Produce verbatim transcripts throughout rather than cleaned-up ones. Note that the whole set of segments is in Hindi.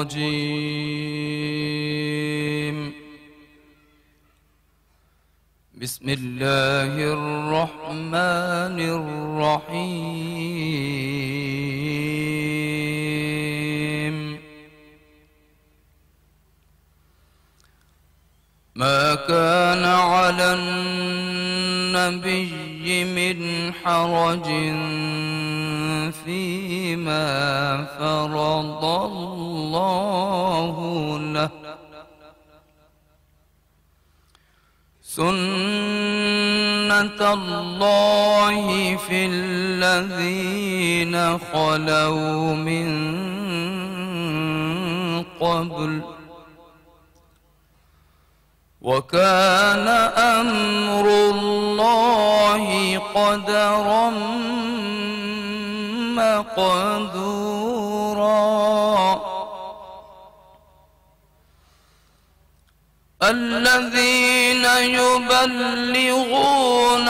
الرجيم. بسم الله الرحمن الرحيم. ما كان على النبي من حرج فيما فرض الله له، سنة الله في الذين خلوا من قبل، وكان أمر الله قدرا مقدورا. الذين يبلغون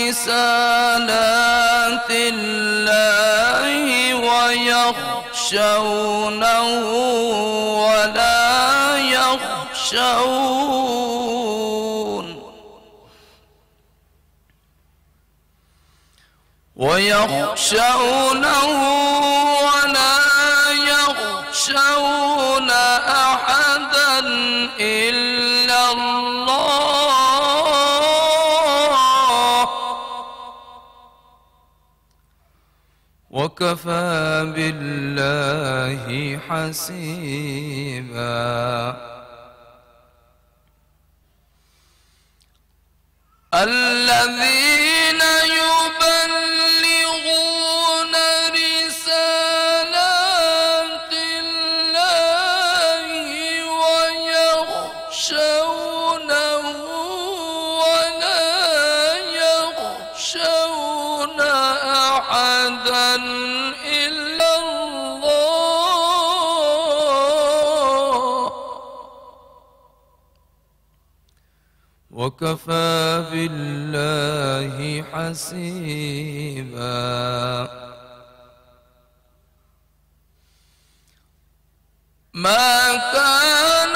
رسالات الله ويخشونه ولا يخشون ويخشونه ولا يخشون أحدا إلا الله، وكفى بالله حسيبا. الذين يبلغون رسالات الله ويخشونه ولا يخشون أحدا إلا الله، وكفى بالله حسيبا. ما كان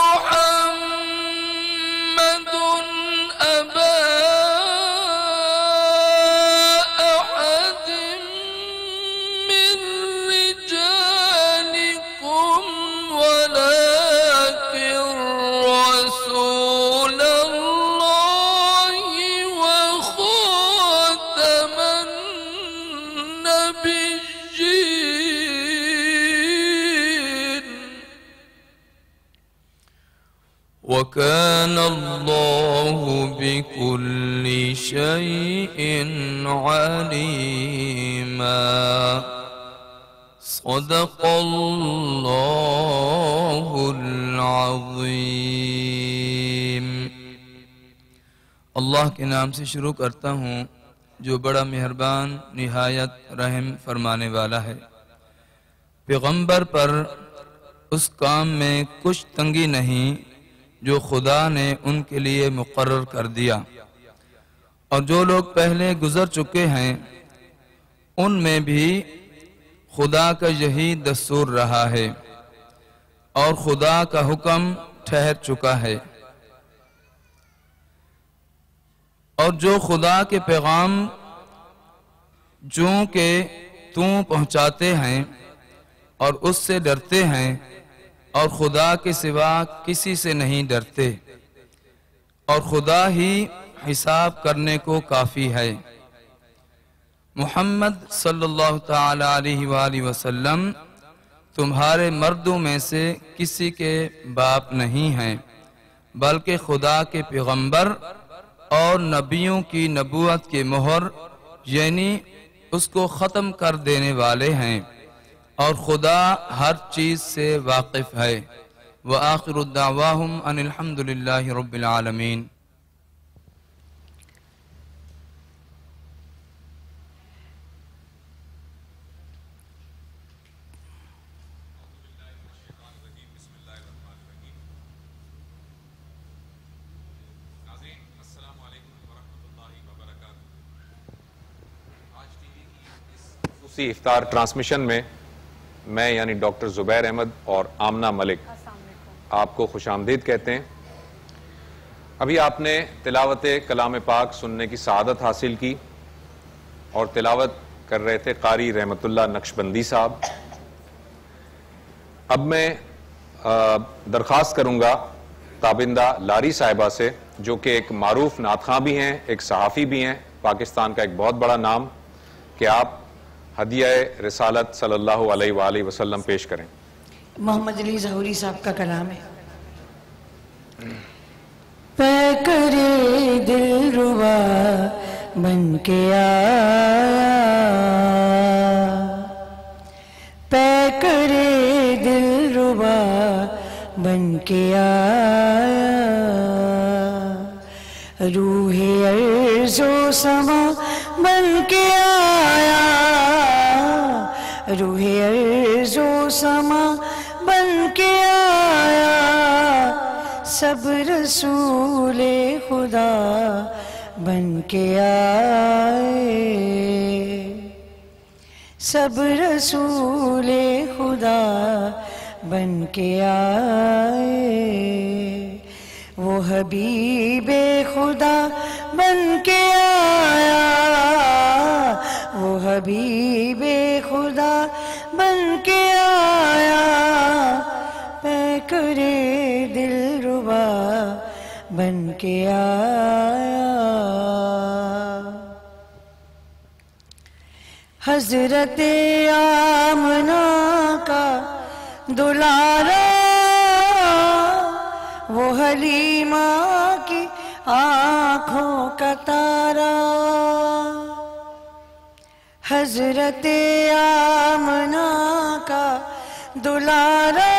محمد أبا أحد من رجالكم ولكن رسول الله وخاتم النبيين، وكان الله بكل شيء عليما. صدق الله العظيम। अल्लाह के नाम से शुरू करता हूँ जो बड़ा मेहरबान निहायत रहम फरमाने वाला है। पैगंबर पर उस काम में कुछ तंगी नहीं जो खुदा ने उनके लिए मुकर्रर कर दिया, और जो लोग पहले गुजर चुके हैं उनमें भी खुदा का यही दस्तूर रहा है और खुदा का हुक्म ठहर चुका है। और जो खुदा के पैगाम जो के तू पहुँचाते हैं और उससे डरते हैं और खुदा के सिवा किसी से नहीं डरते, और खुदा ही हिसाब करने को काफ़ी है। मुहम्मद सल्लल्लाहु ताला अलैहि वसल्लम तुम्हारे मर्दों में से किसी के बाप नहीं हैं, बल्कि खुदा के पैगंबर और नबियों की नबूवत के मोहर यानी उसको ख़त्म कर देने वाले हैं, और खुदा हर चीज़ से वाकिफ़ है। व आखिरु दावाहुम अनिल हम्दुलिल्लाहि रब्बिल आलमीन। इफ्तार ट्रांसमिशन में मैं यानी डॉक्टर ज़ुबैर अहमद और आमना मलिक आपको खुशामदीद कहते हैं। अभी आपने तिलावत कलाम पाक सुनने की सआदत हासिल की और तिलावत कर रहे थे कारी रहमतुल्लाह नक्शबंदी साहब। अब मैं दरख्वास्त करूंगा ताबिंदा लारी साहिबा से, जो कि एक मारूफ नातखां भी हैं, एक सहाफ़ी भी हैं, पाकिस्तान का एक बहुत बड़ा नाम, कि आप हदिया रिसालत सल्लल्लाहु अलैहि वसल्लम पेश करें। मोहम्मद अली ज़हूरी साहब का कलाम है। पै करे दिल रुबा बन के आया, पै करे दिल रुबा बन के आया, रूहे अर्ज़ो समा बन के आया, रूहे अर्ज़ो समा बन के आया, सब रसूले खुदा बन के आए, सब रसूले खुदा बन के आए, वो हबीबे खुदा बन के आया, वो हबीबे खुदा बन के आया, पै करे दिल रुबा बन के आया। हजरते आमना का दुलारा, वो हलीमा की आँखों का तारा, हजरते आमना का दुलारा,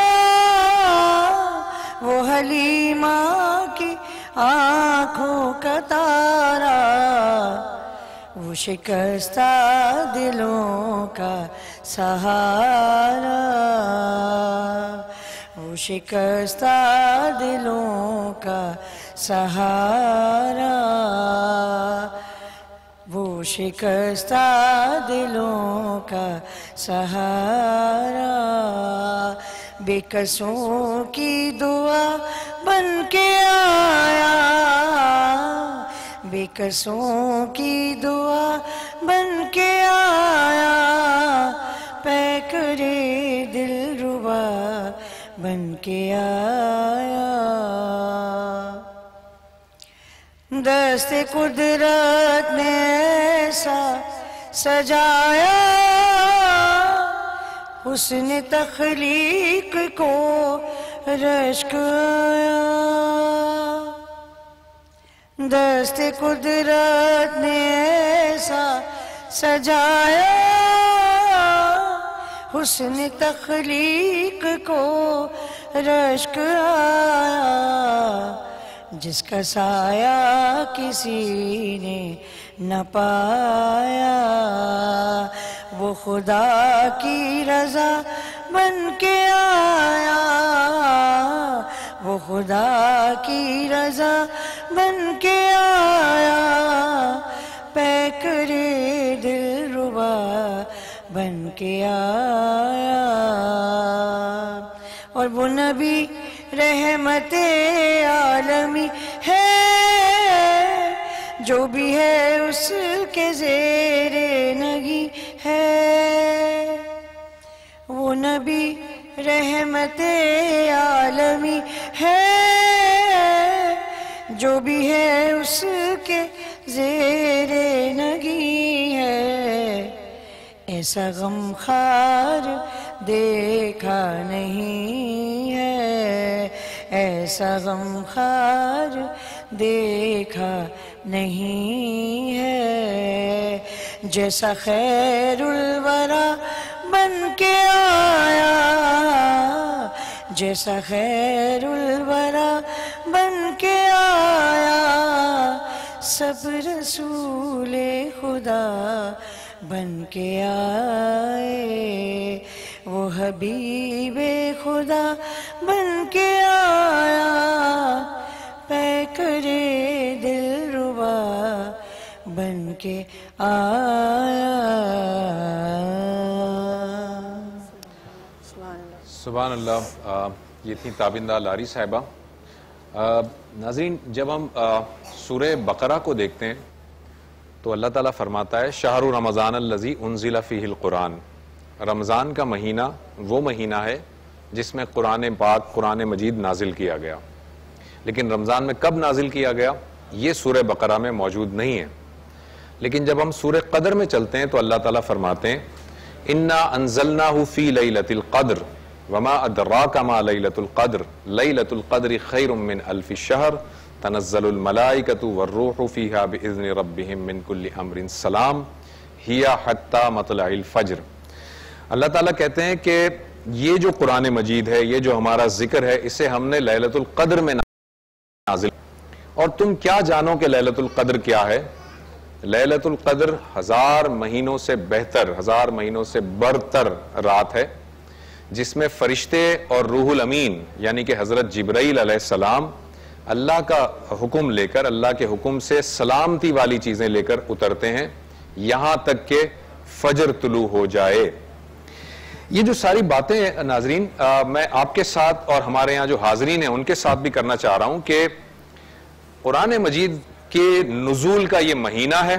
वो हलीमा की आँखों का तारा, वो शिकस्ता दिलों का सहारा, वो शिकस्ता दिलों का सहारा, वो शिकस्ता दिलों का सहारा, बेकसों की दुआ बन के आया, बेकसों की दुआ बन के आया, पै करे दिल रुबा बन के आया, दस्ते कुदरत ने ऐसा सजाया, हुस्न तख्लीक को रश्क आया, दस्ते कुदरत ने ऐसा सजाया, हुस्न तख्लीक को रश्क आया, जिसका साया किसी ने न पाया, वो खुदा की रज़ा बन के आया, वो खुदा की रज़ा बन के आया, पै करे दिल रुबा बन के आया, और वो नबी रहमते आलमी है, जो भी है उसके ज़ेरे नगी है, वो नबी रहमते आलमी है, जो भी है उसके ज़ेरे नगी है, ऐसा गमखार देखा नहीं है, ऐसा गमखार देखा नहीं है, जैसा खैरुल वरा बन के आया, जैसा खैरुल वरा बन के आया, सब रसूले खुदा बन के आए, वो हबीबे खुदा बन के आया, पै करे दिल रुबा बन के आया। सुभान अल्लाह। ये थी ताबिंदा लारी साहिबा। नाज़रीन, जब हम सूरह बकरा को देखते हैं तो अल्लाह ताला फरमाता है शहरु रमज़ान अल्लज़ी उन्ज़िला फ़ीहिल कुरान। रमज़ान का महीना वो महीना है जिसमें कुरान पाक कुरान मजीद नाजिल किया गया। लेकिन रमज़ान में कब नाजिल किया गया ये सूरह बकरा में मौजूद नहीं है। लेकिन जब हम सूरह क़द्र में चलते हैं तो अल्लाह ताला फरमाते हैं इन्ना अंज़लनाहु फ़ी लैलतिल क़द्र वमा अदराका मा लैलतुल क़द्र लैलतुल क़द्रि खैरुम मिन अल्फ़ि शहर तनज़्ज़लुल मलाइकतु वर्रूहु फ़ीहा बिइज़्नि रब्बिहिम मिन कुल्लि अम्रिन सलाम हिया हत्ता मतलइल फ़ज्र। अल्लाह ताला कहते हैं कि ये जो कुरान मजीद है, ये जो हमारा जिक्र है, इसे हमने लैलतुल क़द्र में नाज़िल। और तुम क्या जानो कि लैलतुल क़द्र क्या है? लैलतुल क़द्र हजार महीनों से बेहतर, हजार महीनों से बरतर रात है जिसमें फरिश्ते और रूहुल अमीन यानी कि हजरत जिब्राइल अलैहिस्सलाम अल्लाह का हुक्म लेकर, अल्लाह के हुक्म से सलामती वाली चीजें लेकर उतरते हैं यहां तक के फजर तुलू हो जाए। ये जो सारी बातें नाजरीन आ, मैं आपके साथ और हमारे यहाँ जो हाजरीन हैं उनके साथ भी करना चाह रहा हूं कि कुरान मजीद के नुज़ूल का ये महीना है।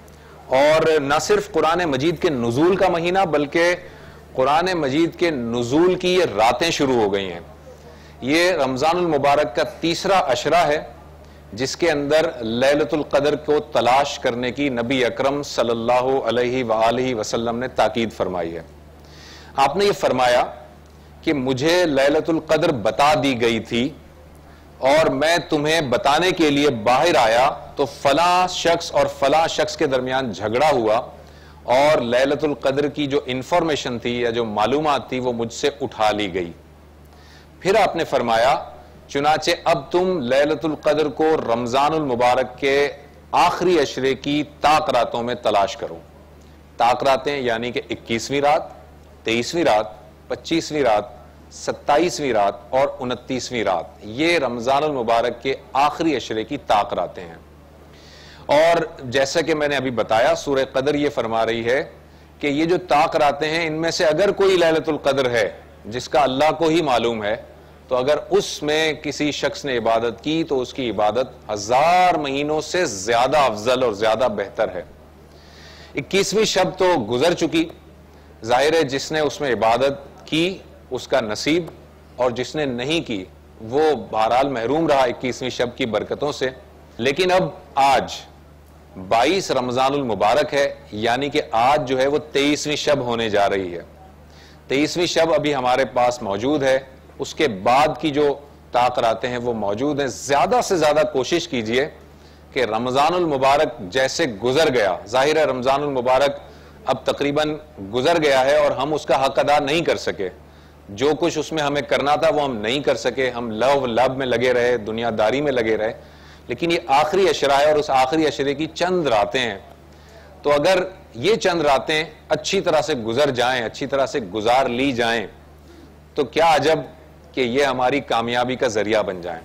और न सिर्फ कुरान मजीद के नुज़ूल का महीना बल्कि कुरान मजीद के नुज़ूल की ये रातें शुरू हो गई हैं। ये रमज़ानुल मुबारक का तीसरा अशरा है जिसके अंदर लैलतुल क़द्र को तलाश करने की नबी अकरम सल्लल्लाहु अलैहि वालैहि वसल्लम ने ताकीद फरमाई है। आपने ये फरमाया कि मुझे लैलतुल क़द्र बता दी गई थी और मैं तुम्हें बताने के लिए बाहर आया तो फला शख्स और फला शख्स के दरमियान झगड़ा हुआ और लैलतुल क़द्र की जो इंफॉर्मेशन थी या जो मालूमात थी वो मुझसे उठा ली गई। फिर आपने फरमाया चुनाचे अब तुम लैलतुल क़द्र को रमज़ानुल मुबारक के आखिरी अशरे की ताक रातों में तलाश करो। ताक रातें यानी कि इक्कीसवीं रात, तेईसवीं रात, पच्चीसवीं रात, सत्ताईसवीं रात और उनतीसवीं रात, ये रमज़ानुल मुबारक के आखिरी अशरे की ताक रातें हैं। और जैसा कि मैंने अभी बताया सूरह क़द्र ये फरमा रही है कि ये जो ताक रातें हैं इनमें से अगर कोई लैलतुल क़द्र है जिसका अल्लाह को ही मालूम है तो अगर उसमें किसी शख्स ने इबादत की तो उसकी इबादत हजार महीनों से ज्यादा अफजल और ज्यादा बेहतर है। इक्कीसवीं शब तो गुजर चुकी, जाहिर है जिसने उसमें इबादत की उसका नसीब और जिसने नहीं की वो बहरहाल महरूम रहा इक्कीसवीं शब की बरकतों से। लेकिन अब आज बाईस रमज़ानुल मुबारक है यानी कि आज जो है वो तेईसवीं शब होने जा रही है। तेईसवीं शब अभी हमारे पास मौजूद है, उसके बाद की जो ताक रातें हैं वो मौजूद हैं। ज्यादा से ज्यादा कोशिश कीजिए कि रमज़ानुल मुबारक जैसे गुजर गया, जाहिर है रमज़ानुल मुबारक अब तकरीबन गुजर गया है और हम उसका हक अदा नहीं कर सके। जो कुछ उसमें हमें करना था वो हम नहीं कर सके, हम लव लब में लगे रहे, दुनियादारी में लगे रहे। लेकिन ये आखिरी अशरा है और उस आखिरी अशरे की चंद रातें हैं। तो अगर ये चंद रातें अच्छी तरह से गुजर जाएं, अच्छी तरह से गुजार ली जाएं तो क्या अजब कि ये हमारी कामयाबी का जरिया बन जाएं।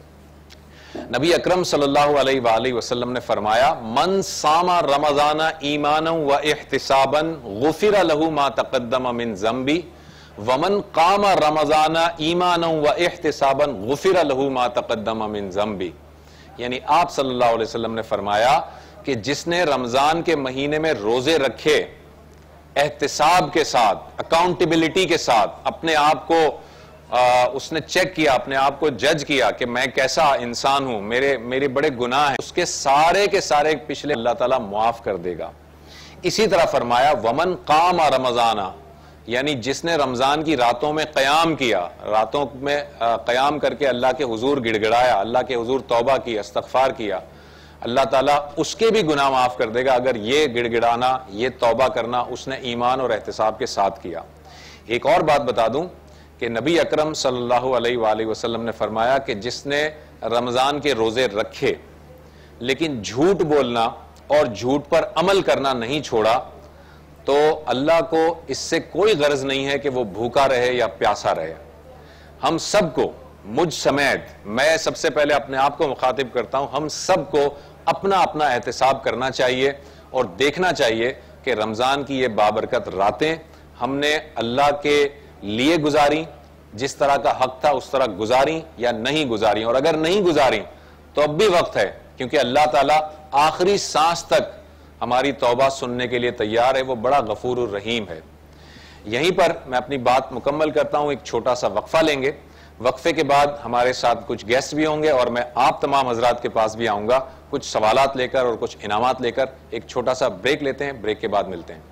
नबी अकरम सल्लल्लाहु अलैहि वसल्लम ने फरमाया मन सामा रमज़ाना ईमानन व इहतिसाबन गुफिर लहू मा तक़द्दम मिन ज़ंबी वमन कामा रमज़ाना ईमानन व इहतिसाबन गुफिर लहू मा तक़द्दम मिन ज़ंबी। यानी आप सल्लल्लाहु अलैहि वसल्लम ने फरमाया कि जिसने रमजान के महीने में रोजे रखे एहतिसाब के साथ, अकाउंटेबिलिटी के साथ, अपने आप को आ, उसने चेक किया, अपने आप को जज किया कि मैं कैसा इंसान हूं, मेरे मेरे बड़े गुनाह हैं, उसके सारे के सारे पिछले अल्लाह ताला मुआफ कर देगा। इसी तरह फरमाया वमन कामा रमजाना, यानी जिसने रमजान की रातों में कयाम किया, रातों में कयाम करके अल्लाह के हुजूर गिड़गिड़ाया, अल्लाह के हुजूर तौबा की, इस्तग़फ़ार किया, अल्लाह ताला उसके भी गुनाह माफ कर देगा अगर ये गिड़गिड़ाना, ये तौबा करना उसने ईमान और एहतिसाब के साथ किया। एक और बात बता दूं कि नबी अकरम सल्लल्लाहु अलैहि वसल्लम ने फरमाया कि जिसने रमजान के रोजे रखे लेकिन झूठ बोलना और झूठ पर अमल करना नहीं छोड़ा तो अल्लाह को इससे कोई गर्ज नहीं है कि वो भूखा रहे या प्यासा रहे। हम सबको, मुझ समेत, मैं सबसे पहले अपने आप को मुखातिब करता हूं, हम सबको अपना अपना एहतिसाब करना चाहिए और देखना चाहिए कि रमजान की ये बाबरकत रातें हमने अल्लाह के लिए गुजारी, जिस तरह का हक था उस तरह गुजारी या नहीं गुजारी, और अगर नहीं गुजारी तो अब भी वक्त है, क्योंकि अल्लाह ताला आखिरी सांस तक हमारी तौबा सुनने के लिए तैयार है। वो बड़ा गफूर और रहीम है। यहीं पर मैं अपनी बात मुकम्मल करता हूं, एक छोटा सा वक्फा लेंगे। वक्फे के बाद हमारे साथ कुछ गेस्ट भी होंगे और मैं आप तमाम हजरात के पास भी आऊंगा कुछ सवालात लेकर और कुछ इनामात लेकर। एक छोटा सा ब्रेक लेते हैं, ब्रेक के बाद मिलते हैं।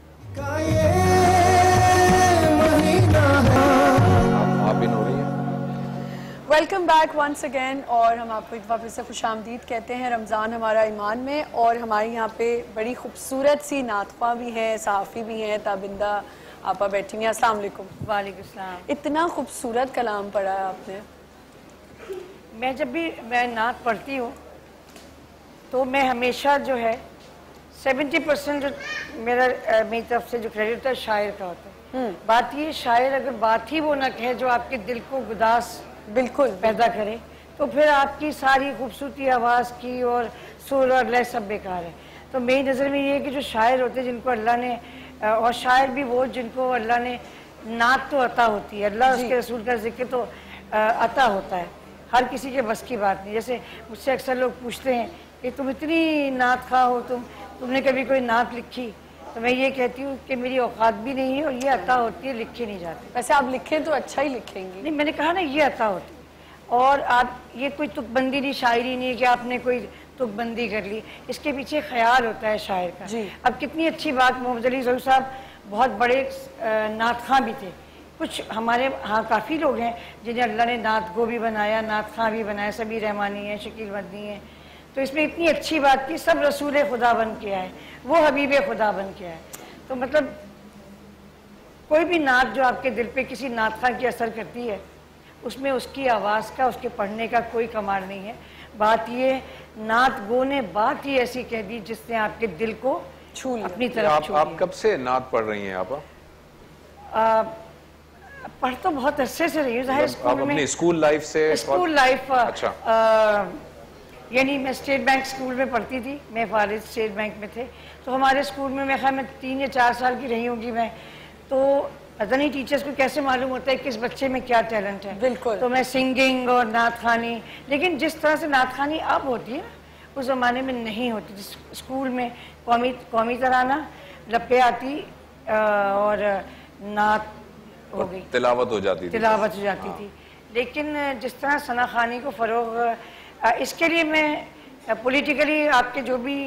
आप, आप इन हो रही है। वेलकम बैक वंस अगेन, और हम आपको एक बार फिर से खुशामदीद कहते हैं रमज़ान हमारा ईमान में। और हमारे यहाँ पे बड़ी खूबसूरत सी नातख़्वा भी हैं, सहाफ़ी भी हैं, ताबिंदा आपा बैठी हैं। अस्सलाम वालेकुम। वालेकुम सलाम। इतना खूबसूरत कलाम पढ़ा है आपने। मैं जब भी मैं नात पढ़ती हूँ तो मैं हमेशा जो है सेवेंटी परसेंट जो मेरा मेरी तरफ से जो क्रेडिट होता है शायर का होता है। बात ये, शायर अगर बात ही वो ना कहे जो आपके दिल को गुदास बिल्कुल पैदा करे, तो फिर आपकी सारी खूबसूरती आवाज़ की और सुर और लय सब बेकार है। तो मेरी नज़र में ये है कि जो शायर होते हैं जिनको अल्लाह ने, और शायर भी वो जिनको अल्लाह ने नात तो अता होती है, अल्लाह उसके रसूल का जिक्र तो अता होता है, हर किसी के बस की बात नहीं। जैसे मुझसे अक्सर लोग पूछते हैं कि तुम इतनी नात खा हो, तुम तुमने कभी कोई नात लिखी? तो मैं ये कहती हूँ कि मेरी औकात भी नहीं है और ये अता होती है, लिखी नहीं जाती। वैसे आप लिखें तो अच्छा ही लिखेंगी। नहीं, मैंने कहा ना ये अता होती है। और आप ये कोई तुकबंदी नहीं, शायरी नहीं है कि आपने कोई तुकबंदी कर ली, इसके पीछे ख्याल होता है शायर का। जी। अब कितनी अच्छी बात, मोहम्मद अली ज़हूर साहब बहुत बड़े नात खां भी थे। कुछ हमारे यहाँ काफ़ी लोग हैं जिन्हें अल्लाह ने नात गो भी बनाया, नात खां भी बनाया, सभी रहमानी हैं, शकील मदनी हैं। तो इसमें इतनी अच्छी बात की सब रसूल खुदा बन के आए, वो हबीब खुदा बन के आए। तो मतलब कोई भी नात जो आपके दिल पे किसी नात खां की असर करती है, उसमें उसकी आवाज़ का, उसके पढ़ने का कोई कमाल नहीं है। बात ये, नात गो ने बात ही ऐसी कह दी जिसने आपके दिल को छू लिया, अपनी तरफ आप, छू आप लिया। कब से नात पढ़ रही हैं आप? आ, पढ़ तो बहुत अरसे से रही हूँ, जाहिर स्कूल आप में। अपनी स्कूल लाइफ से? स्कूल लाइफ, अच्छा। यानी मैं स्टेट बैंक स्कूल में पढ़ती थी, मैं फारिज स्टेट बैंक में थे। तो हमारे स्कूल में मैं ख्याल में तीन या चार साल की रही होंगी मैं। तो पता नहीं टीचर्स को कैसे मालूम होता है किस बच्चे में क्या टैलेंट है। बिल्कुल। तो मैं सिंगिंग और नात खानी, लेकिन जिस तरह से नात खानी अब होती है उस ज़माने में नहीं होती। जिस स्कूल में कौमी कौमी तराना, लपे आती और नात हो गई, तिलावत हो जाती थी। तिलावत हो जाती थी। लेकिन जिस तरह सना खानी को फ़रोग, इसके लिए मैं पॉलिटिकली आपके जो भी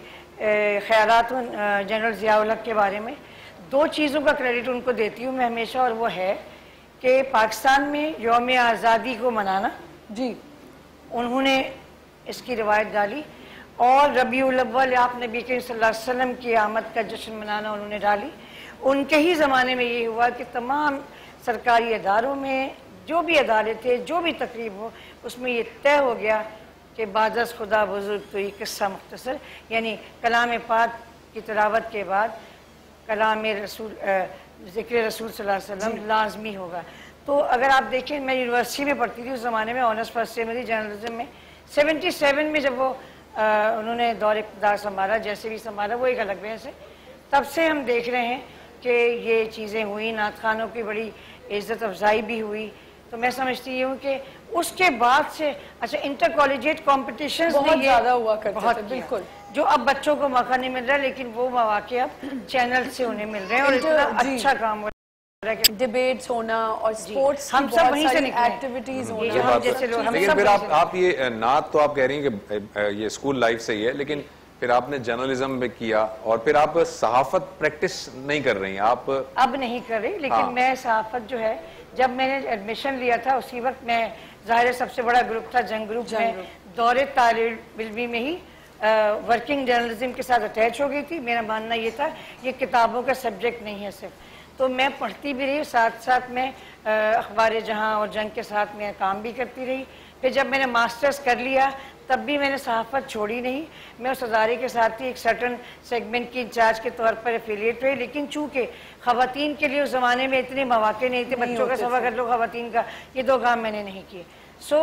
ख्यालात हों जनरल ज़ियाउल हक के बारे में, दो चीज़ों का क्रेडिट उनको देती हूँ मैं हमेशा, और वो है कि पाकिस्तान में यौम आज़ादी को मनाना, जी, उन्होंने इसकी रिवायत डाली। और रबीउल अव्वल आप नबी करीम सल्लल्लाहु अलैहि वसल्लम की आमद का जश्न मनाना उन्होंने डाली। उनके ही ज़माने में ये हुआ कि तमाम सरकारी इदारों में जो भी अदारे थे, जो भी तकरीब हो, उसमें ये तय हो गया कि बादस खुदा बुजुर्ग तो ये किस्सा मुख्तसर, यानी कलाम पाक की तिलावत के बाद कलाम रसूल, ज़िक्र रसूल सल्लल्लाहु अलैहि वसल्लम लाजमी होगा। तो अगर आप देखें, मैं यूनिवर्सिटी में पढ़ती थी उस ज़माने में, ऑनर्स फर्स्ट ईयर में थी जर्नलिज्म में। सेवेंटी सेवन में जब वो आ, उन्होंने दौर इक़्तिदार संभाला, जैसे भी संभाला वो एक अलग बहस है, तब से हम देख रहे हैं कि ये चीज़ें हुई, नात खानों की बड़ी इज़्ज़त अफजाई भी हुई। तो मैं समझती हूँ कि उसके बाद से, अच्छा, इंटर कॉलेजिएट कॉम्पिटिशन्स बहुत ज़्यादा हुआ करते बहुत थे, बिल्कुल, जो अब बच्चों को मौका नहीं मिल रहा, लेकिन वो मौके अब चैनल से उन्हें मिल रहे हैं और इतना अच्छा काम हो रहा है। डिबेट्स होना और स्पोर्ट्स, हम सब वहीं से निकले, एक्टिविटीज होना। ये हम जैसे लोग, हम लेकिन सब फिर वहीं आप से आप ये नात तो आप कह रही हैं कि ये स्कूल लाइफ से ही है, लेकिन फिर आपने जर्नलिज्म में किया और फिर आप सहाफत प्रैक्टिस नहीं कर रही हैं आप? अब नहीं कर रही, लेकिन हाँ। मैं सहाफत जो है, जब मैंने एडमिशन लिया था उसी वक्त मैं, ज़ाहिर सबसे बड़ा ग्रुप था जंग ग्रुप, में दौरे तालिब इल्मी में ही वर्किंग जर्नलिज्म के साथ अटैच हो गई थी। मेरा मानना ये था ये किताबों का सब्जेक्ट नहीं है सिर्फ, तो मैं पढ़ती भी रही, साथ साथ मैं अखबार जहां और जंग के साथ मैं काम भी करती रही। फिर जब मैंने मास्टर्स कर लिया तब भी मैंने सहाफ़त छोड़ी नहीं, मैं उस अदारे के साथ ही एक सर्टन सेगमेंट की इंचार्ज के तौर पर एफिलिएट रही। लेकिन चूँकि ख़वातीन के लिए उस ज़माने में इतने मौक़े नहीं थे, बच्चों का सफ़ा कर लो, ख़वातीन का, ये दो काम मैंने नहीं किए। सो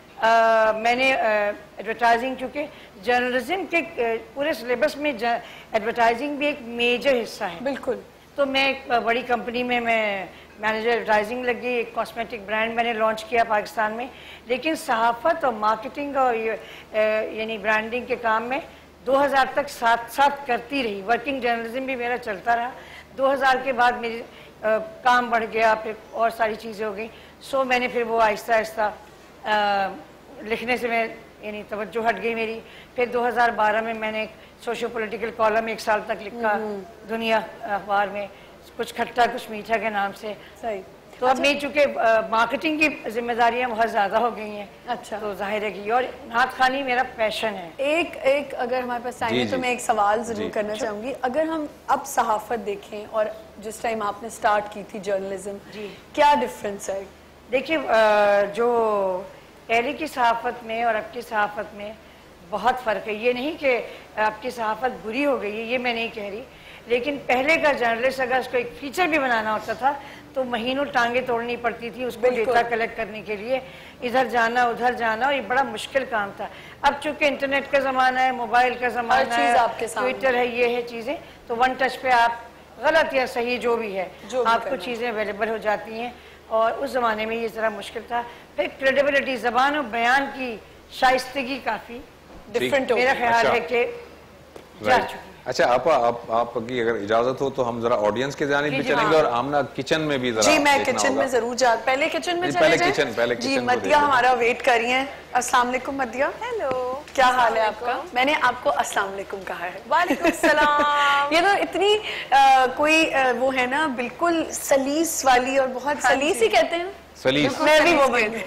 आ, मैंने एडवर्टाइजिंग, चूँकि जर्नलिज्म के पूरे सिलेबस में एडवर्टाइजिंग भी एक मेजर हिस्सा है, बिल्कुल, तो मैं एक बड़ी कंपनी में मैं मैनेजर एडवर्टाइजिंग लग गई, एक कॉस्मेटिक ब्रांड मैंने लॉन्च किया पाकिस्तान में। लेकिन सहाफ़त और मार्केटिंग और यानी ब्रांडिंग के काम में दो हज़ार तक साथ साथ करती रही। वर्किंग जर्नलिज्म भी मेरा चलता रहा। दो हज़ार के बाद मेरी आ, काम बढ़ गया, फिर और सारी चीज़ें हो गई। सो मैंने फिर वो आहिस्ता आहिस्ता लिखने से मैं यानी तवज्जो हट गई मेरी। फिर दो हज़ार बारह में मैंने एक सोशो पॉलिटिकल कॉलम एक साल तक लिखा दुनिया अखबार में, कुछ खट्टा कुछ मीठा के नाम से। सही। तो अब मैं चूँकि मार्केटिंग की जिम्मेदारियां बहुत ज़्यादा हो गई हैं, अच्छा, तो जाहिर है कि और नात खानी मेरा पैशन है। एक एक अगर हमारे पास टाइम है तो मैं एक सवाल ज़रूर करना चाहूँगी। अगर हम अब सहाफ़त देखें और जिस टाइम आपने स्टार्ट की थी जर्नलिज्म, क्या डिफरेंस है? देखिए, जो पहले की सहाफ़त में और अब की सहाफ़त में बहुत फ़र्क है। ये नहीं कि आपकी सहाफ़त बुरी हो गई है, ये मैं नहीं कह रही, लेकिन पहले का जर्नलिस्ट अगर उसको एक फीचर भी बनाना होता था तो महीनों टांगे तोड़नी पड़ती थी उसको डेटा कलेक्ट करने के लिए, इधर जाना उधर जाना, और ये बड़ा मुश्किल काम था। अब चूंकि इंटरनेट का ज़माना है, मोबाइल का ज़माना है, ट्विटर है, ये है चीज़ें, तो वन टच पे आप गलत या सही जो भी है जो भी आपको चीज़ें अवेलेबल हो जाती हैं। और उस ज़माने में ये ज़रा मुश्किल था। फिर क्रेडिबिलिटी, ज़बान और बयान की शाइस्तगी काफ़ी डिफरेंट मेरा ख्याल है कि जा चुकी। अच्छा, आप आप आपकी अगर इजाजत हो तो हम जरा ऑडियंस के जानिब भी चलेंगे और आमना किचन में भी जरा जी मैं किचन में जरूर जा पहले किचन में चले पहले किचन पहले जी किचन मदिया हमारा वेट कर रही हैं। अस्सलाम वालेकुम मदिया। हेलो, क्या हाल है आपका? मैंने आपको अस्सलाम वालेकुम कहा है। वालेकुम सलाम। ये तो इतनी आ, कोई आ, वो है ना बिल्कुल सलीस वाली और बहुत सलीस ही कहते हैं सलीस, मैं भी वो बन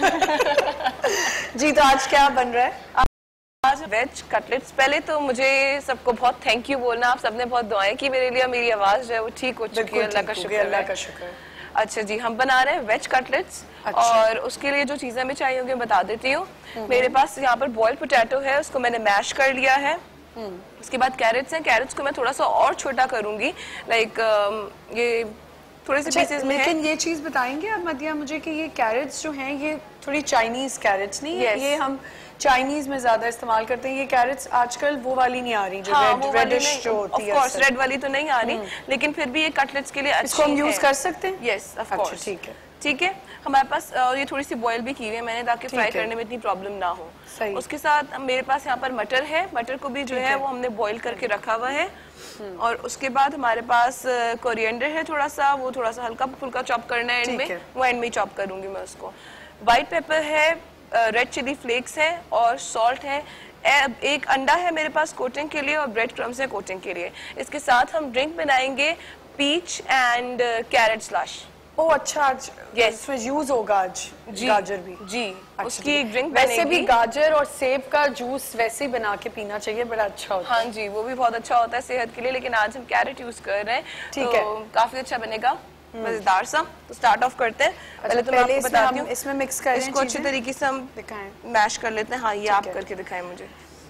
जी। तो आज क्या बन रहा है? आज वेज कटलेट्स। पहले तो मुझे सबको बहुत थैंक यू बोलना, आप सबने बहुत दुआएं की मेरे लिए, मेरी आवाज जो है वो ठीक हो चुकी है, अल्लाह का शुक्र है। अल्लाह का शुक्र। अच्छा जी, हम बना रहे हैं वेज कटलेट्स। अच्छा। और उसके लिए जो चीजें हमें चाहिए होंगी बता देती हूँ। मेरे पास यहाँ पर बॉइल्ड पोटैटो है, उसको मैंने मैश कर लिया है। उसके बाद कैरेट्स हैं, कैरेट्स को मैं थोड़ा सा और छोटा करूंगी, लाइक ये थोड़े से पीसेस में। लेकिन ये चीज बताएंगे आप मदिया मुझे कि ये कैरेट्स जो हैं ये थोड़ी चाइनीज कैरेट्स नहीं है, ये हम चाइनीज में ज्यादा इस्तेमाल करते हैं। ये कैरेट्स आजकल वो वाली नहीं आ रही जो हाँ, रेड रेडिश जो होती है। ऑफ कोर्स रेड वाली तो नहीं आ रही, लेकिन फिर भी ये कटलेट्स के लिए अच्छी है। इसको हम यूज कर सकते हैं? Yes of course. ठीक है ठीक है। हमारे पास ये थोड़ी सी बॉईल भी की हुई है मैंने, ताकि फ्राई करने में इतनी प्रॉब्लम ना हो। सही। उसके साथ मेरे पास यहाँ पर मटर है, मटर को भी जो है वो हमने बॉईल करके रखा हुआ है। और उसके बाद हमारे पास कोरिएंडर है थोड़ा सा, वो थोड़ा सा हल्का फुल्का चॉप करना है एंड में, वो एंड में चॉप करूंगी मैं उसको। व्हाइट पेपर है, रेड चिली फ्लेक्स है और सॉल्ट है। एक अंडा है मेरे पास कोटिंग के लिए और ब्रेड क्रम्स है कोटिंग के लिए। इसके साथ हम ड्रिंक बनाएंगे पीच एंड कैरेट स्लैश। ओ अच्छा, आज yes. इसमें यूज होगा आज जी, गाजर भी जी। अच्छा, उसकी एक ड्रिंक वैसे भी गाजर और सेब का जूस वैसे ही बना के पीना चाहिए, बड़ा अच्छा होता है। हाँ जी, वो भी बहुत अच्छा होता है सेहत के लिए, लेकिन आज हम कैरेट यूज कर रहे हैं, ठीक तो है, काफी अच्छा बनेगा, मजेदार सा। तो स्टार्ट ऑफ करते हैं। पहले तो मैं आपको बताती हूँ, इसमें मिक्स करें, इसको अच्छी तरीके से हम मैश कर लेते हैं। हाँ, ये आप करके दिखाएं मुझे।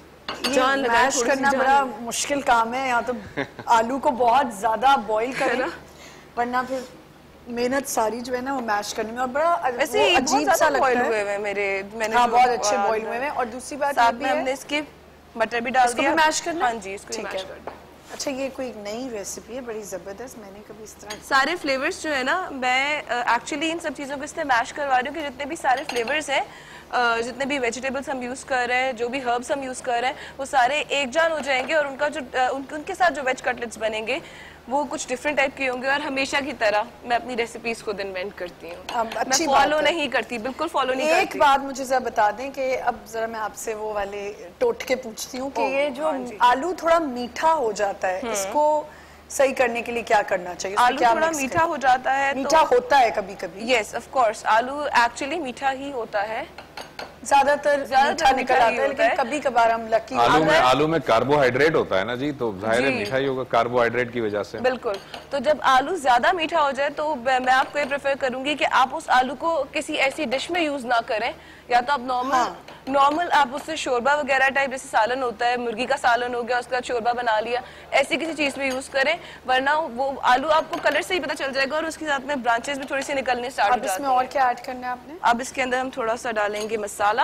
जान लगाएं, मैश करना बड़ा मुश्किल काम है। यहाँ तो आलू को बहुत ज्यादा बॉईल करें, वरना फिर मेहनत सारी जो है ना वो मैश करने में, और बड़ा अजीब सा लगता है। हुए हैं मेरे, मैंने हाँ बहुत अच्छे बॉईल हुए हैं। और दूसरी बात साथ में हमने इसके मटर भी डाल दिया, मैश करना। हाँ जी, इसको मैश कर दिया। अच्छा, ये कोई नई रेसिपी है बड़ी जबरदस्त, मैंने कभी इस तरह सारे फ्लेवर्स जो है ना, मैं एक्चुअली uh, इन सब चीज़ों को इसलिए मैश करवा रही हूँ कि जितने भी सारे फ्लेवर्स हैं, uh, जितने भी वेजिटेबल्स हम यूज़ कर रहे हैं, जो भी हर्ब्स हम यूज़ कर रहे हैं, वो सारे एक जान हो जाएंगे और उनका जो uh, उन, उनके साथ जो वेज कटलेट्स बनेंगे वो कुछ डिफरेंट टाइप के होंगे। और हमेशा की तरह मैं अपनी रेसिपीज खुद इन्वेंट करती हूँ, मैं फॉलो नहीं करती, बिल्कुल फॉलो नहीं करती। एक बात मुझे जरा बता दें कि अब जरा मैं आपसे वो वाले टोटके पूछती हूँ कि ये जो आलू थोड़ा मीठा हो जाता है, इसको सही करने के लिए क्या करना चाहिए? आलू थोड़ा मीठा हो जाता है, मीठा होता है कभी कभी। यस ऑफ कोर्स, आलू एक्चुअली मीठा ही होता है, ज्यादातर मीठा निकल आता है, लेकिन कभी कभार हम लकी। आलू में आलू में कार्बोहाइड्रेट होता है ना जी, तो जाहिर है मीठा ही होगा कार्बोहाइड्रेट की वजह से। बिल्कुल। तो जब आलू ज्यादा मीठा हो जाए तो मैं आपको ये प्रेफर करूंगी कि आप उस आलू को किसी ऐसी डिश में यूज ना करें, या तो आप नॉर्मल हाँ। नॉर्मल आप उससे शोरबा वगैरह टाइप, जैसे सालन होता है, मुर्गी का सालन हो गया, उसका शोरबा बना लिया, ऐसी किसी चीज में यूज करें, वरना वो आलू आपको कलर से ही पता चल जाएगा और उसके साथ में ब्रांचेस भी थोड़ी सी निकलने स्टार्ट हो जाती हैं। इसमें और क्या ऐड करना है आपने? अब इसके अंदर हम थोड़ा सा डालेंगे मसाला,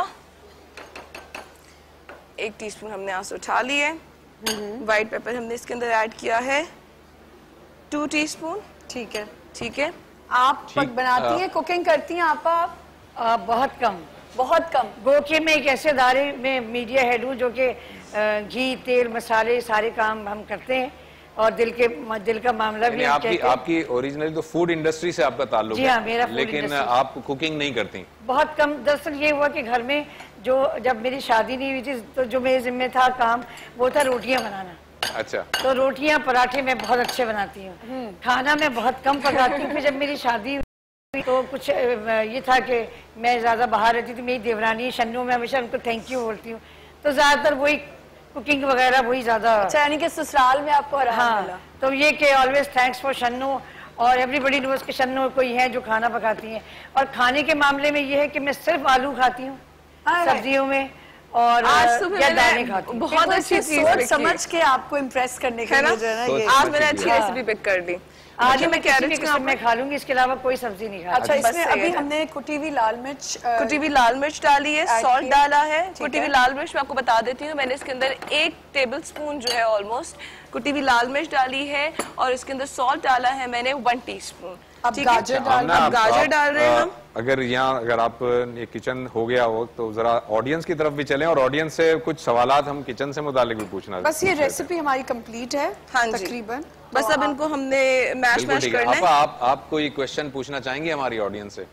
एक टीस्पून हमने यहाँ से उठा लिए। व्हाइट पेपर हमने इसके अंदर ऐड किया है टू टीस्पून। ठीक है, ठीक है। आप बनाती हैं, कुकिंग करती हैं आप? आप बहुत कम बहुत कम। गो कि मैं एक ऐसे दायरे में मीडिया हेड हूँ जो कि घी तेल मसाले सारे काम हम करते हैं और दिल के दिल का मामला भी। आपकी आपकी ओरिजिनली तो फूड इंडस्ट्री से आपका ताल्लुक है, मेरा लेकिन आप कुकिंग नहीं करती? बहुत कम। दरअसल ये हुआ कि घर में जो जब मेरी शादी नहीं हुई थी तो जो मेरे जिम्मे था काम वो था रोटियां बनाना। अच्छा। तो रोटियां पराठे मैं बहुत अच्छे बनाती हूँ, खाना मैं बहुत कम पकाती हूँ। फिर जब मेरी शादी हुई तो कुछ ये था कि मैं ज्यादा बाहर रहती थी, मेरी देवरानी शन्नू, मैं हमेशा उनको थैंक यू बोलती हूँ, तो ज्यादातर वही कुकिंग वगैरह वही ज्यादा। अच्छा, यानी कि ससुराल में आपको आराम हाँ मिला। तो ये कि ऑलवेज थैंक्स फॉर शन्नू और एवरीबडी नोज के शन्नू कोई है जो खाना पकाती हैं। और खाने के मामले में ये है कि मैं सिर्फ आलू खाती हूँ सब्जियों में और आज तो या दालें खाती हूँ। बहुत अच्छी सोच समझ के आपको इम्प्रेस करने के लिए आज मैंने अच्छी रेसिपी पिक कर दी। आज मैं कैरेट में खा लूंगी, इसके अलावा कोई सब्जी नहीं खाती। अच्छा, इसमें अभी हमने कुटी हुई लाल मिर्च कुटी हुई लाल मिर्च डाली है, सॉल्ट डाला है। कुटी हुई लाल मिर्च मैं आपको बता देती हूँ, मैंने इसके अंदर एक टेबल स्पून जो है ऑलमोस्ट कुटी हुई लाल मिर्च डाली है और इसके अंदर सॉल्ट डाला है मैंने वन टी स्पून। अब गाजर डाल अब गाजर डाल रहे हैं हम। अगर यहाँ अगर आप ये किचन हो गया हो तो जरा ऑडियंस की तरफ भी चलें और ऑडियंस से कुछ सवालात हम किचन से मुतालिक भी पूछना। बस ये रेसिपी हमारी कंप्लीट है तकरीबन। बस अब इनको हमने मैश मैश करना है। आप आप कोई क्वेश्चन पूछना चाहेंगे हमारी ऑडियंस से?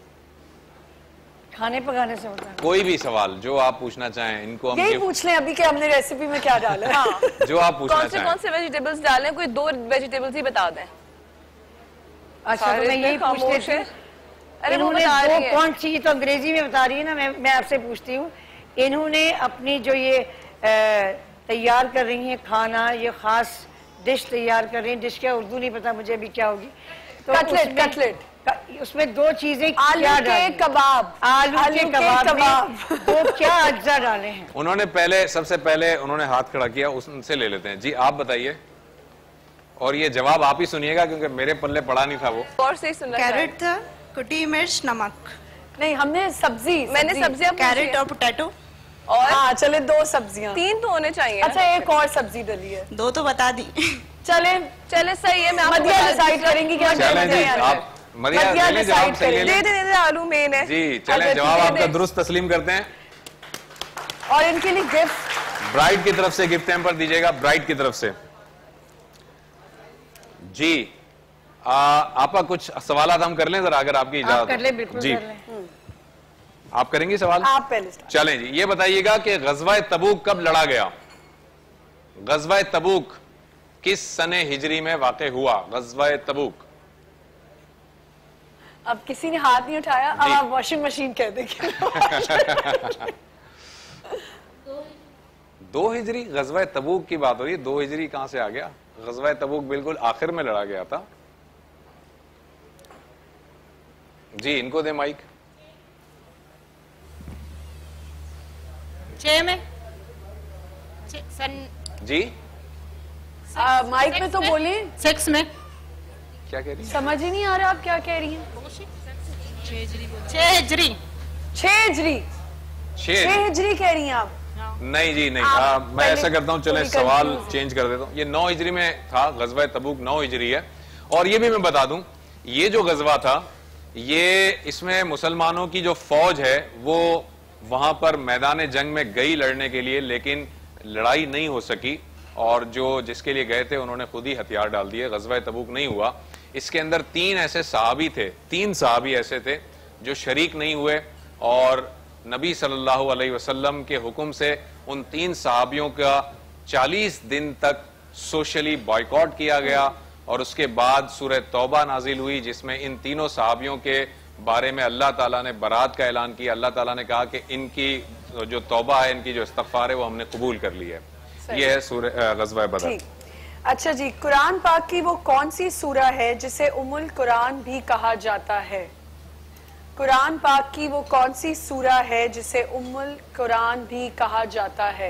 खाने पकाने से होता है कोई भी सवाल जो आप पूछना चाहें इनको हम यही पूछ लें अभी कि हमने रेसिपी में क्या डाला है। हाँ। जो आप पूछना कौन से कौन से वेजिटेबल्स डालें, कोई दो वेजिटेबल्स ही बता दें। अच्छा, तो मैं यही पूछ लेती हूँ, अरे वो इन्होंने बता दो रही है। कौन सी तो अंग्रेजी में बता रही है ना, मैं मैं आपसे पूछती हूँ, इन्होंने अपनी जो ये तैयार कर रही हैं खाना, ये खास डिश तैयार कर रही हैं, डिश क्या उर्दू नहीं पता मुझे अभी क्या होगी, तो कटलेट कटलेट उसमें दो चीजें आलू क्या के कबाब, आलू के कबाब, कबाब। तो क्या अज्जा डाले हैं? उन्होंने पहले सबसे पहले उन्होंने हाथ खड़ा किया, उनसे ले लेते हैं। जी आप बताइए और ये जवाब आप ही सुनिएगा क्योंकि मेरे पल्ले पड़ा नहीं था वो। और से सुनना कैरेट था, कुटी मिर्च, नमक। नहीं, हमने सब्जी मैंने सब्जियां कैरेट और पोटैटो। और हाँ चले दो सब्जियां, तीन तो होने चाहिए। अच्छा, एक और सब्जी डली है, दो तो बता दी। चले चले सही है। मैं मदिया डिसाइड करेंगी क्या आप मदिया डिसाइड करें। दे दे दे आलू मेन है। जी चलें, जवाब आपका दुरुस्त तस्लीम करते हैं और इनके लिए गिफ्ट ब्राइड की तरफ से गिफ्ट हैम्पर दीजिएगा, ब्राइड की तरफ से। जी आ, आपका कुछ सवाल हम कर लें जरा, अगर आपकी इजाजत कर लें, बिल्कुल जी कर लें। आप करेंगी सवाल? आप पहले चलें जी, ये बताइएगा कि गजवा तबूक कब लड़ा गया? गजवा तबूक किस सने हिजरी में वाक़े हुआ? गजवा तबूक। अब किसी ने हाथ नहीं उठाया, अब आप वॉशिंग मशीन कह देंगे। दो हिजरी गजवा तबूक की बात हो रही है, दो हिजरी कहां से आ गया? गजवा तबूक बिल्कुल आखिर में लड़ा गया था। जी इनको दे माइक। छह में सन जी आ, माइक में तो बोलिए। सिक्स में। क्या कह रही? समझ ही नहीं आ रहा आप क्या कह रही हैं। छह हिजरी। छह हिजरी छह हिजरी कह रही हैं आप? नहीं जी नहीं, आ, मैं ऐसा करता हूँ, चले सवाल चेंज कर देता हूँ। ये नौ हिजरी में था, गजवा तबूक नौ हिजरी है। और ये भी मैं बता दूं, ये जो गजवा था ये इसमें मुसलमानों की जो फौज है वो वहां पर मैदान जंग में गई लड़ने के लिए, लेकिन लड़ाई नहीं हो सकी और जो जिसके लिए गए थे उन्होंने खुद ही हथियार डाल दिए, गजवा तबूक नहीं हुआ। इसके अंदर तीन ऐसे सहाबी थे, तीन सहाबी ऐसे थे जो शरीक नहीं हुए और नबी सल्लल्लाहु अलैहि वसल्लम के हुक्म से उन तीन सहाबियों का चालीस दिन तक सोशली बॉयकॉट किया गया और उसके बाद सूरह तौबा नाजिल हुई जिसमें इन तीनों सहाबियों के बारे में अल्लाह ताला ने बरात का ऐलान किया। अल्लाह ताला ने कहा कि इनकी जो तौबा है, इनकी जो इस्तग़फ़ार है वो हमने कबूल कर ली है। ये है सूरह ग़ज़वा बदर। अच्छा जी, कुरान पाक की वो कौन सी सूरा है जिसे उम्मुल कुरान भी कहा जाता है? कुरान पाक की वो कौन सी सूरा है जिसे उम्मुल कुरान भी कहा जाता है?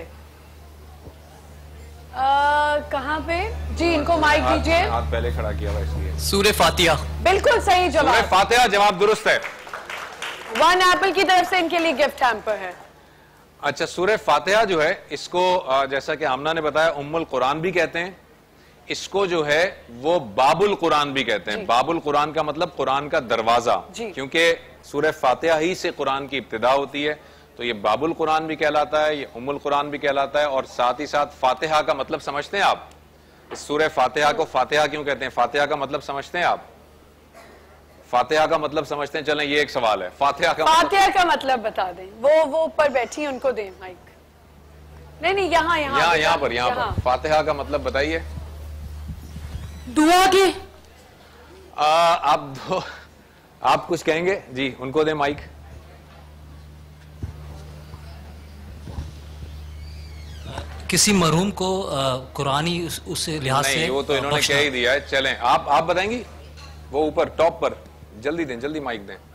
कहाँ पे? जी इनको माइक दीजिए। हाथ पहले खड़ा किया हुआ इसलिए। सूरे फातिहा। बिल्कुल सही जवाब। सूरे फातिहा जवाब दुरुस्त है। वन एप्पल की तरफ से इनके लिए गिफ्ट हैम्पर है। अच्छा, सूरह फातिहा जो है इसको जैसा कि आमना ने बताया उम्मुल कुरान भी कहते हैं, इसको जो है वो बाबुल कुरान भी कहते हैं। बाबुल कुरान का मतलब कुरान का दरवाजा, क्योंकि सूरह फातिहा ही से कुरान की इब्तिदा होती है, तो ये बाबुल कुरान भी कहलाता है, ये उम्मुल कुरान भी कहलाता है। और साथ ही साथ फातिहा का मतलब समझते हैं आप? इस सूरह फातिहा को फातिहा क्यों कहते हैं? फातिहा का मतलब समझते हैं आप? फातिहा का मतलब समझते हैं? चलें, ये एक सवाल है। फातिहा का फातिहा का मतलब बता दें। वो वो ऊपर बैठी उनको दें माइक। नहीं नहीं, यहाँ यहाँ यहाँ यहाँ पर यहाँ पर फातिहा का मतलब बताइए। दुआ के आ, आप दो आप कुछ कहेंगे जी? उनको दे माइक। किसी मरहूम को कुरानी उस, उस लिहाज से वो तो इन्होंने कह ही दिया है। चलें, आप आप बताएंगी? वो ऊपर टॉप पर, जल्दी दें, जल्दी माइक दें।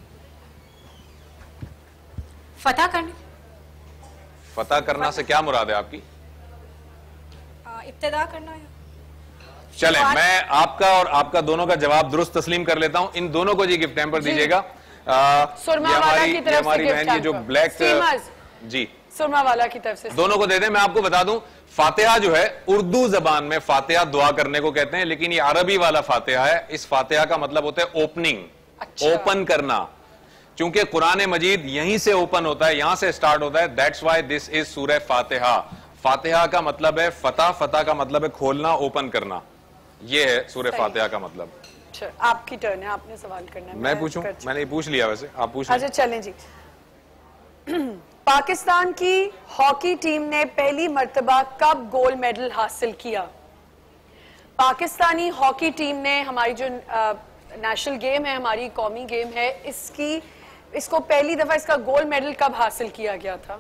फतह करने। फतह करना से क्या मुराद है आपकी? इब्तिदा करना है। चलें, मैं आपका और आपका दोनों का जवाब दुरुस्त तस्लीम कर लेता हूं। इन दोनों को जी गिफ्ट हैम्पर दीजिएगा। हमारी हमारी बहन ये जो ब्लैक जी सुरमा वाला की तरफ से दोनों को दे दें। मैं आपको बता दूं, फातिहा जो है उर्दू जबान में फातिहा दुआ करने को कहते हैं, लेकिन ये अरबी वाला फातिहा है। इस फातिहा का मतलब होता है ओपनिंग, अच्छा। ओपन करना। क्योंकि कुरान मजीद यहीं से ओपन होता है, यहां से स्टार्ट होता है। दैट्स व्हाई दिस इज सूरह फातिहा। फातिहा का मतलब है फतह, फतह का मतलब है खोलना, ओपन करना। ये है सूरह फातिहा का मतलब। अच्छा, आपकी टर्न है, आपने सवाल करना है। मैं पूछूं? मैंने पूछ लिया वैसे, आप पूछ। अच्छा चलें जी। पाकिस्तान की हॉकी टीम ने पहली मर्तबा कब गोल्ड मेडल हासिल किया? पाकिस्तानी हॉकी टीम ने, हमारी जो नेशनल गेम है, हमारी कौमी गेम है, इसकी इसको पहली दफा इसका गोल्ड मेडल कब हासिल किया गया था?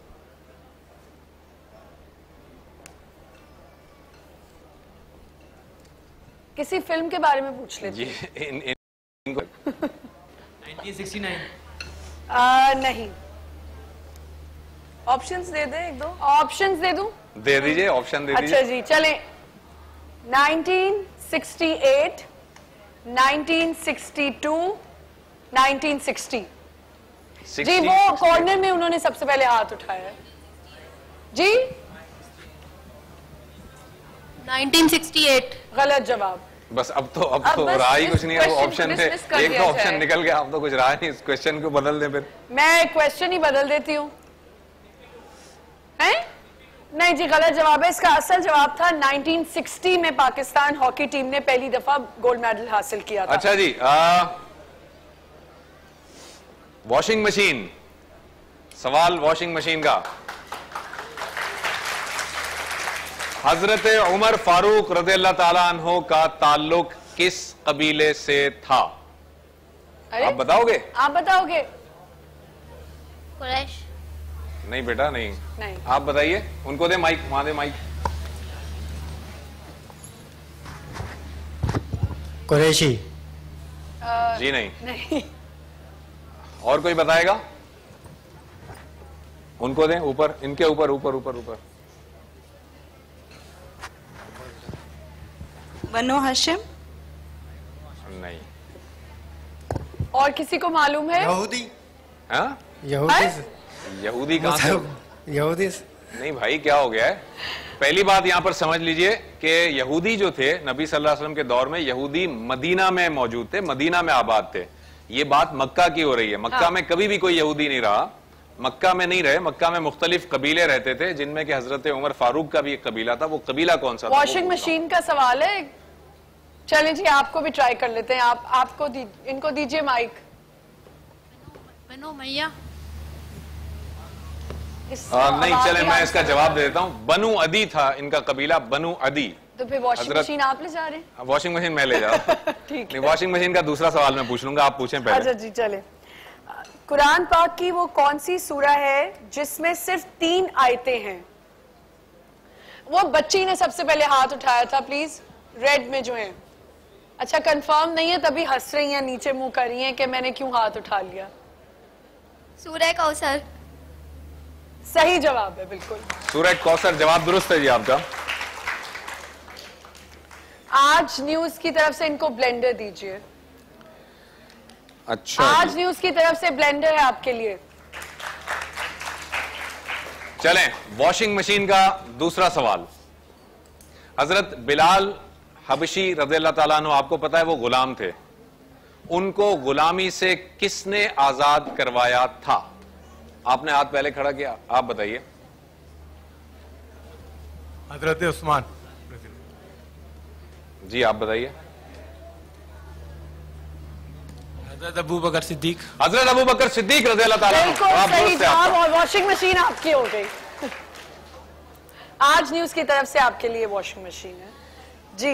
किसी फिल्म के बारे में पूछ लेते हैं। इन, इन, इनको नाइनटीन सिक्सटी नाइन। आ, नहीं। ऑप्शंस दे दे, एक दो ऑप्शंस दे दूं? दे दीजिए, ऑप्शन दे दीजिए। अच्छा जी, चले। Nineteen sixty eight, nineteen sixty two, nineteen sixty. जी, वो कॉर्नर में उन्होंने सबसे पहले हाथ उठाया है जी। नाइनटीन सिक्सटी एट गलत जवाब। बस अब तो अब, अब तो रहा ही कुछ नहीं है। वो ऑप्शन है, एक तो ऑप्शन निकल गया, अब तो कुछ रहा नहीं। इस क्वेश्चन को बदल दे फिर। मैं क्वेश्चन ही बदल देती हूँ। हैं? नहीं जी, गलत जवाब है। इसका असल जवाब था नाइनटीन सिक्सटी में पाकिस्तान हॉकी टीम ने पहली दफा गोल्ड मेडल हासिल किया था। अच्छा जी, वॉशिंग मशीन, सवाल वॉशिंग मशीन का। हजरत उमर फारूक रज़ियल्लाहु ताला अन्हो का ताल्लुक किस कबीले से था? आप बताओगे? आप बताओगे? कुरैश। नहीं बेटा, नहीं, नहीं। आप बताइए। उनको दे माइक, वहां दे माइक। कुरैशी। जी नहीं। नहीं। और कोई बताएगा? उनको दें, ऊपर, इनके ऊपर, ऊपर ऊपर ऊपर। बनो हाशिम। नहीं। और किसी को मालूम है? यहूदी। हाँ? यहूदी। यहूदी कहां से? यहूदी नहीं भाई, क्या हो गया है? पहली बात यहां पर समझ लीजिए कि यहूदी जो थे नबी सल्लल्लाहु अलैहि वसल्लम के दौर में, यहूदी मदीना में मौजूद थे, मदीना में आबाद थे। ये बात मक्का की हो रही है। मक्का हाँ। में कभी भी कोई यहूदी नहीं रहा, मक्का में नहीं रहे। मक्का में मुख्तलिफ कबीले रहते थे, जिनमें कि हजरत उमर फारूक का भी एक कबीला था। वो कबीला कौन सा था? वॉशिंग मशीन का सवाल है। चलिए जी, आपको भी ट्राई कर लेते हैं। आप आपको दी, इनको दीजिए माइक। बनो मैया। नहीं, चले मैं इसका जवाब दे देता हूँ। बनु अदी था इनका कबीला, बनु अदी। तो फिर वॉशिंग मशीन आप ले जा रहे हैं? वॉशिंग मशीन मैं ले जा रहा हूँ। ठीक है। वॉशिंग मशीन का दूसरा सवाल मैं पूछ लूंगा, आप पूछें पहले। अच्छा जी, चले। कुरान पाक की वो कौन सी सूरा है जिसमें सिर्फ तीन आयतें हैं? वो बच्ची ने सबसे पहले हाथ उठाया था, प्लीज, रेड में जो है। अच्छा, कंफर्म नहीं है तभी हंस रही हैं, नीचे मुंह कर रही हैं कि मैंने क्यों हाथ उठा लिया। सूरह कौसर। सही जवाब है, बिल्कुल। सूरह कौसर जवाब दुरुस्त है जी आपका। आज न्यूज की तरफ से इनको ब्लेंडर दीजिए। अच्छा, आज न्यूज की तरफ से ब्लेंडर है आपके लिए। चलें, वॉशिंग मशीन का दूसरा सवाल। हजरत बिलाल हबशी रज़ियल्लाहु ताला अन्हु, आपको पता है वो गुलाम थे, उनको गुलामी से किसने आजाद करवाया था? आपने हाथ पहले खड़ा किया, आप बताइए। हजरत उस्मान। जी आप बताइए। हजरत अबू बकर सिद्दीक। हजरत अबू बकर सिद्दीक रज़ियल्लाहु ताला अन्हु। बिल्कुल आप सही दुरुस्त है आपका। जवाब, और वॉशिंग मशीन आपकी हो गई। आज न्यूज की तरफ से आपके लिए वॉशिंग मशीन है जी।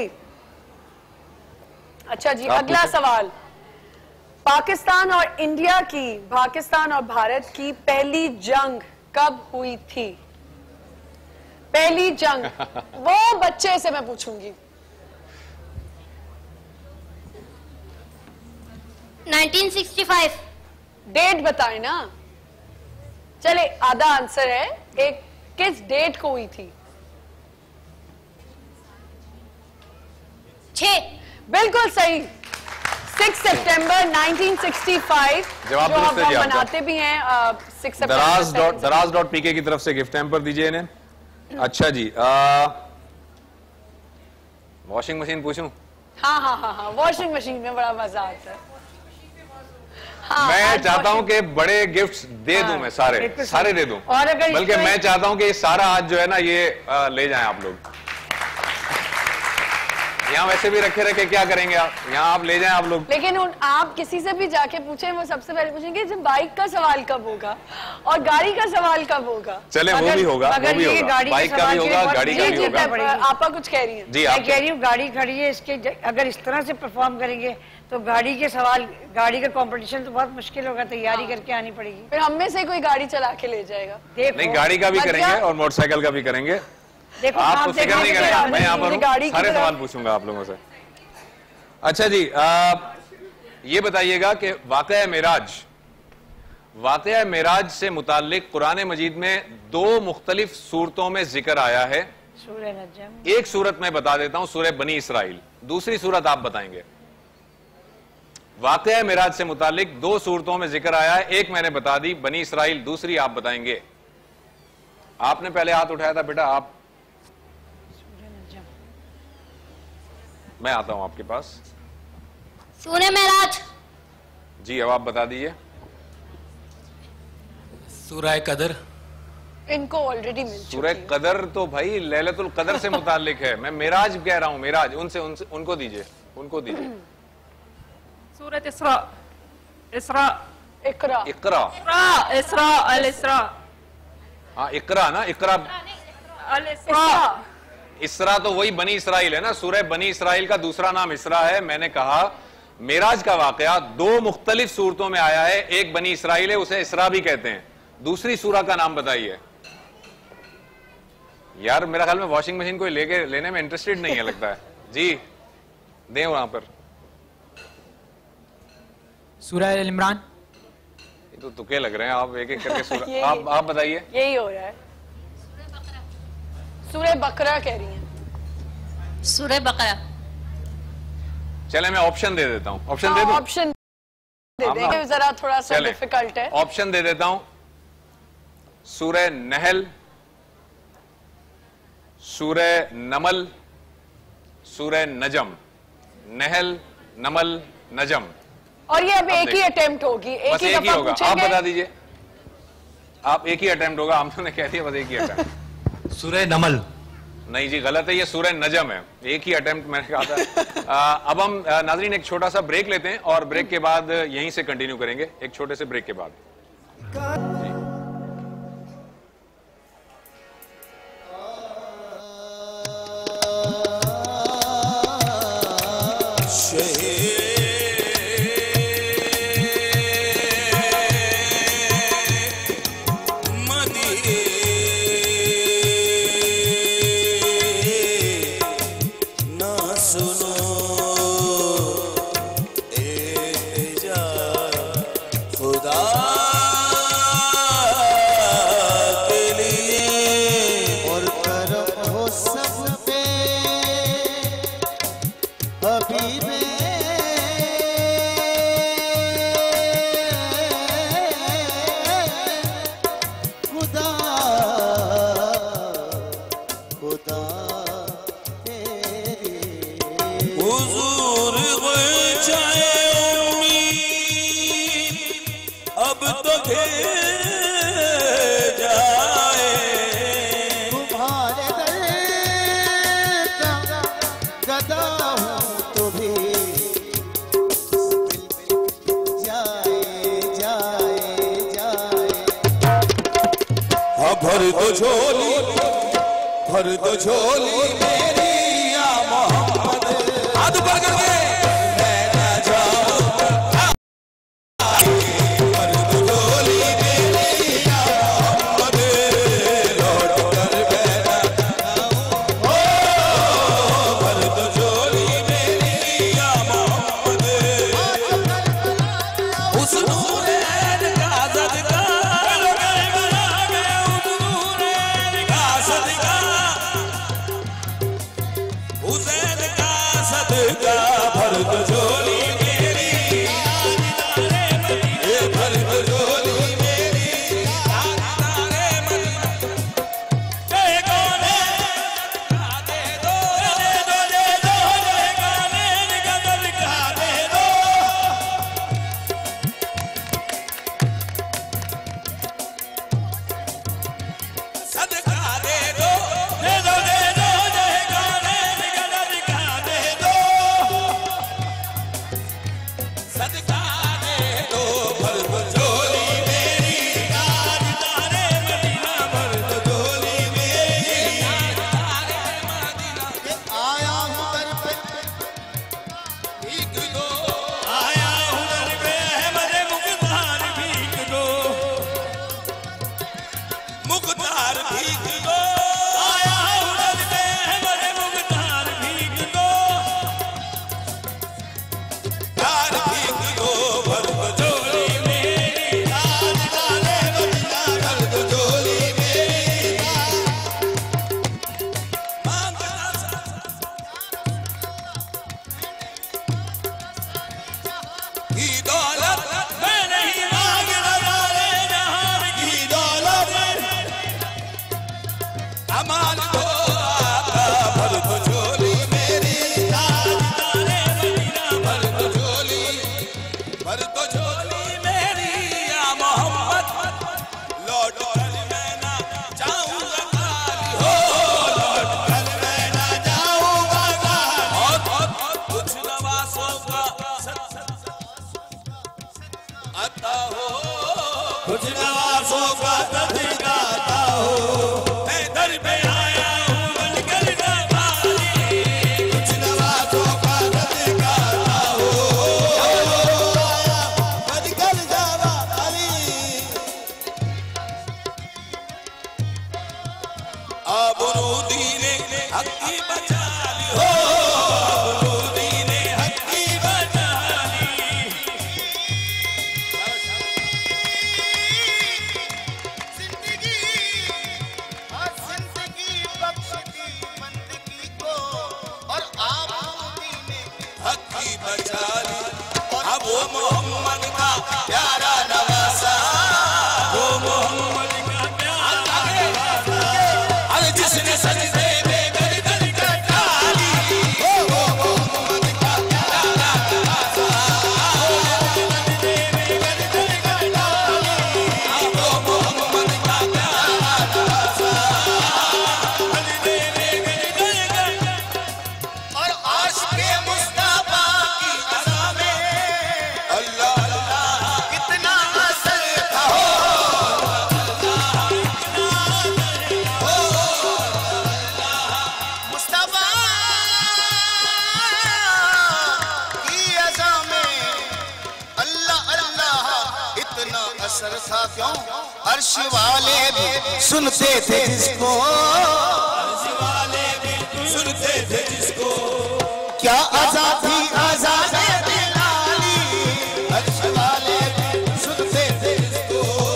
अच्छा जी, आप अगला पूछो। सवाल। पाकिस्तान और इंडिया की, पाकिस्तान और भारत की पहली जंग कब हुई थी? पहली जंग वो बच्चे से मैं पूछूंगी। Nineteen sixty five. डेट बताए ना। चले, आधा आंसर है, एक किस डेट को हुई थी? छह। बिल्कुल सही, six September nineteen sixty five. जवाब जो दुरुस्त हम है जी लोग आपका। मनाते भी हैं सिक्स दराज सितंबर। डॉट दराज डॉट पीके की तरफ से गिफ्ट हैम्पर दीजिए इन्हें। अच्छा जी, वॉशिंग मशीन पूछूं? हाँ हाँ हाँ हाँ, वॉशिंग मशीन में बड़ा मजा आता है। हाँ, मैं आज चाहता हूं washing- कि बड़े गिफ्ट्स दे दूं, मैं सारे बिल्कुल सारे दे दूं, और अगर बल्कि इसमें- मैं चाहता हूं कि ये सारा आज जो है ना ये आ, ले जाएं आप लोग। यहाँ वैसे भी रखे रखे क्या करेंगे आप, यहाँ आप ले जाएं आप लोग। लेकिन उन, आप किसी से भी जाके पूछें, वो सबसे पहले पूछेंगे जब बाइक का सवाल कब होगा और गाड़ी का सवाल कब होगा। चले वो अगर- भी होगा, वो अगर भी ये होगा, गाड़ी का बाइक का सवाल भी ये होगा, बहुत- गाड़ी का जी भी जी, होगा। मैं- आपा कुछ कह रही हैं। जी मैं आप कह रही हूँ गाड़ी खड़ी है, इसके ज- अगर इस तरह से परफॉर्म करेंगे तो गाड़ी के सवाल, गाड़ी का कंपटीशन तो बहुत मुश्किल होगा, तैयारी करके आनी पड़ेगी। फिर हम में से कोई गाड़ी चला के ले जाएगा। देखो नहीं, गाड़ी का भी अच्छा। करेंगे और मोटरसाइकिल का भी करेंगे। देखो आप आप तो फिक्र देखो नहीं कि करें, गाड़ी- मैं यहाँ पर हूँ, गाड़ी की सारे तरफ- सवाल पूछूंगा आप लोगों से। अच्छा जी, आ, ये बताइएगा कि वाक़या मेराज, वाक़या मेराज से मुताल्लिक कुरान मजीद में दो मुख्तलिफ सूरतों में जिक्र आया है। सूरह नजम। एक सूरत मैं बता देता हूं, सूरह बनी इसराइल। दूसरी सूरत आप बताएंगे। वाक़या मेराज से मुताल्लिक दो सूरतों में जिक्र आया है, एक मैंने बता दी बनी इसराइल, दूसरी आप बताएंगे। आपने पहले हाथ उठाया था बेटा, आप, मैं आता हूं आपके पास। सूरह मेराज। जी अब आप बता दीजिए। सूरह कदर। इनको ऑलरेडी मिल चुकी सूरह है। कदर तो भाई लैलतुल कदर से मुताल्लिक है, मैं मेराज कह रहा हूं, मेराज। उनसे उनसे उनको दीजिए, उनको दीजिए। सूरत इसरा। इसरा। इकरा। इकरा। इसरा। इसरा। अल इसरा। हाँ इकरा ना, इकरा। अल इसरा। इसरा तो वही बनी इसराइल है ना, सूरह बनी इसराइल का दूसरा नाम इसरा है। मैंने कहा मेराज का वाकया दो मुख्तलिफ सूरतों में आया है, एक बनी इसराइल है, उसे इसरा भी कहते हैं। दूसरी सूरह का नाम बताइए। यार मेरा ख्याल में वॉशिंग मशीन कोई लेके लेने में इंटरेस्टेड नहीं है लगता है। जी दें वहां पर। सूरह अल इमरान। ये तो तुके लग रहे हैं, आप एक एक करके सूरह यही- आप आप बताइए। यही हो रहा है। सूरह बकरा कह रही हैं। सूरह बकरा। चले मैं ऑप्शन दे देता हूं, ऑप्शन दे दूं? ऑप्शन दे हाँ, देंगे, हाँ। जरा थोड़ा सा चलें। डिफिकल्ट है। ऑप्शन दे देता हूं। सूरह नहल, सूरह नमल, सूरह नजम। नहल, नमल, नजम। और ये अब एक ही देखिए। अटेम्प्ट होगी, एक बस ही एक ही दफा होगा, आप पूछेंगे। बता दीजिए। आप एक ही अटेम्प्ट होगा, हमने कह दिया बस एक ही अटेम्प्ट। सूरह नमल। नहीं जी गलत है, ये सूरह नजम है। एक ही अटेम्प्ट मैंने कहा था। आ, अब हम आ, नाजरीन एक छोटा सा ब्रेक लेते हैं और ब्रेक के बाद यहीं से कंटिन्यू करेंगे, एक छोटे से ब्रेक के बाद। जी। दूर हो जाए उम्मीद अब तो घेर जाए तुम्हारे दर का गदा हूँ तो भी जाए जाए जाए। हाँ भर दो झोली भर दो झोली मेरी या मोहम्मद हाथ ऊपर करके मैं ना जाऊं भर दो झोली मेरी या मोहम्मद लौट कर बैठा ओ भर दो झोली मेरी या मोहम्मद उस नूरे का सदका हुसैन का सदका भर दो झोली मेरी ये भर दो झोली मेरी तारे मदीना जय गाने दे दो दे दो दे दो जय गाने गदर का दे दो सदका दे दो दे दो दे दो जय गाने गदर का दे दो सदका दे दो भर दो झोली मेरी ताज तारे मदीना भर दो झोली मेरी ताज तारे मदीना आया हूँ दर पे भीख दो आया हूँ दर पे अहमद मुख्तार भीख दो मुख्तार भीख दो आया हूँ दर पे अहमद मुख्तार भीख दो तार भीख दो भर दो झोली मेरी ताज तारे मदीना भर दो झोली मेरी मांगना की दौलत मैं नहीं मांगना सारे जहान की दौलत अमान दो आका भर दो झोली मेरी ताज तारे मदीना भर दो झोली भर दो झोली मेरी या मोहम्मद लौट कर मैं ना जाऊंगा खाली हो लौट कर मैं ना जाऊंगा खाली और कुछ नवासों का आता हो कुछ नवासों का सदका आता हो मैं दर पे आया हूँ बनकर नवाली कुछ नवासों का सदका आता हो बनकर जावा अली आबरूदी ने हक की बचा ली हो आबरूदी ने हक की बचा ली जिंदगी हर जिंदगी बख्श दी बंदगी को और आबरूदी ने हक की बचा ली अब वो मोहम्मद का प्यारा नवासा वो मोहम्मद का प्यारा नवासा अरे जिसने सजदे में गर्दन कटा ली वो मोहम्मद का प्यारा नवासा सजदे में गर्दन कटा ली वो मोहम्मद का प्यारा नवासा सजदे में गर्दन कटा और आशिक़े मुस्तफा की अज़ा में अल्लाह अल्लाह कितना असर था हो मुस्तफा की अज़ा में अल्लाह अल्लाह इतना असर था क्यों अर्श वाले भी सुनते थे जिसको अर्श वाले भी सुनते थे जिसको क्या अज़ा थी अज़ा ने दिलाली अर्श वाले भी सुनते थे जिसको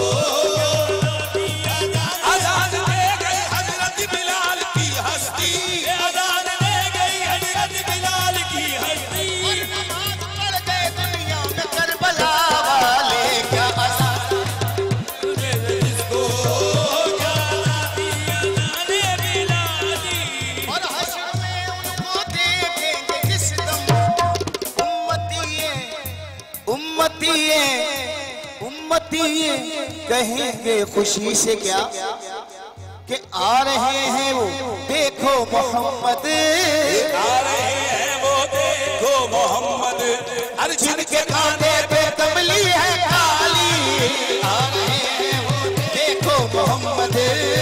अज़ान दे गई हज़रत बिलाल की हस्ती अज़ान दे गई हज़रत बिलाल की हस्ती नमाज पढ़ गए दुनिया में करबला वाले क्या अज़ा जिसको क्या अज़ान बिलाली और हश्र में उनको देखेंगे जिस दम उम्मती कहेंगे खुशी से क्या कि आ रहे हैं वो देखो मोहम्मद, आ रहे हैं वो देखो मोहम्मद, हर जिनके कांधे पे कमली है काली, आ रहे हैं वो देखो मोहम्मद,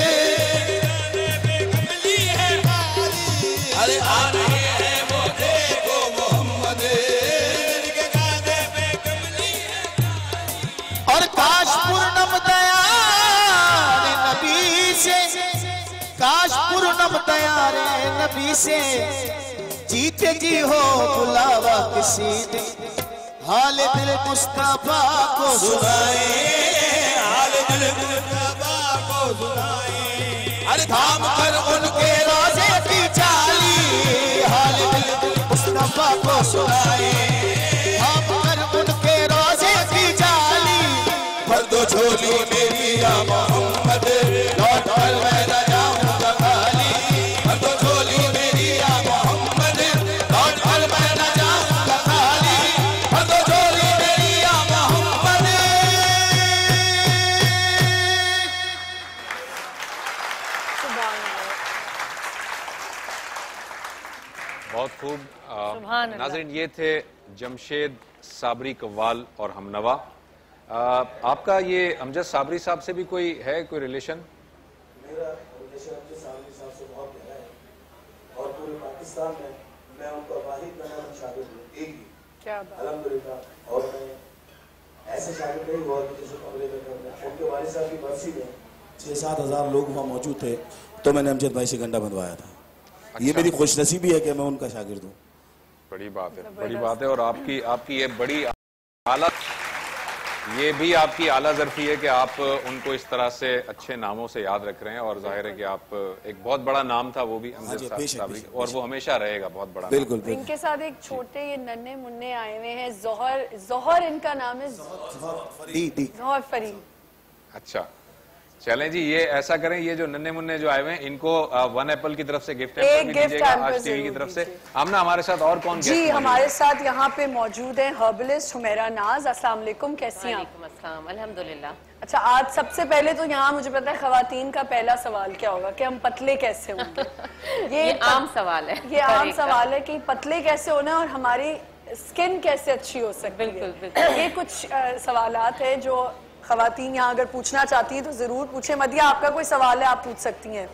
कमली है काली, अरे आ रहे हैं वो देखो मोहम्मद, जिनके कांधे पे कमली है काली। और काश पूर्णम दयार नबी से, काश पूर्णम दयार नबी से जीते जी हो बुलावा किसी दिन, हाल दिल मुस्तफा को सुनाए, हाल दिल मुस्तफा को सुनाए, अरे थाम कर उनके रोजे की चाली, हाल दिल मुस्तफा को सुनाए, थाम कर उनके रोजे की चाली, भर दो झोली मेरी या मोहम्मद, लौट कर मैं न जाऊंगा खाली, भर दो झोली मेरी या मोहम्मद, लौट कर मैं न जाऊंगा खाली, भर दो झोली मेरी या मोहम्मद। बहुत खूब। सुभान अल्लाह। नाज़रीन, ये थे जमशेद साबरी कव्वाल और हमनवा। आ, आपका ये अमजद साबरी साहब से भी कोई है, कोई रिलेशन? मेरा रिलेशन अमजद साबरी साहब से बहुत गहरा है और पूरे पाकिस्तान में मैं उनका वाहिद बना शागिर्द हूँ, एक ही। क्या बात। अल्हम्दुलिल्लाह। और मैं ऐसे शागिर्द नहीं हुआ कि जिसे कमरे में करना। उनके वालिद साहब की बरसी में छः सात हजार लोग वहाँ मौजूद थे, तो मैंने अमजद भाई से गंडा बंधवाया था। अच्छा। ये मेरी खुशनसीबी है कि मैं उनका शागिर्द हूँ। बड़ी बात है, बड़ी बात है। और आपकी आपकी ये बड़ी आला, ये भी आपकी आला ज़र्फी है कि आप उनको इस तरह से अच्छे नामों से याद रख रहे हैं। और जाहिर है कि आप एक बहुत बड़ा नाम था वो भी अमजद साबरी, और वो हमेशा रहेगा बहुत बड़ा। बिल्कुल। इनके साथ एक छोटे ये नन्हे मुन्ने आए हुए हैं, जोहर, जोहर इनका नाम है, जोहर फरीद। अच्छा, चलें जी, ये ऐसा करें, ये जो नन्हे मुन्ने जो आए हुए हैं इनको वन एप्पल की तरफ से गिफ्ट भी दीजिएगा आज टीवी की तरफ से। आमना, हमारे साथ और कौन जी हमारे साथ यहाँ पे मौजूद है हर्बलिस्ट हुमैरा नाज। अस्सलाम वालेकुम, कैसी हैं आप? अल्हम्दुलिल्लाह। अच्छा, आज सबसे पहले तो यहाँ मुझे पता है खवातीन का पहला सवाल क्या होगा कि हम पतले कैसे होंगे। ये, ये आम सवाल है, ये आम सवाल है कि पतले कैसे होना और हमारी स्किन कैसे अच्छी हो सकती है। बिल्कुल बिल्कुल। ये कुछ सवालात है जो खवातीन यहाँ अगर पूछना चाहती है तो जरूर पूछे। मदिया, आपका कोई सवाल है, आप पूछ सकती हैं।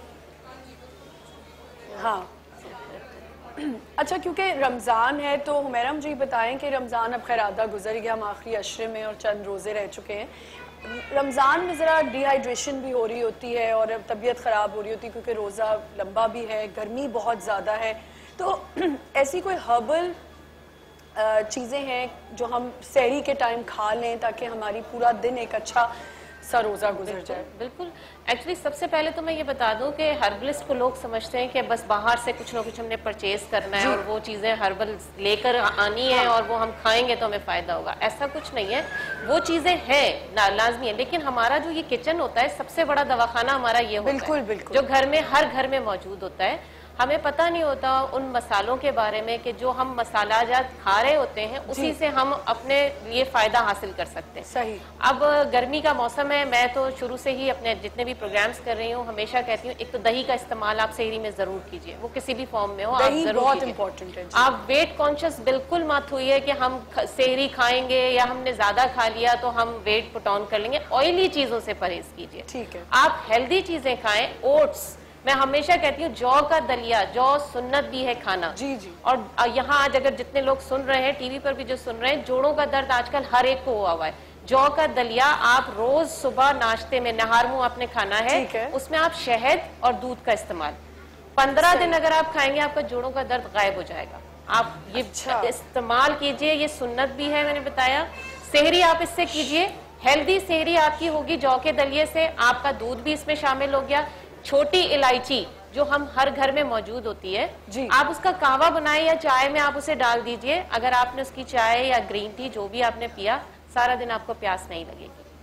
हाँ, अच्छा, क्योंकि रमज़ान है तो हुमैरा मुझे बताएं कि रमज़ान अब खैर आधा गुजर गया, हम आखिरी अशरे में और चंद रोज़े रह चुके हैं। रमज़ान में ज़रा डिहाइड्रेशन भी हो रही होती है और तबीयत ख़राब हो रही होती है क्योंकि रोज़ा लंबा भी है, गर्मी बहुत ज़्यादा है। तो ऐसी कोई हर्बल चीज़ें हैं जो हम सहरी के टाइम खा लें ताकि हमारी पूरा दिन एक अच्छा सा रोज़ा गुजर जाए? बिल्कुल। एक्चुअली सबसे पहले तो मैं ये बता दूं कि हर्बलिस्ट को लोग समझते हैं कि बस बाहर से कुछ ना कुछ हमने परचेज करना है और वो चीज़ें हर्बल लेकर आनी है और वो हम खाएंगे तो हमें फ़ायदा होगा। ऐसा कुछ नहीं है, वो चीज़ें हैं लाजमी है, लेकिन हमारा जो ये किचन होता है सबसे बड़ा दवाखाना हमारा ये होता बिल्कुल, है बिल्कुल। जो घर में हर घर में मौजूद होता है। हमें पता नहीं होता उन मसालों के बारे में कि जो हम मसाला जात खा रहे होते हैं उसी से हम अपने लिए फायदा हासिल कर सकते हैं। सही। अब गर्मी का मौसम है, मैं तो शुरू से ही अपने जितने भी प्रोग्राम्स कर रही हूँ हमेशा कहती हूँ एक तो दही का इस्तेमाल आप सहरी में जरूर कीजिए, वो किसी भी फॉर्म में हो, आप जरूर बहुत इम्पोर्टेंट है। आप वेट कॉन्शियस बिल्कुल मत हुई है कि हम सहरी खाएंगे या हमने ज्यादा खा लिया तो हम वेट पुट ऑन कर लेंगे। ऑयली चीजों से परहेज कीजिए। ठीक है। आप हेल्दी चीजें खाएं। ओट्स, मैं हमेशा कहती हूँ जौ का दलिया, जौ सुन्नत भी है खाना। जी जी। और यहाँ आज अगर जितने लोग सुन रहे हैं, टीवी पर भी जो सुन रहे हैं, जोड़ों का दर्द आजकल हर एक को हुआ हुआ है। जौ का दलिया आप रोज सुबह नाश्ते में नहार मुंह आपने खाना है, है। उसमें आप शहद और दूध का इस्तेमाल पंद्रह दिन अगर आप खाएंगे आपका जोड़ों का दर्द गायब हो जाएगा। आप ये अच्छा। इस्तेमाल कीजिए, ये सुन्नत भी है मैंने बताया। सेहरी आप इससे कीजिए, हेल्दी सेहरी आपकी होगी जौ के दलिये से, आपका दूध भी इसमें शामिल हो गया। छोटी इलायची जो हम हर घर में मौजूद होती है जी। आप उसका कहवा बनाए या चाय में आप उसे डाल दीजिए। अगर आपने उसकी चाय या ग्रीन टी जो भी आपने पिया, सारा दिन आपको प्यास नहीं लगेगी।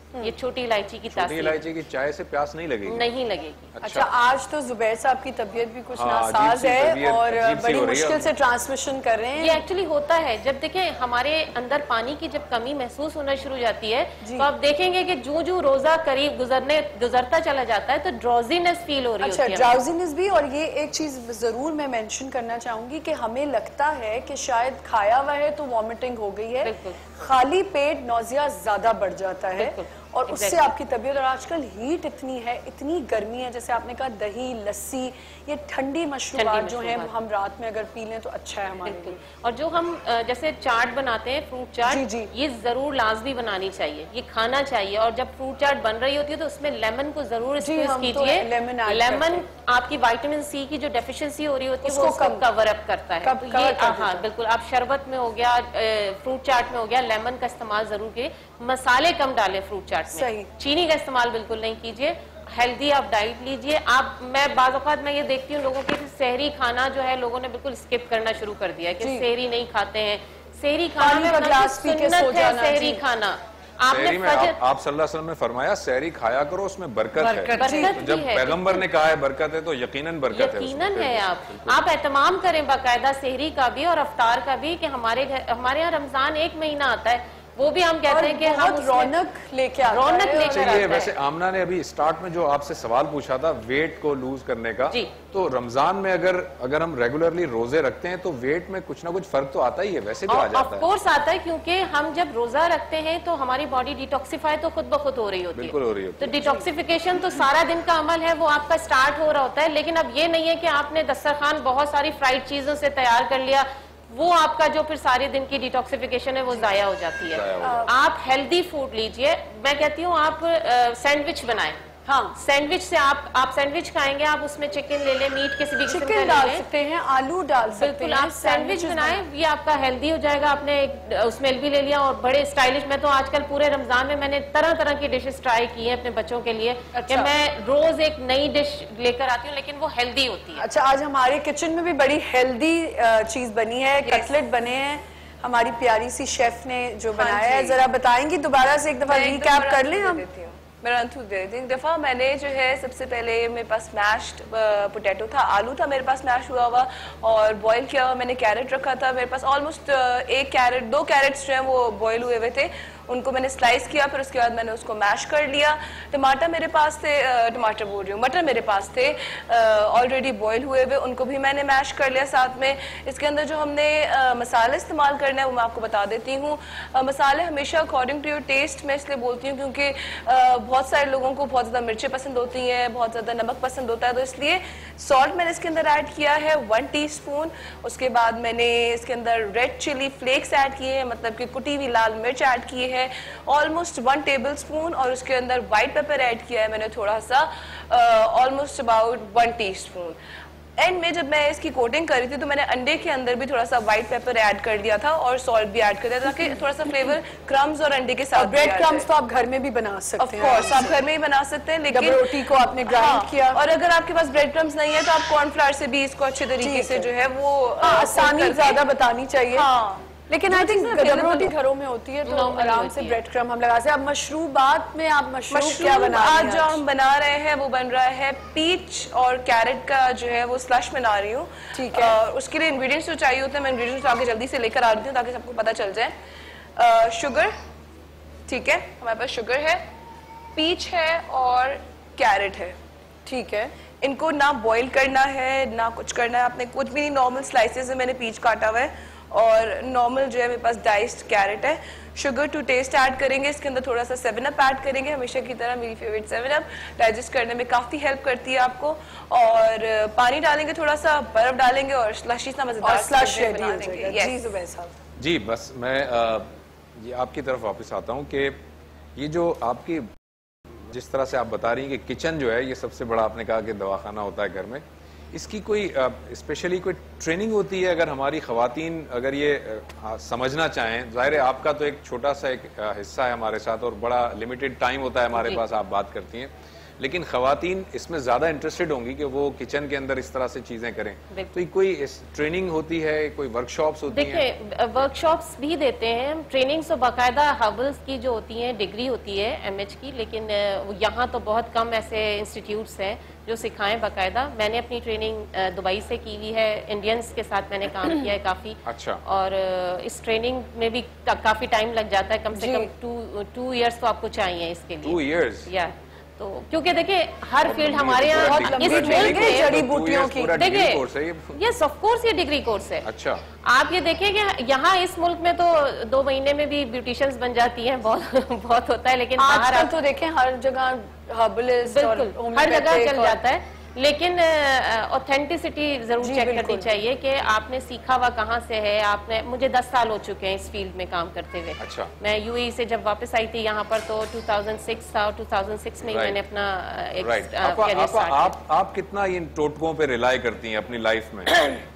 ये छोटी इलायची की छोटी तासीर। इलायची की चाय से प्यास नहीं लगेगी? नहीं लगेगी। अच्छा, अच्छा आज तो जुबैर साहब की तबीयत भी कुछ हाँ, नासाज है और बड़ी मुश्किल से ट्रांसमिशन कर रहे हैं। ये एक्चुअली होता है जब देखें हमारे अंदर पानी की जब कमी महसूस होना शुरू हो जाती है तो आप देखेंगे कि जूं जूं रोजा करीब गुजरने गुजरता चला जाता है तो ड्राउजीनेस फील हो रही अच्छा, होती है। ड्राउजीनेस भी। और ये एक चीज जरूर मैं मेंशन करना चाहूंगी कि हमें लगता है कि शायद खाया हुआ है तो वॉमिटिंग हो गई है, खाली पेट नौजिया ज्यादा बढ़ जाता है और exactly. उससे आपकी तबीयत। और आजकल हीट इतनी है, इतनी गर्मी है, जैसे आपने कहा दही लस्सी ये ठंडी मशरूबात जो है हम रात में अगर पी लें तो अच्छा है हमारे लिए। और जो हम जैसे चाट बनाते हैं फ्रूट चाट, जी जी। ये जरूर लाजमी बनानी चाहिए, ये खाना चाहिए। और जब फ्रूट चाट बन रही होती है तो उसमें लेमन को जरूर स्क्वीज कीजिए। लेमन लेमन आपकी विटामिन सी की जो डेफिशिएंसी हो रही होती है वो उसको कवर अप करता है। कब तो ये हाँ बिल्कुल, आप शरबत में हो गया, फ्रूट चाट में हो गया, लेमन का इस्तेमाल जरूर कीजिए। मसाले कम डालें फ्रूट चाट में, सही। चीनी का इस्तेमाल बिल्कुल नहीं कीजिए। हेल्दी आप डाइट लीजिए। आप मैं बाज़ औक़ात मैं ये देखती हूँ लोगों के सहरी खाना जो है लोगों ने बिल्कुल स्किप करना शुरू कर दिया है कि सहरी नहीं खाते हैं। सहरी खाना में सुन्नत है, सहरी खाना आपने में आप, आप सल्लल्लाहु अलैहि वसल्लम ने फरमाया सहरी खाया करो, उसमें बरकत, बरकत है। बरकत तो जब है, पैगंबर ने कहा है बरकत है तो यकीनन बरकत है, यकीनन है। आप आप एहतमाम करें बाकायदा सहरी का भी और अफ्तार का भी कि हमारे घर हमारे यहाँ रमजान एक महीना आता है वो भी हम कहते हैं कि हम रौनक लेके आते हैं। रौनक लेके आते हैं। वैसे आमना ने अभी स्टार्ट में जो आपसे सवाल पूछा था वेट को लूज करने का, तो रमजान में अगर अगर हम रेगुलरली रोजे रखते हैं तो वेट में कुछ ना कुछ फर्क तो आता ही है, वैसे भी आ जाता है। ऑफ कोर्स आता है क्योंकि हम जब रोजा रखते हैं तो हमारी बॉडी डिटॉक्सिफाई तो खुद ब खुद हो रही होती है। बिल्कुल हो रही होती है। तो डिटॉक्सिफिकेशन तो सारा दिन का अमल है, वो आपका स्टार्ट हो रहा होता है। लेकिन अब ये नहीं है कि आपने दस्तरखान बहुत सारी फ्राइड चीजों से तैयार कर लिया, वो आपका जो फिर सारे दिन की डिटॉक्सिफिकेशन है वो जाया हो जाती है। आप हेल्दी फूड लीजिए। मैं कहती हूँ आप सैंडविच बनाएं। हाँ, सैंडविच से आप आप सैंडविच खाएंगे, आप उसमें चिकन ले लें, मीट किसी भी किस्म का डाल सकते हैं, आलू डाल सकते हैं। बिल्कुल, आप सैंडविच बनाएं, ये आपका हेल्दी हो जाएगा। आपने उसमें भी ले लिया और बड़े स्टाइलिश। मैं तो आजकल पूरे रमजान में मैंने तरह तरह की डिशेस ट्राई की है अपने बच्चों के लिए। अच्छा। कि मैं रोज एक नई डिश लेकर आती हूँ लेकिन वो हेल्दी होती है। अच्छा, आज हमारे किचन में भी बड़ी हेल्दी चीज बनी है, कटलेट बने हैं हमारी प्यारी सी शेफ ने जो बनाया है। जरा बताएंगी दोबारा से एक दफा रिकैप कर लें हम। मेरा रन थ्रू दे देती हूँ। दफ़ा मैंने जो है सबसे पहले मेरे पास मैश्ड पोटैटो था, आलू था मेरे पास मैश हुआ हुआ और बॉईल किया हुआ। मैंने कैरेट रखा था मेरे पास, ऑलमोस्ट एक कैरेट दो कैरेट्स जो हैं वो बॉईल हुए हुए थे, उनको मैंने स्लाइस किया। फिर उसके बाद मैंने उसको मैश कर लिया। टमाटर मेरे पास थे, टमाटर बोल रही हूँ मटर मेरे पास थे ऑलरेडी बॉईल हुए हुए, उनको भी मैंने मैश कर लिया साथ में। इसके अंदर जो हमने आ, मसाले इस्तेमाल करना है वो मैं आपको बता देती हूँ। मसाले हमेशा अकॉर्डिंग टू योर टेस्ट मैं इसलिए बोलती हूँ क्योंकि आ, बहुत सारे लोगों को बहुत ज़्यादा मिर्चें पसंद होती हैं, बहुत ज़्यादा नमक पसंद होता है, तो इसलिए सॉल्ट मैंने इसके अंदर ऐड किया है वन टीस्पून। उसके बाद मैंने इसके अंदर रेड चिली फ्लेक्स ऐड किए हैं, मतलब कि कुटी हुई लाल मिर्च ऐड की है ऑलमोस्ट वन टेबल स्पून। और उसके अंदर व्हाइट पेपर ऐड किया है मैंने थोड़ा सा, almost about one teaspoon. End में जब मैं इसकी कोटिंग कर रही थी तो मैंने अंडे के अंदर भी थोड़ा सा व्हाइट पेपर ऐड कर दिया था और सॉल्ट भी ऐड कर दिया था ताकि थोड़ा सा फ्लेवर क्रम्स और अंडे के साथ। ब्रेड क्रम्स तो आप घर में भी बना सकते हैं। ऑफ कोर्स आप घर में ही बना सकते हैं, लेकिन रोटी को आपने ग्राइंड किया। और अगर आपके पास ब्रेड क्रम्स नहीं है तो आप कॉर्नफ्लावर से भी इसको अच्छे तरीके से जो है वो आसानी ज्यादा बतानी चाहिए। हाँ, लेकिन आई थिंक जब रोटी घरों में होती है तो आराम से ब्रेड क्रम हम लगा सकते हैं। अब मशरूबात में आप मशरूब क्या बना रहे हैं? आज जो हम बना रहे हैं वो बन रहा है पीच और कैरेट का जो है वो स्लश बना रही हूँ। ठीक है। और उसके लिए इंग्रेडिएंट्स जो चाहिए होते हैं मैं इंग्रेडिएंट्स आगे जल्दी से लेकर आ रही हूँ ताकि सबको पता चल जाए। शुगर, ठीक है, हमारे पास शुगर है, पीच है और कैरेट है। ठीक है, इनको ना बॉईल करना है ना कुछ करना है, आपने कुछ भी नहीं, नॉर्मल स्लाइसेस में मैंने पीच काटा हुआ है और नॉर्मल जो है मेरे पास डाइस्ड कैरेट है। शुगर टू टेस्ट ऐड करेंगे, इसके अंदर थोड़ा सा सेवन अप ऐड करेंगे, हमेशा की तरह मेरी फेवरेट सेवन अप, डाइजेस्ट करने में काफ़ी हेल्प करती है आपको। और पानी डालेंगे, थोड़ा सा बर्फ डालेंगे और स्लशी सा मजेदार स्लश रेडी हो जाएगा। जी जुबैर साहब। जी बस मैं आ, ये आपकी तरफ वापस आता हूँ कि ये जो आपकी जिस तरह से आप बता रही हैं कि किचन जो है ये सबसे बड़ा, आपने कहा कि दवाखाना होता है घर में, इसकी कोई स्पेशली कोई ट्रेनिंग होती है अगर हमारी ख़वातीन अगर ये आ, समझना चाहें? ज़ाहिर है आपका तो एक छोटा सा एक हिस्सा है हमारे साथ और बड़ा लिमिटेड टाइम होता है हमारे पास, आप बात करती हैं, लेकिन खवातीन इसमें ज्यादा इंटरेस्टेड होंगी कि वो किचन के अंदर इस तरह से चीजें करें, तो कोई इस ट्रेनिंग होती है, कोई वर्कशॉप्स होती हैं? देखिए वर्कशॉप्स भी देते हैं, ट्रेनिंग्स तो बाकायदा हर्बल्स की जो होती हैं डिग्री होती है एमएच की, लेकिन यहाँ तो बहुत कम ऐसे इंस्टीट्यूट्स हैं जो सिखाएं बाकायदा। मैंने अपनी ट्रेनिंग दुबई से की हुई है, इंडियंस के साथ मैंने काम किया है काफी। अच्छा। और इस ट्रेनिंग में भी काफी टाइम लग जाता है, कम से कम टू टू इयर्स तो आपको चाहिए इसके लिए। टू इयर्स या तो क्योंकि देखिए हर फील्ड हमारे यहाँ इस मुल्क में जड़ी बूटियों की, देखिए यस ऑफ कोर्स ये डिग्री कोर्स है। अच्छा। आप ये देखिए कि यहाँ इस मुल्क में तो दो महीने में भी ब्यूटिशियंस बन जाती हैं, बहुत बहुत होता है, लेकिन बाहर तो देखें हर जगह हर्बलिस्ट और हर जगह चल जाता है, लेकिन ऑथेंटिसिटी जरूर चेक करनी चाहिए कि आपने सीखा हुआ कहाँ से है। आपने मुझे दस साल हो चुके हैं इस फील्ड में काम करते हुए। अच्छा। मैं यूएई से जब वापस आई थी यहाँ पर तो टू थाउजेंड सिक्स था, और टू थाउजेंड सिक्स में मैंने अपना एक कैरियर स्टार्ट किया। आप आप कितना इन टोटकों पे रिलाई करती हैं अपनी लाइफ में?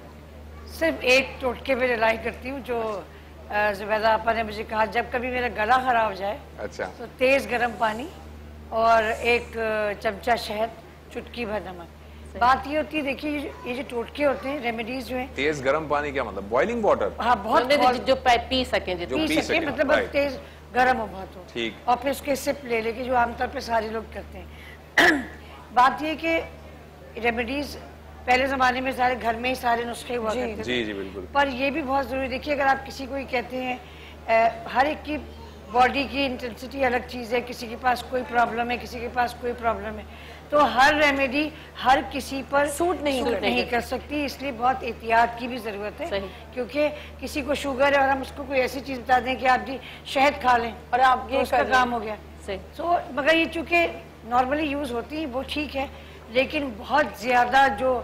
सिर्फ एक टोटके पे रिलाई करती हूँ जो जुबैदा आपा ने मुझे कहा, जब कभी मेरा गला खराब हो जाए अच्छा तो तेज गर्म पानी और एक चमचा शहद, चुटकी भर नमक। बात ये होती है, देखिए ये जो टोटके होते हैं, रेमेडीज जो हैं। तेज गर्म पानी क्या मतलब? Boiling water? हाँ, बहुत जो पी सके, जो पी सके, मतलब बहुत तेज गर्म हो बहुत हो। ठीक। और फिर उसके सिप ले लेके, जो आमतौर पे सारे लोग करते हैं। बात ये कि रेमेडीज पहले जमाने में सारे घर में ही सारे नुस्खे हुआ करते थे। जी जी बिल्कुल। पर ये भी बहुत जरूरी, देखिए अगर आप किसी को ही कहते हैं, हर एक की बॉडी की इंटेंसिटी अलग चीज़ है, किसी के पास कोई प्रॉब्लम है, किसी के पास कोई प्रॉब्लम है, तो हर रेमेडी हर किसी पर सूट नहीं, सूट नहीं कर सकती, इसलिए बहुत एहतियात की भी ज़रूरत है। क्योंकि किसी को शुगर है और हम उसको कोई ऐसी चीज़ बता दें कि आप जी शहद खा लें और आप ये उसका काम हो गया। तो मगर ये चूँकि नॉर्मली यूज़ होती है वो ठीक है, लेकिन बहुत ज़्यादा जो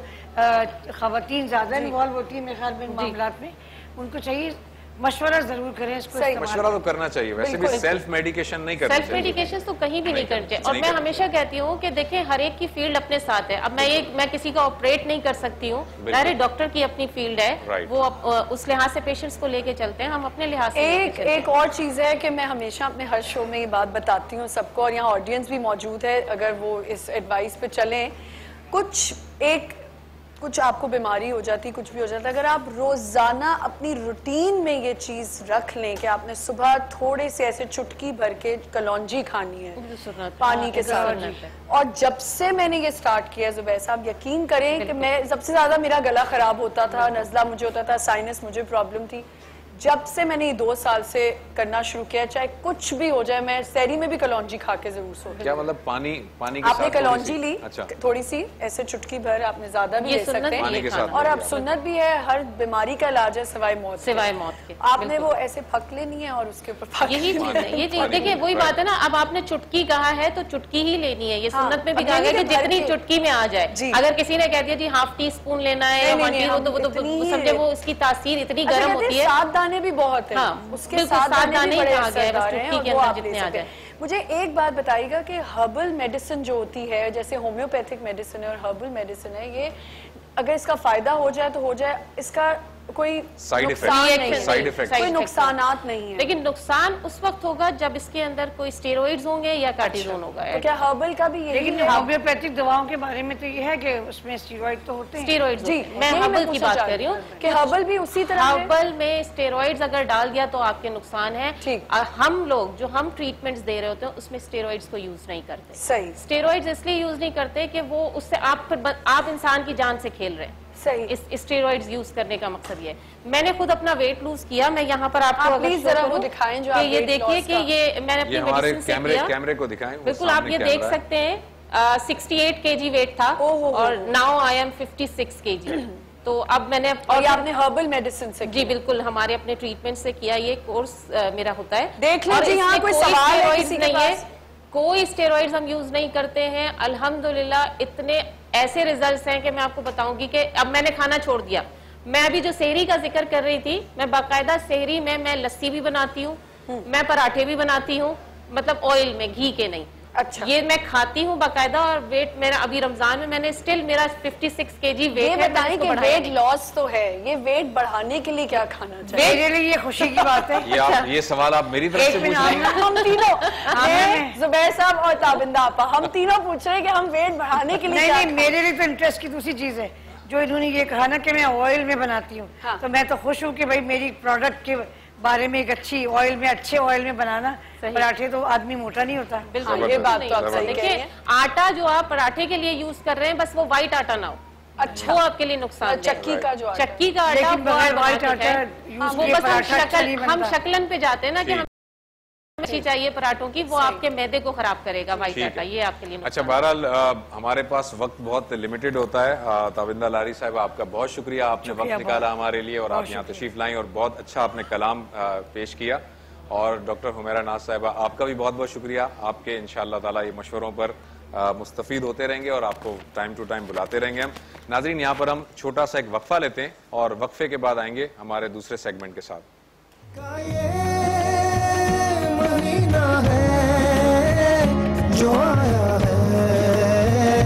ख़वातीन ज़्यादा इन्वॉल्व होती है मेरे ख्याल में इन मामलात में, उनको चाहिए मशवरा जरूर करें इसको। मशवरा तो करना चाहिए, वैसे भी सेल्फ मेडिकेशन नहीं करना चाहिए। सेल्फ मेडिकेशन तो कहीं भी नहीं करना चाहिए। और मैं हमेशा कहती हूँ कि देखें हर एक की फील्ड अपने साथ है। अब मैं ये मैं किसी का ऑपरेट नहीं कर सकती हूँ, डायरे डॉक्टर की अपनी फील्ड है, वो उस लिहाज से पेशेंट्स को लेके चलते हैं, हम अपने लिहाज से। एक एक और चीज है कि मैं हमेशा अपने हर शो में ये बात बताती हूँ सबको, और यहाँ ऑडियंस भी मौजूद है, अगर वो इस एडवाइस पे चलें, कुछ एक कुछ आपको बीमारी हो जाती, कुछ भी हो जाता है, अगर आप रोजाना अपनी रूटीन में ये चीज रख लें कि आपने सुबह थोड़े से ऐसे चुटकी भर के कलौंजी खानी है पानी के साथ, और जब से मैंने ये स्टार्ट किया जुबैर साहब, यकीन करें कि मैं सबसे ज्यादा मेरा गला खराब होता था, नजला मुझे होता था, साइनस मुझे प्रॉब्लम थी, जब से मैंने ये दो साल से करना शुरू किया, चाहे कुछ भी हो जाए, मैं सहरी में भी कलौंजी खा के जरूर सो। क्या मतलब पानी पानी के आपने साथ कलौंजी ली, अच्छा। थोड़ी सी ऐसे चुटकी भर, आपने ज्यादा भी ले सकते हैं, पानी के साथ और अब सुन्नत भी है, हर बीमारी का इलाज है सिवाय मौत सिवाय मौत के। आपने वो ऐसे फक लेनी है और उसके ऊपर यही चीज है, ये चीज देखिए वही बात है ना। अब आपने चुटकी कहा है तो चुटकी ही लेनी है, ये सुन्नत में भी कहा गया कि जितनी चुटकी में आ जाए। अगर किसी ने कह दिया जी हाफ टी स्पून लेना है, समझे वो उसकी तासीर इतनी गर्म होती है। सात दाने भी बहुत है, उसके साथ दाने बड़े असरदार हैं और वो आप ले सकते हैं। मुझे एक बात बताइएगा कि हर्बल मेडिसिन जो होती है, जैसे होम्योपैथिक मेडिसिन है और हर्बल मेडिसिन है, ये अगर इसका फायदा हो जाए तो हो जाए, इसका कोई साइड इफेक्ट साइड इफेक्ट कोई नुकसानात नहीं है। लेकिन नुकसान उस वक्त होगा जब इसके अंदर कोई स्टेरॉइड्स होंगे या कार्टिजोन होगा। तो क्या हर्बल का भी यही लेकिन होम्योपैथिक दवाओं के बारे में तो ये है कि उसमें स्टेरॉइड तो होते हैं। स्टेरॉइड्स जी, मैं हर्बल की बात कर रही हूँ कि हर्बल भी उसी तरह हर्बल में स्टेरॉइड्स अगर डाल दिया तो आपके नुकसान है। हम लोग जो हम ट्रीटमेंट्स दे रहे होते हैं उसमें स्टेरॉइड्स को यूज नहीं करते। सही, स्टेरॉइड्स इसलिए यूज नहीं करते कि वो उससे आप आप इंसान की जान से खेल रहे हैं। सही, इस स्टेरॉइड्स यूज करने का मकसद ये है। मैंने खुद अपना वेट लूज किया, मैं यहाँ पर आपको आप प्लीज जरा वो दिखाएं जो आप ये देखिए कि ये मैंने अपनी मेडिसिन से किया। कैमरे को दिखाएं, बिल्कुल आप ये देख सकते हैं। सिक्सटी एट केजी वेट था और now I am fifty six KG. तो अब मैंने और ये आपने हर्बल मेडिसिन से जी बिल्कुल हमारे अपने ट्रीटमेंट से किया, ये कोर्स मेरा होता है। देख लीजिए यहाँ कोई सवाल है किसी नहीं है, कोई स्टेरॉइड्स हम यूज नहीं करते हैं। अल्हम्दुलिल्लाह इतने ऐसे रिजल्ट्स हैं कि मैं आपको बताऊंगी कि अब मैंने खाना छोड़ दिया। मैं अभी जो सेहरी का जिक्र कर रही थी, मैं बाकायदा सेहरी में मैं लस्सी भी बनाती हूँ, मैं पराठे भी बनाती हूँ, मतलब ऑयल में, घी के नहीं। अच्छा। ये मैं खाती हूँ बाकायदा और वेट मेरा अभी रमजान में मैंने स्टिल मेरा छप्पन केजी वेट है। बताएं कि वेट लॉस तो है, ये वेट बढ़ाने के लिए क्या खाना चाहिए? मेरे लिए ये खुशी की बात है। ये आप ये सवाल आप मेरी तरफ से पूछ रहे हैं? हम तीनों, जुबैर साहब और ताबिंदा आपा, हम तीनों पूछ रहे हैं कि हम वेट बढ़ाने के लिए नहीं क्या नहीं, मेरे लिए तो इंटरेस्ट की दूसरी चीज है। जो इन्होंने ये कहा ना कि मैं ऑयल में बनाती हूँ, हाँ। तो मैं तो खुश हूँ कि भाई मेरी प्रोडक्ट के बारे में एक अच्छी ऑयल में, अच्छे ऑयल में बनाना पराठे तो आदमी मोटा नहीं होता। बिल्कुल, ये बात तो आप सही कह रहे हैं। आटा जो आप पराठे के लिए यूज कर रहे हैं, बस वो व्हाइट आटा ना हो, अच्छा, वो आपके लिए नुकसान। चक्की का जो चक्की का आटा, व्हाइट आटा वो बस हम शक्ल हम शक्लन पे जाते हैं ना कि अच्छी चाहिए पराठों की, वो आपके मैदे को खराब करेगा व्हाइट आटा, ये आपके लिए। अच्छा, बहरहाल हमारे पास वक्त बहुत लिमिटेड होता है। ताबिंदा लारी साहब, आपका बहुत शुक्रिया, आपने वक्त निकाला हमारे लिए और आप यहाँ तशरीफ लाई और बहुत अच्छा आपने कलाम पेश किया। और डॉक्टर हुमैरा नाज साहिबा, आपका भी बहुत बहुत शुक्रिया। आपके इंशाअल्लाह ताला ये मशवरों पर मुस्तफीद होते रहेंगे और आपको टाइम टू टाइम बुलाते रहेंगे हम। नाजरीन, यहाँ पर हम छोटा सा एक वक्फा लेते हैं और वक्फे के बाद आएंगे हमारे दूसरे सेगमेंट के साथ। महीना है जो आया है।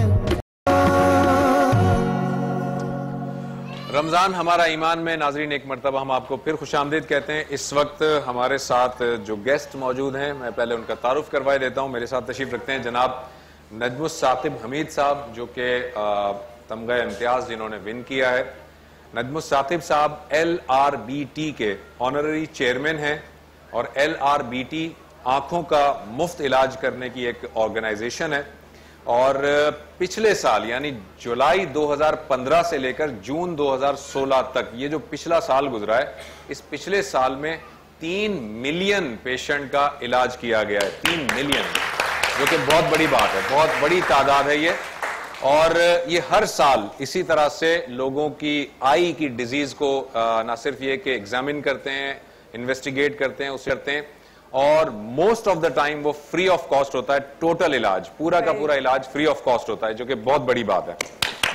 रमजान हमारा ईमान में नाजरीन एक मरतबा हम आपको फिर खुशामदीद कहते हैं। इस वक्त हमारे साथ जो गेस्ट मौजूद हैं, मैं पहले उनका तारुफ करवाए देता हूं। मेरे साथ तशरीफ रखते हैं जनाब नजमुस साकिब हमीद साहब, जो कि तमगा इम्तियाज जिन्होंने विन किया है। नजमुस साकिब साहब एल आर बी टी के ऑनररी चेयरमैन हैं और एल आर बी टी आंखों का मुफ्त इलाज करने की एक ऑर्गेनाइजेशन है। और पिछले साल यानी जुलाई दो हज़ार पंद्रह से लेकर जून दो हज़ार सोलह तक, ये जो पिछला साल गुजरा है, इस पिछले साल में तीन मिलियन पेशेंट का इलाज किया गया है। तीन मिलियन, जो कि बहुत बड़ी बात है, बहुत बड़ी तादाद है ये। और ये हर साल इसी तरह से लोगों की आई की डिजीज को ना सिर्फ ये कि एग्जामिन करते हैं, इन्वेस्टिगेट करते हैं, उसे करते हैं, और मोस्ट ऑफ द टाइम वो फ्री ऑफ कॉस्ट होता है। टोटल इलाज, पूरा का पूरा इलाज फ्री ऑफ कॉस्ट होता है, जो कि बहुत बड़ी बात है।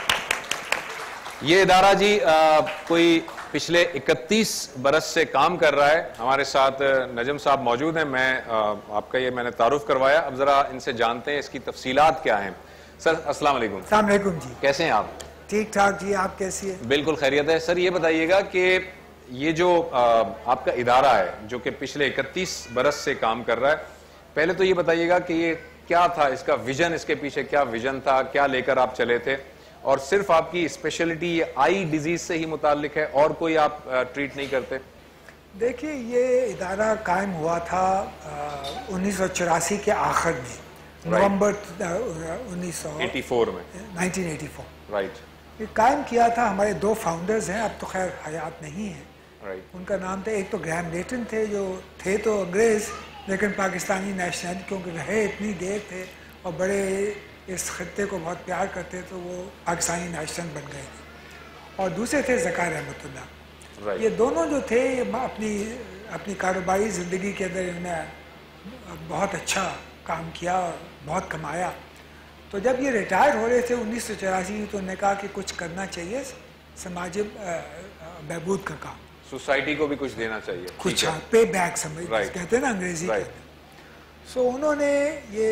ये इदारा जी आ, कोई पिछले इकतीस बरस से काम कर रहा है। हमारे साथ नजम साहब मौजूद हैं। मैं आ, आपका ये मैंने तारुफ करवाया, अब जरा इनसे जानते हैं इसकी तफसीलात क्या हैं। सर अस्सलाम वालेकुम। अस्सलाम वालेकुम जी, कैसे हैं आप? ठीक ठाक जी, आप कैसी है? बिल्कुल खैरियत है। सर ये बताइएगा कि ये जो आ, आपका इदारा है जो कि पिछले इकतीस बरस से काम कर रहा है, पहले तो ये बताइएगा कि ये क्या था, इसका विजन, इसके पीछे क्या विजन था, क्या लेकर आप चले थे, और सिर्फ आपकी स्पेशलिटी ये आई डिजीज से ही मुताल्लिक है और कोई आप आ, ट्रीट नहीं करते? देखिए, ये इदारा कायम हुआ था उन्नीस सौ चौरासी के आखिर में, नवंबर उन्नीस सौ चौरासी में, नाइनटीन एटी फोर। राइट। ये कायम किया था। हमारे दो फाउंडर्स हैं, अब तो खैर हयात नहीं है। राइट। उनका नाम था, एक तो ग्रैम लेटन थे, जो थे तो अंग्रेज लेकिन पाकिस्तानी नेशनल, क्योंकि रहे इतनी देर थे और बड़े इस खत्ते को बहुत प्यार करते, तो वो पाकिस्तानी नेशनल बन गए थे। और दूसरे थे ज़कार रहमतुल्लाह। ये दोनों जो थे, ये अपनी अपनी कारोबारी ज़िंदगी के अंदर इन्होंने बहुत अच्छा काम किया, बहुत कमाया। तो जब ये रिटायर हो रहे थे उन्नीस सौ चौरासी में, तो उन्होंने कहा कि कुछ करना चाहिए समाज बहबूद का काम, सोसाइटी को भी कुछ देना चाहिए, कुछ पे बैक समझ कहते हैं ना अंग्रेजी के। सो उन्होंने ये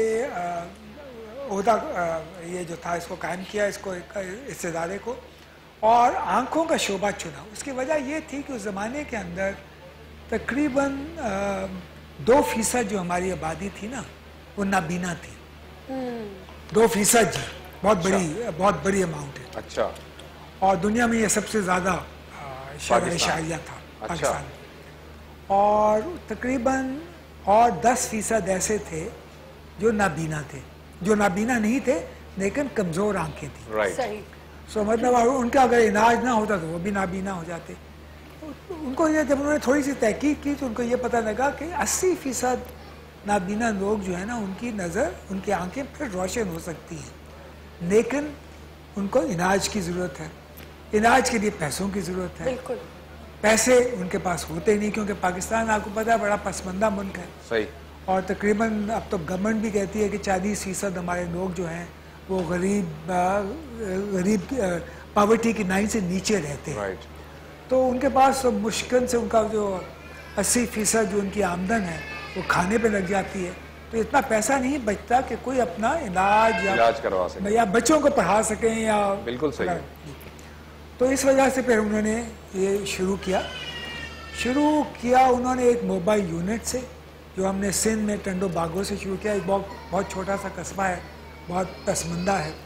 ओहदा ये जो था इसको कायम किया, इसको इस इदारे को, और आंखों का शोबा चुना। उसकी वजह ये थी कि उस ज़माने के अंदर तकरीबन दो फीसद जो हमारी आबादी थी ना, वो नाबीना थी। दो फीसद जी, बहुत अच्छा। बड़ी बहुत बड़ी अमाउंट है। अच्छा। और दुनिया में ये सबसे ज़्यादा शायरिया था। अच्छा। पाकिस्तान। और तकरीबन और दस फीसद ऐसे थे जो नाबीना थे, जो नाबीना नहीं थे लेकिन कमज़ोर आंखें थी। राइट। सही। सो मतलब उनका अगर इलाज ना होता तो वो भी नाबीना हो जाते। तो उनको ये जब उन्होंने थोड़ी सी तहकीक की तो उनको ये पता लगा कि अस्सी फीसद नाबीना लोग जो है ना, उनकी नज़र, उनकी आंखें फिर रोशन हो सकती हैं, लेकिन उनको इलाज की ज़रूरत है। इलाज के लिए पैसों की ज़रूरत है। बिल्कुल। पैसे उनके पास होते नहीं, क्योंकि पाकिस्तान आपको पता है बड़ा पसमंदा मुल्क है। सही। और तकरीबन अब तो गवर्नमेंट भी कहती है कि चालीस फीसद हमारे लोग जो हैं वो गरीब गरीब पॉवर्टी की लाइन से नीचे रहते हैं। राइट। तो उनके पास मुश्किल से उनका जो अस्सी फीसद जो उनकी आमदन है वो खाने पे लग जाती है। तो तो इतना पैसा नहीं बचता कि कोई अपना इलाज या इलाज करवा सके या बच्चों को पढ़ा सकें या बिल्कुल सही। तो इस वजह से फिर उन्होंने ये शुरू किया शुरू किया उन्होंने एक मोबाइल यूनिट से, जो हमने सिंध में टंडो बागों से शुरू किया। एक बहुत बहुत छोटा सा कस्बा है, बहुत पसमंदा है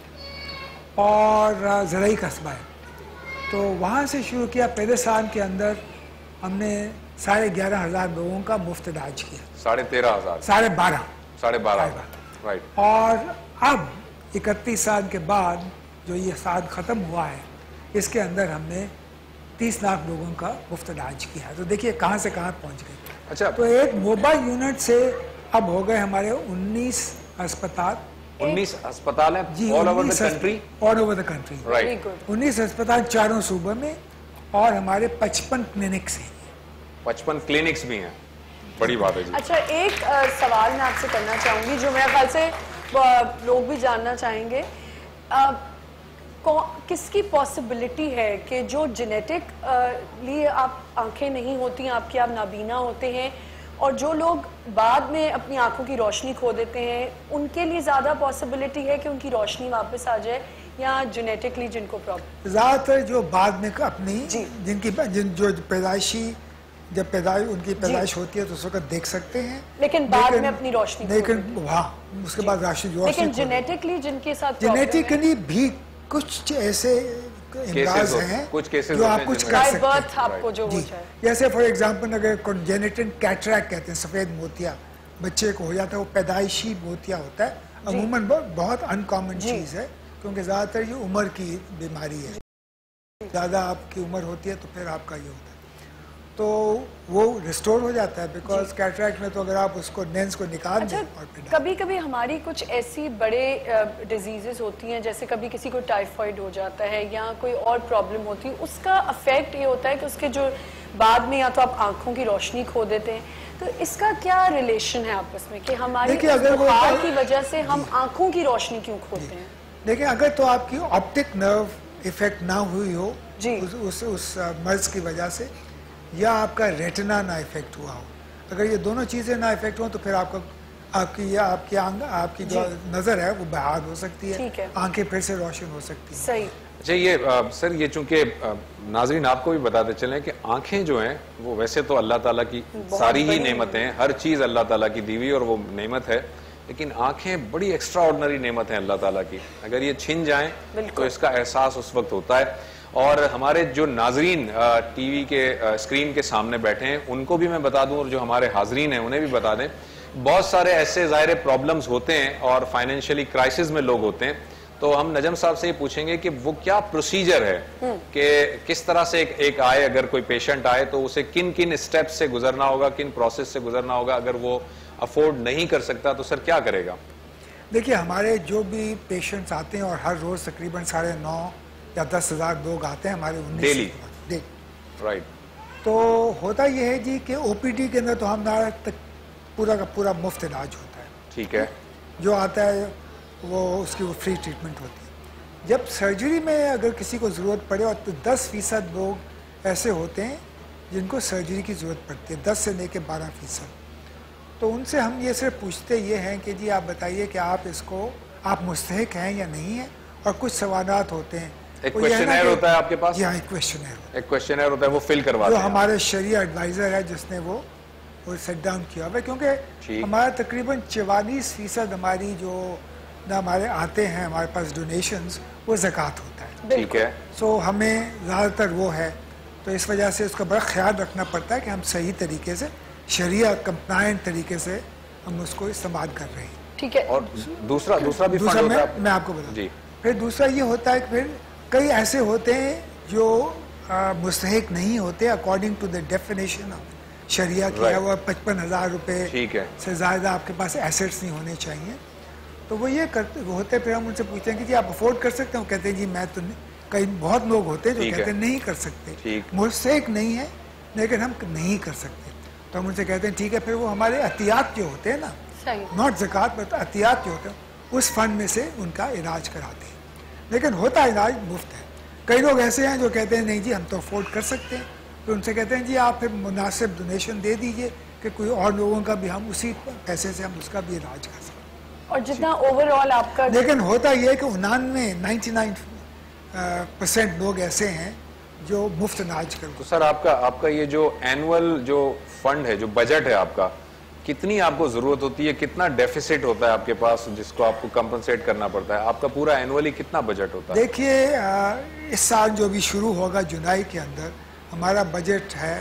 और ज़राई कस्बा है। तो वहाँ से शुरू किया। पहले साल के अंदर हमने साढ़े ग्यारह हज़ार लोगों का मुफ्त इलाज किया। साढ़े तेरह हजार साढ़े बारह साढ़े बारह राइट। और अब इकतीस साल के बाद जो ये साल ख़त्म हुआ है, इसके अंदर हमने तीस लाख लोगों का मुफ्त इलाज किया। तो देखिए कहाँ से कहाँ पहुँच गए। अच्छा, तो एक मोबाइल यूनिट से अब हो गए हमारे उन्नीस अस्पताल। उन्नीस अस्पताल हैं जी, all over the country. All over the country right. उन्नीस अस्पताल चारों सूबों में और हमारे पचपन क्लिनिक्स हैं। पचपन क्लिनिक्स भी हैं, बड़ी बात है जी। अच्छा, एक आ, सवाल मैं आपसे करना चाहूँगी जो मेरे ख्याल से आ, लोग भी जानना चाहेंगे। आ, किसकी पॉसिबिलिटी है कि जो जेनेटिक लिए आप आंखें नहीं होती, आपकी आप नाबीना होते हैं, और जो लोग बाद में अपनी आंखों की रोशनी खो देते हैं, उनके लिए ज़्यादा पॉसिबिलिटी है कि उनकी रोशनी वापस आ जाए, या जेनेटिकली जिनको प्रॉब्लम? ज़्यादातर जो बाद में अपनी जिनकी जिन जो पैदाइशी जब पैदाइश उनकी पैदाइश होती है तो उस वक्त देख सकते हैं, लेकिन बाद में अपनी रोशनी, लेकिन हाँ उसके बाद रोशनी, लेकिन जेनेटिकली जिनके साथ जेनेटिकली भी कुछ ऐसे इमराज हैं कुछ केसेस जो आप कुछ कर सकते हैं। आपको जो हो जाए, जैसे फॉर एग्जांपल अगर कॉन्जेनिटल कैटरैक्ट कहते हैं, सफ़ेद मोतिया बच्चे को हो जाता है, वो पैदाइशी मोतिया होता है। अमूमन बहुत अनकॉमन चीज़ है क्योंकि ज़्यादातर ये उम्र की बीमारी है। ज़्यादा आपकी उम्र होती है तो फिर आपका ये होता है, तो वो रिस्टोर हो जाता है। बिकॉज कैटरैक्ट में तो अगर आप उसको लेंस को निकाल अच्छा, दें और फिर कभी कभी हमारी कुछ ऐसी बड़े डिजीजेस होती हैं, जैसे कभी किसी को टाइफाइड हो जाता है या कोई और प्रॉब्लम होती है, उसका अफेक्ट ये होता है कि उसके जो बाद में या तो आप आंखों की रोशनी खो देते हैं, तो इसका क्या रिलेशन है आपस में कि हमारी बुखार की वजह से हम आंखों की रोशनी क्यों खोते हैं? देखिए, अगर तो आपकी ऑप्टिक नर्व इफेक्ट ना हुई हो उस उस, उस मर्ज की वजह से, या आपका रेटिना ना इफेक्ट हुआ हो, अगर ये दोनों चीज़ें ना इफेक्ट हो तो फिर आपका आपकी या आपकी आंख आपकी जो नज़र है वो बहाल हो सकती है, आंखें फिर से रोशन हो सकती है। सही। अच्छा, ये आ, सर ये चूंकि नाजरीन आपको भी बताते चलें कि आंखें जो हैं वो वैसे तो अल्लाह ताला की सारी ही नेमतें हैं, हर चीज़ अल्लाह ताला की दी हुई और वो नेमत है, लेकिन आंखें बड़ी एक्स्ट्रा ऑर्डिनरी नेमत हैं अल्लाह ताला की। अगर ये छिन जाएं तो इसका एहसास उस वक्त होता है। और हमारे जो नाजरीन टीवी के स्क्रीन के सामने बैठे हैं उनको भी मैं बता दूं, और जो हमारे हाजरीन हैं उन्हें भी बता दें, बहुत सारे ऐसे ज़ाहिर प्रॉब्लम्स होते हैं और फाइनेंशियली क्राइसिस में लोग होते हैं। तो हम नजम साहब से ये पूछेंगे कि वो क्या प्रोसीजर है कि किस तरह से एक, एक आए, अगर कोई पेशेंट आए तो उसे किन किन स्टेप्स से गुजरना होगा, किन प्रोसेस से गुजरना होगा, अगर वो अफोर्ड नहीं कर सकता तो सर क्या करेगा? देखिए, हमारे जो भी पेशेंट्स आते हैं और हर रोज़ तकरीबन साढ़े नौ या दस हज़ार लोग आते हैं हमारे उन्नीस डेली, राइट। तो होता यह है जी कि ओपीडी के अंदर तो हमारा तक पूरा का पूरा मुफ्त इलाज होता है। ठीक है। जो आता है वो उसकी वो फ्री ट्रीटमेंट होती है। जब सर्जरी में अगर किसी को ज़रूरत पड़े, और तो दस फीसद लोग ऐसे होते हैं जिनको सर्जरी की ज़रूरत पड़ती है, दस से लेकर बारह फीसद। तो उनसे हम ये सिर्फ पूछते ये हैं कि जी आप बताइए कि आप इसको आप मुस्तहिक हैं या नहीं है, और कुछ सवालात होते हैं। एक क्वेश्चनर होता है आपके पास? जी हाँ, एक क्वेश्चनर एक क्वेश्चनर होता है, वो फिल करवाते हैं। जो हमारे शरिया एडवाइज़र है जिसने वो वो सेट डाउन किया हुआ है, क्योंकि हमारा तकरीबन चवालीस फीसद हमारी जो ना हमारे आते हैं हमारे पास डोनेशंस, वो ज़कात होता है। ठीक है। सो हमें ज़्यादातर वो है, तो इस वजह से उसका बड़ा ख्याल रखना पड़ता है कि हम सही तरीके से शरिया कंप्लायंट तरीके से हम उसको इस्तेमाल कर रहे हैं। ठीक है। और दूसरा दूसरा भी दूसरा मैं, मैं आपको बताऊँ जी। फिर दूसरा ये होता है कि फिर कई ऐसे होते हैं जो मुस्तहिक नहीं होते according to the definition of sharia किया हुआ, पचपन हज़ार रुपये से ज़्यादा आपके पास एसेट्स नहीं होने चाहिए। तो वो ये करते वो होते फिर हम उनसे पूछते हैं कि जी आप अफोर्ड कर सकते हो? कहते हैं जी मैं तो कई बहुत लोग होते हैं जो कहते हैं नहीं कर सकते, मुस्तहिक नहीं है लेकिन हम नहीं कर सकते। तो हम उनसे कहते हैं ठीक है, फिर वो हमारे एहतियात जो होते हैं ना, नॉट ज़कात बट एहतियात जो होते हैं, उस फंड में से उनका इलाज कराते हैं। लेकिन होता इलाज मुफ्त है। कई लोग ऐसे हैं जो कहते हैं नहीं जी हम तो अफोर्ड कर सकते हैं, तो उनसे कहते हैं जी आप फिर मुनासिब डोनेशन दे दीजिए कि कोई और लोगों का भी हम उसी पैसे से हम उसका भी इलाज कर सकते। और जितना ओवरऑल आपका, लेकिन होता यह है कि उनानवे नाइन्टी नाइन परसेंट लोग ऐसे हैं जो मुफ्त इलाज कर। तो सर आपका आपका ये जो एनुअल जो फंड है, जो बजट है आपका, कितनी आपको जरूरत होती है, कितना डेफिसिट होता है आपके पास जिसको आपको कंपनसेट करना पड़ता है? आपका पूरा एनुअली कितना बजट होता है? देखिए इस साल जो भी शुरू होगा जुलाई के अंदर हमारा बजट है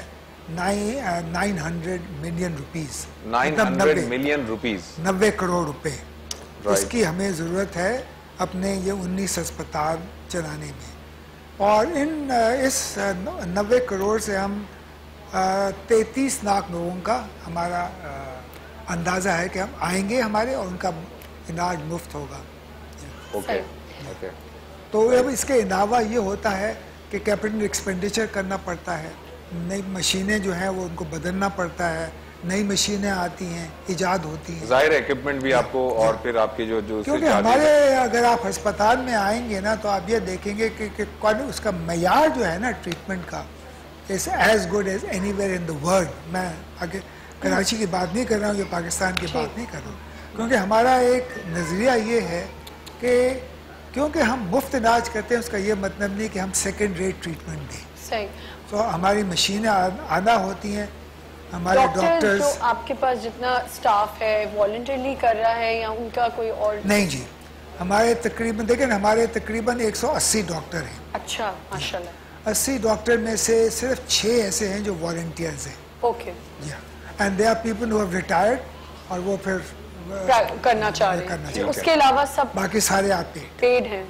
nine hundred million rupees nine hundred million rupees नब्बे करोड़ रुपए इसकी हमें ज़रूरत है अपने ये उन्नीस अस्पताल चलाने में। और इन इस नब्बे करोड़ से हम तैंतीस लाख लोगों का हमारा अंदाज़ा है कि हम आएंगे हमारे और उनका इलाज मुफ्त होगा। Okay okay. तो अब इसके अलावा ये होता है कि कैपिटल एक्सपेंडिचर करना पड़ता है, नई मशीनें जो हैं वो उनको बदलना पड़ता है, नई मशीनें आती हैं, इजाद होती हैं, जाहिर है इक्विपमेंट भी आपको, और फिर आपकी जो जो क्योंकि हमारे अगर आप अस्पताल में आएंगे ना तो आप ये देखेंगे कि, कि उसका मयार जो है ना ट्रीटमेंट का is as good as anywhere in the world. मैं आगे कराची की बात नहीं कर रहा हूँ, ये पाकिस्तान की बात नहीं कर रहा हूँ, क्योंकि हमारा एक नज़रिया ये है कि क्योंकि हम मुफ्त इलाज करते हैं उसका ये मतलब नहीं कि हम सेकेंड रेट ट्रीटमेंट दें। सही। तो हमारी मशीनें आना होती हैं, हमारे डॉक्टर्स। तो आपके पास जितना स्टाफ है वॉलंटरली कर रहा है या उनका कोई और? नहीं जी, हमारे तकरीबन देखें हमारे तकरीबन एक सौ अस्सी डॉक्टर हैं। अच्छा, माशाल्लाह। अस्सी डॉक्टर में से सिर्फ छः ऐसे हैं जो वॉलंटियर्स हैं। Okay. And they are people who have retired और वो फिर करना चाह रहे हैं। उसके अलावा सब बाकी सारे आपके पेड हैं।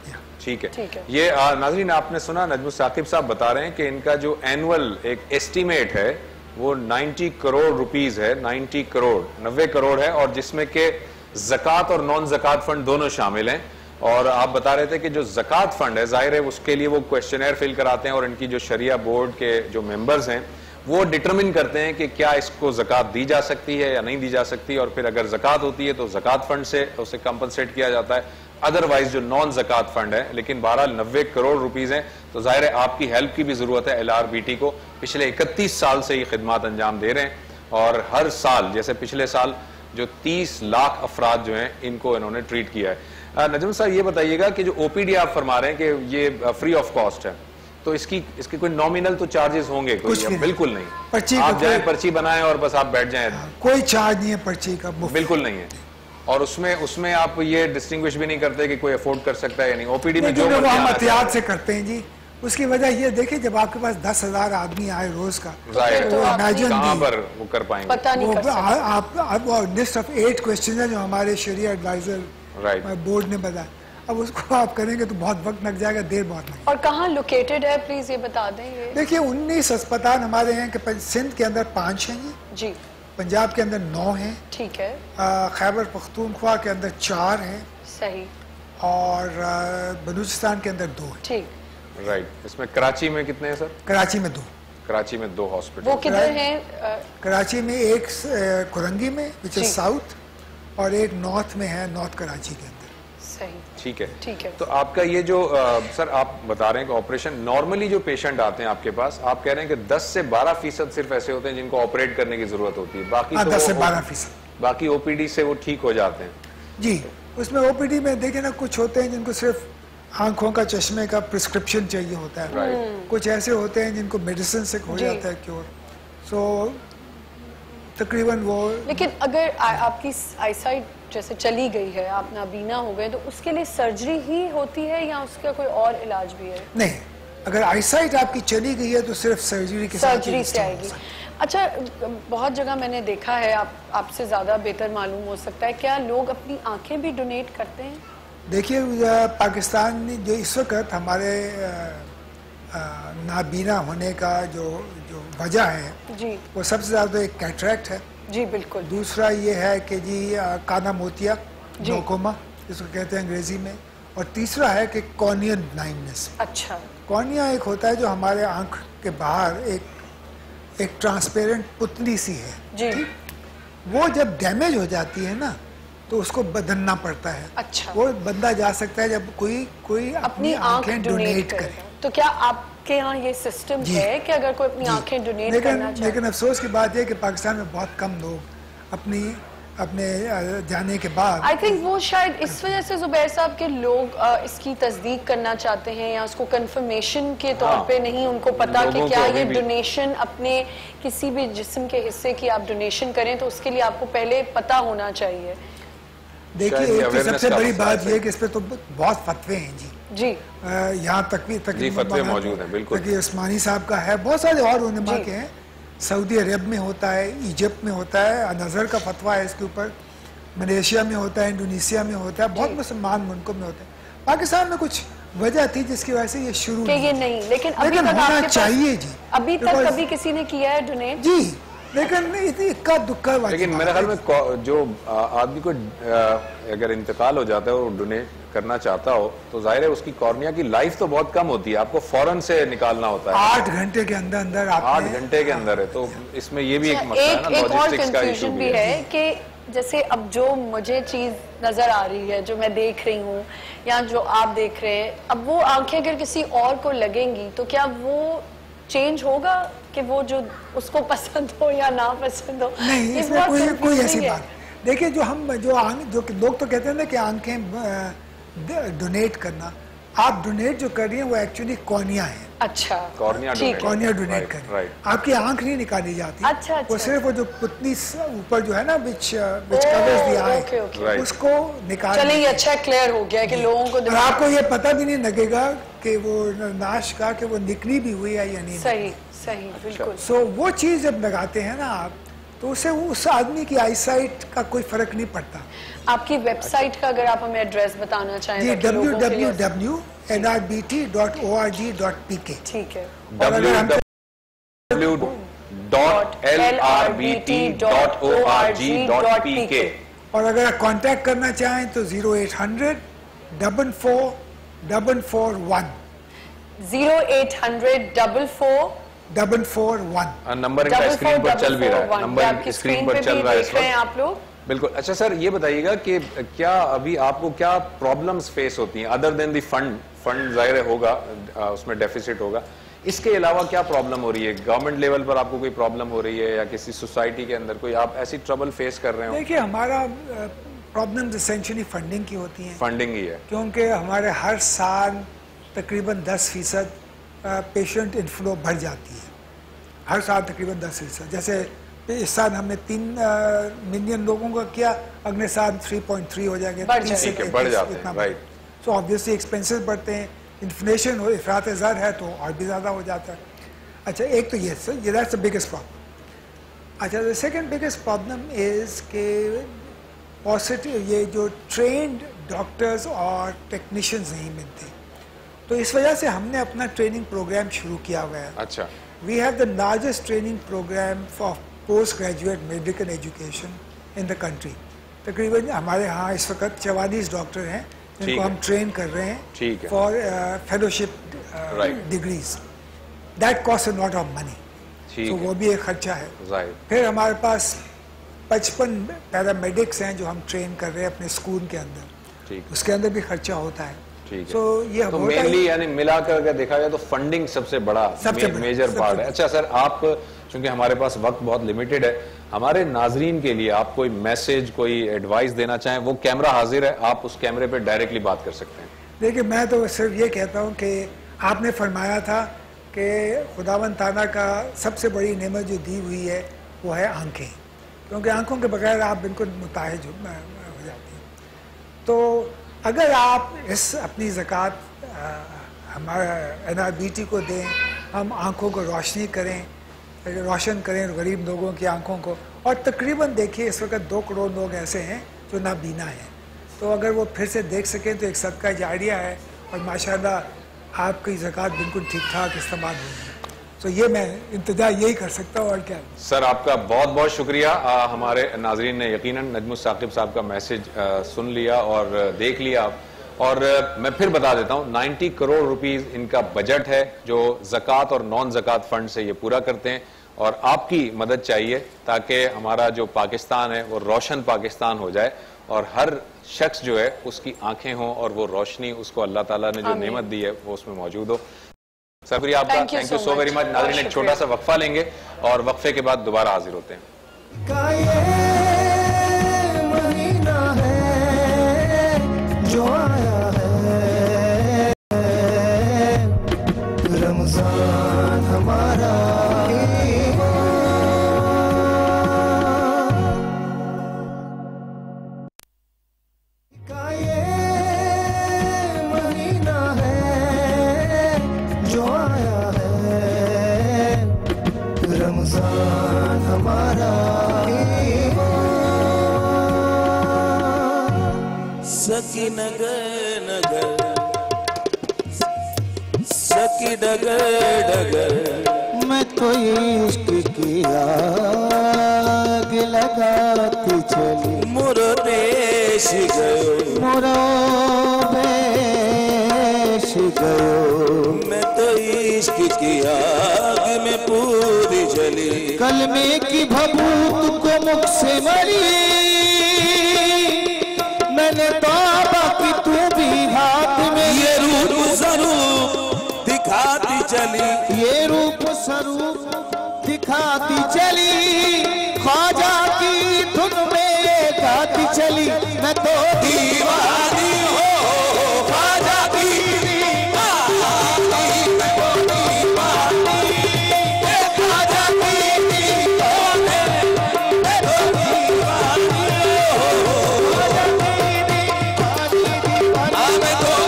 ठीक है, ठीक है। ये आ, नाज़रीन आपने सुना नजमुल साकिब साहब बता रहे हैं कि इनका जो एनुअल एक एस्टीमेट है वो नब्बे करोड़ रुपीस है, नब्बे करोड़ नब्बे करोड़ है, और जिसमें के ज़कात और नॉन ज़कात फंड दोनों शामिल हैं। और आप बता रहे थे कि जो ज़कात फंड है जाहिर है उसके लिए वो क्वेश्चनर फिल कराते हैं और इनकी जो शरिया बोर्ड के जो मेंबर्स हैं वो डिटरमिन करते हैं कि क्या इसको ज़कात दी जा सकती है या नहीं दी जा सकती, और फिर अगर ज़कात होती है तो ज़कात फंड से उसे कंपनसेट किया जाता है, अदरवाइज जो नॉन ज़कात फंड है। लेकिन बहरहाल नब्बे करोड़ रुपीस हैं, तो जाहिर है आपकी हेल्प की भी ज़रूरत है। एल आर बी टी को पिछले इकतीस साल से ये खिदमात अंजाम दे रहे हैं, और हर साल जैसे पिछले साल जो तीस लाख अफराद जो हैं इनको इन्होंने ट्रीट किया है। नजम साहब ये बताइएगा कि जो ओ पी डी आप फरमा रहे हैं कि ये फ्री ऑफ कॉस्ट है, तो इसकी इसके कोई नॉमिनल तो चार्जेस होंगे? कोई नहीं। बिल्कुल नहीं, पर्ची आप जाएं पर्ची बनाएं और बस आप बैठ जाएं, कोई चार्ज नहीं है पर्ची का, बिल्कुल नहीं है। और उसमें उसमें आप ये डिस्टिंग्विश भी नहीं करते कि कोई अफोर्ड कर सकता है या नहीं। ओपीडी में जो हम एहतियात से करते हैं जी। उसकी वजह ये देखिए जब आपके पास दस हजार आदमी आए रोज का, तो इमेजिन कहां पर वो कर पाएंगे? पता नहीं कर सकते। आप लिस्ट ऑफ एट क्वेश्चन है जो हमारे शरिया एडवाइजर बोर्ड ने बताया, अब उसको आप करेंगे तो बहुत वक्त लग जाएगा, देर बहुत लग। और कहाँ लोकेटेड है प्लीज ये बता दें। ये देखिए उन्नीस अस्पताल हमारे हैं कि सिंध के अंदर पाँच हैं जी, जी पंजाब के अंदर नौ हैं, ठीक है, खैबर पख्तूनख्वा के अंदर चार हैं, सही, और बलूचिस्तान के अंदर दो हैं। ठीक, राइट। इसमें कराची में कितने हैं सर? कराची में दो। कराची में दो हॉस्पिटल। वो किधर हैं? कराची में एक कुरंगी में विच इज साउथ, और एक नॉर्थ में है, नॉर्थ कराची के अंदर। सही, ठीक है, ठीक है। तो आपका ये जो आ, सर आप बता रहे हैं कि ऑपरेशन नॉर्मली जो पेशेंट आते हैं आपके पास, आप कह रहे हैं कि दस से बारह फीसद सिर्फ ऐसे होते हैं जिनको ऑपरेट करने की जरूरत होती है, बाकी आ, तो दस से बारह फीसद बाकी ओपीडी से वो ठीक हो जाते हैं जी। उसमें ओपीडी में देखे ना कुछ होते हैं जिनको सिर्फ आंखों का चश्मे का प्रिस्क्रिप्शन चाहिए होता है, कुछ ऐसे होते हैं जिनको मेडिसिन से हो जाता है क्योर। सो तकरीबन वो, लेकिन अगर आ, आपकी आईसाइट जैसे चली गई है, आप नाबीना हो गए, तो उसके लिए सर्जरी ही होती है या उसका कोई और इलाज भी है? नहीं, अगर आईसाइट आपकी चली गई है तो सिर्फ सर्जरी के साथ सर्जरी से आएगी। अच्छा, बहुत जगह मैंने देखा है, आप आपसे ज़्यादा बेहतर मालूम हो सकता है, क्या लोग अपनी आंखें भी डोनेट करते हैं? देखिए पाकिस्तान में जो इस वक्त हमारे नाबीना होने का जो जो वजह है जी, वो सबसे ज़्यादा एक कैटरैक्ट है जी, बिल्कुल। दूसरा ये है कि जी काना मोतिया, ग्लोकोमा जिसको कहते हैं अंग्रेजी में, और तीसरा है कि कॉर्नियल ब्लाइंडनेस। अच्छा। कॉर्निया एक होता है जो हमारे आंख के बाहर एक एक ट्रांसपेरेंट पुतली सी है जी, वो जब डैमेज हो जाती है ना तो उसको बदलना पड़ता है। अच्छा। वो बंदा जा सकता है जब कोई कोई अपनी आंखें डोनेट करे। तो क्या आप आपके यहाँ ये सिस्टम है कि अगर कोई अपनी आंखें डोनेट करना चाहे? लेकिन अफसोस की बात है कि पाकिस्तान में बहुत कम लोग अपनी अपने जाने के बाद, आई थिंक वो शायद इस वजह से जुबैर साहब के लोग आ, इसकी तस्दीक करना चाहते हैं या उसको कंफर्मेशन के तौर हाँ, पे नहीं उनको पता कि क्या ये भी... डोनेशन अपने किसी भी जिस्म के हिस्से की आप डोनेशन करें तो उसके लिए आपको पहले पता होना चाहिए। देखिए तो सबसे बड़ी बात यह कि इस पे तो बहुत फतवे हैं जी जी यहाँ तक भी तक फतवे मौजूद हैं बिल्कुल। उस्मानी साहब का है, बहुत सारे और उलमा के हैं, सऊदी अरब में होता है, इजिप्ट में होता है, नज़र का फतवा है इसके ऊपर, मलेशिया में होता है, इंडोनेशिया में होता है, बहुत मुसलमान मुल्कों में होता है। पाकिस्तान में कुछ वजह थी जिसकी वजह से ये शुरू कि ये नहीं, लेकिन अभी लेकिन तक होना चाहिए जी, अभी तक कभी किसी ने किया है डोनेट जी, लेकिन इक्का दुक्का। लेकिन मेरे ख्याल में जो आदमी को अगर इंतकाल हो जाता है और डोनेट करना चाहता हो तो जाहिर है उसकी कॉर्निया की लाइफ तो बहुत कम होती है, आपको फौरन से निकालना होता है, आठ घंटे के अंदर अंदर आठ घंटे के अंदर है, तो इसमें ये भी एक मसला है ना, लॉजिस्टिक्स का इशू भी है कि जैसे अब जो मुझे चीज नजर आ रही है, जो मैं देख रही हूँ या जो आप देख रहे हैं, अब वो आंखें अगर किसी और को लगेंगी तो क्या वो चेंज होगा कि वो जो उसको पसंद हो या ना पसंद हो? नहीं, इसमें कोई कोई ऐसी बात देखिए, जो हम जो आंख जो लोग तो कहते हैं ना कि आंखें डोनेट करना, आप डोनेट जो कर रही हैं वो एक्चुअली कॉर्निया है। अच्छा, कॉर्निया कॉर्निया डोनेट कर रही है, आपकी आंख नहीं निकाली जाती। अच्छा, अच्छा, वो सिर्फ वो जो पुतली ऊपर जो है ना विच विच कवर्स द आई, उसको निकाल। चलिए ये अच्छा क्लियर हो गया कि लोगों को और आपको ये पता भी नहीं लगेगा कि वो नाश का कि वो निकली भी हुई है या नहीं। सही सही बिल्कुल। सो वो चीज जब लगाते हैं ना आप, तो उससे उस आदमी की आईसाइट का कोई फर्क नहीं पड़ता। आपकी वेबसाइट का अगर आप हमें एड्रेस बताना चाहें? जी, W W W N R B T dot O R G dot P K. ठीक है, W W dot L R B T dot O R G dot P K. और अगर आप कॉन्टैक्ट करना चाहें तो zero eight hundred double four double four one zero eight hundred double four double four one. Number इनका स्क्रीन पर चल भी रहा है, नंबर स्क्रीन पर चल रहा है इस वक्त आप लोग। बिल्कुल। अच्छा सर, ये बताइएगा कि क्या अभी आपको क्या प्रॉब्लम्स फेस होती हैं other than the fund? Fund जाहिर होगा, उसमें डेफिसिट होगा, इसके अलावा क्या प्रॉब्लम हो रही है? गवर्नमेंट लेवल पर आपको कोई प्रॉब्लम हो रही है या किसी सोसाइटी के अंदर कोई आप ऐसी ट्रबल फेस कर रहे हो? देखिए, हमारा प्रॉब्लम्स एसेंशियली फंडिंग की होती हैं। फंडिंग ही है, क्योंकि हमारे हर साल तकरीबन दस फीसद पेशेंट इनफ्लो बढ़ जाती है, हर साल तकरीबन दस फीसद। जैसे इस साल हमने तीन मिलियन लोगों का किया, अगले साल थ्री पॉइंट थ्री हो जाएंगे, बढ़ जाते हैं, राइट। सो ऑब्वियसली एक्सपेंसेस बढ़ते हैं, इन्फ्लेशन हो, इफरात ज़र है तो और भी ज़्यादा हो जाता है। अच्छा, एक तो ये सर, ये दैट्स द बिगेस्ट प्रॉब्लम। अच्छा, the second biggest problem is के पॉजिटिव ये जो ट्रेंड डॉक्टर्स और टेक्नीशियंस नहीं मिलते, तो इस वजह से हमने अपना ट्रेनिंग प्रोग्राम शुरू किया हुआ है। अच्छा, we have the largest training programme for post graduate medical education in the country. तकरीबन हमारे यहाँ इस वक्त चवालीस डॉक्टर हैं जिनको हम ट्रेन कर रहे हैं for fellowship degrees. That cost a lot of money, तो वो भी एक खर्चा है। फिर हमारे पास पचपन पैरामेडिक्स हैं जो हम ट्रेन कर रहे हैं अपने स्कूल के अंदर, उसके अंदर भी खर्चा होता है। तो ये तो मेनली यानी मिलाकर अगर देखा जाए तो फंडिंग सबसे बड़ा सबसे मे, मेजर पार्ट है। अच्छा सर, आप चूंकि हमारे पास वक्त बहुत लिमिटेड है, हमारे नाजरीन के लिए आप कोई मैसेज, कोई एडवाइस देना चाहें, वो कैमरा हाजिर है, आप उस कैमरे पे डायरेक्टली बात कर सकते हैं। देखिए, मैं तो सिर्फ ये कहता हूँ कि आपने फरमाया था कि खुदावंद ताला का सबसे बड़ी नेमत जो दी हुई है वो है आंखें, क्योंकि आंखों के बगैर आप बिल्कुल मुताहिज हो जाती हैं। तो अगर आप इस अपनी ज़कात हमारा एन आर बी टी को दें, हम आँखों को रोशनी करें, रोशन करें गरीब लोगों की आंखों को। और तकरीबन देखिए इस वक्त दो करोड़ लोग ऐसे हैं जो नाबीना हैं, तो अगर वो फिर से देख सकें तो एक सदका जारिया है और माशाल्लाह आपकी ज़कात बिल्कुल ठीक ठाक इस्तेमाल होगी। तो ये मैं इंतजार यही कर सकता हूँ और क्या। सर, आपका बहुत बहुत शुक्रिया। आ, हमारे नाजरीन ने यकीनन नजमुस साकिब साहब का मैसेज आ, सुन लिया और देख लिया। और मैं फिर बता देता हूँ, नब्बे करोड़ रुपीस इनका बजट है जो ज़कात और नॉन ज़कात फंड से ये पूरा करते हैं, और आपकी मदद चाहिए ताकि हमारा जो पाकिस्तान है वो रोशन पाकिस्तान हो जाए और हर शख्स जो है उसकी आंखें हों और वो रोशनी उसको अल्लाह ताला ने जो नेमत दी है वो उसमें मौजूद हो। शुक्रिया आपका, Thank you thank you so so very much. Much. नाज़रीन, एक बहुत छोटा सा वक्फा लेंगे और वक्फे के बाद दोबारा हाजिर होते हैं। महीना है जो आया है रमजान हमारा का ये महीना है जो आया है रमजान हमारा सकी नगर नगर सकी डगर डगर मैं तो इश्क की आग लगाती चली मोरो देश गयो मोरो देश गयो मैं तो इश्क की आग में पूरी जली कलमे की भभूत को मुख से मरी मैंने तौबा की तू भी हाथ में ये रूप स्वरूप दिखाती चली ये रूप स्वरूप दिखाती चली ख्वाजा की धुन में गाती चली मैं तो दीवानी हो ख्वाजा की दीवानी मैं तो दीवानी ख्वाजा की दीवानी मैं तो दीवानी हो ख्वाजा की दीवानी मैं तो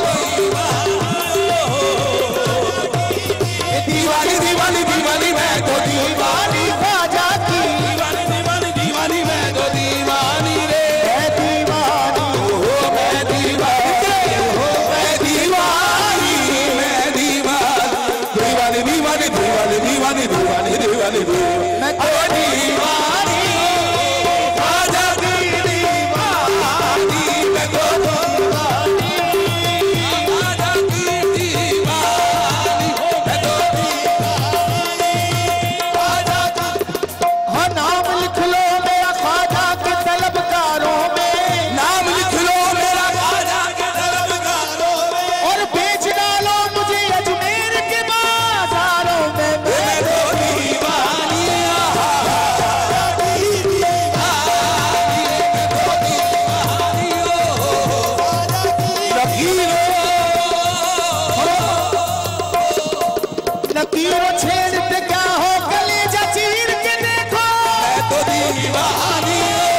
दीवानी दीवानी दीवानी मैं तो दीवानी ख्वाजा की दीवानी दीवानी दीवानी मैं तो दीवानी रे मैं दीवानी हो मैं दीवानी हो मैं दीवानी मैं दीवानी दीवानी दीवानी दीवानी दीवानी दीवानी दीवानी मैं तो दीवानी ख्वाजा की दीवानी मैं तो दीवानी ख्वाजा की दीवानी मैं तो दीवानी ख्वाजा की हाँ नाम लिख लो मेरा ख्वाजा के तलबकारों में नाम लिख लो मेरा ख्वाजा के तलबकारों में और बेच डालो मुझे अजमेर के बाजारों में मैं तो दीवानी ख्वाजा की दीवानी मैं तो दीवानी हो ख्वाजा की लकीरों छेड़ते क्या हो कलेजा चीर के देखो मैं तो दीवानी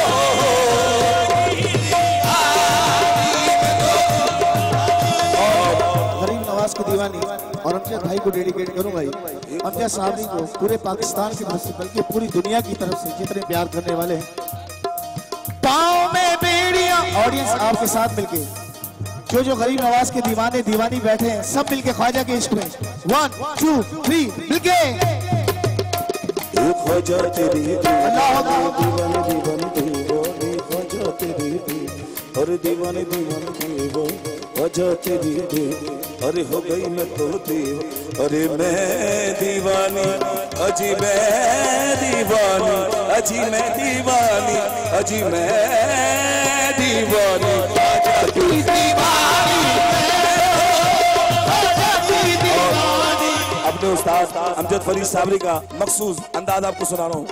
गरीब नवाज की दीवानी और अमजद भाई को डेडिकेट करूंगा ही अमजद साहब को पूरे पाकिस्तान की तरफ से बल्कि पूरी दुनिया की तरफ से जितने प्यार करने वाले हैं पाँव में बेड़ियां ऑडियंस आपके साथ मिलके जो जो गरीब नवाज के दीवाने दीवानी बैठे हैं सब मिलके ख्वाजा के इश्क में वन टू थ्री मिलके ख्वाजा तेरी अल्लाह दीवानी दीवानी दीवानी ख्वाजा तेरी और दीवानी दीवानी दीवानी ख्वाजा तेरी अरे हो गई मैं तो दीव अरे मैं दीवानी अजी मैं दीवानी अजी मैं दीवानी अजी मैं दीवानी ख्वाजा की दीवानी अपने उस्ताद अमजद फरीद साबरी का मखसूस अंदाज आपको सुना रहा हूं।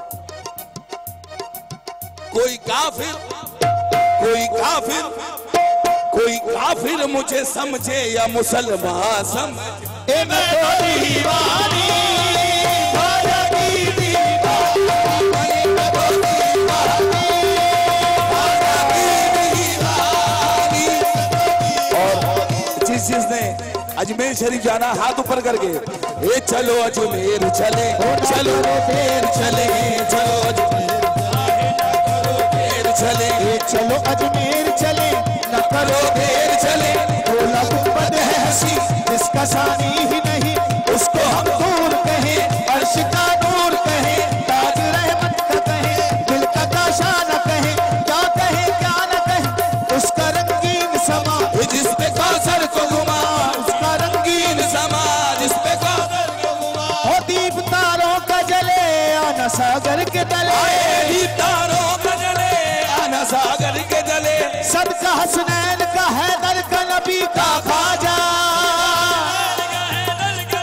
कोई काफिर कोई काफिर कोई काफिर मुझे समझे या मुसलमान समझे ए मैं तो दीवानी ख्वाजा की दीवानी मैं तो दीवानी ख्वाजा की दीवानी और जिस जिसने अजमेर शरीफ जाना हाथ ऊपर करके ए चलो अजमेर चले चलो देर चले चलो अजमेर चले ए चलो अजमेर चले न करो देर चले बोला गुंबद है हंसी जिसका सानी ही नहीं उसको हम दूर कहें अर्श का नूर कहें ताज रहमत का कहें दिल का काशा न कहें क्या कहें क्या न कहें उसका रंगीन समा जिस पे कौसर को घुमा उसका रंगीन समा जिस पे कौसर को घुमा हो दीप तारों का जले आना सागर के तले दीप तारों का जले आना सागर के जले सदका हसनैन का हैदर का नबी का ख्वाजा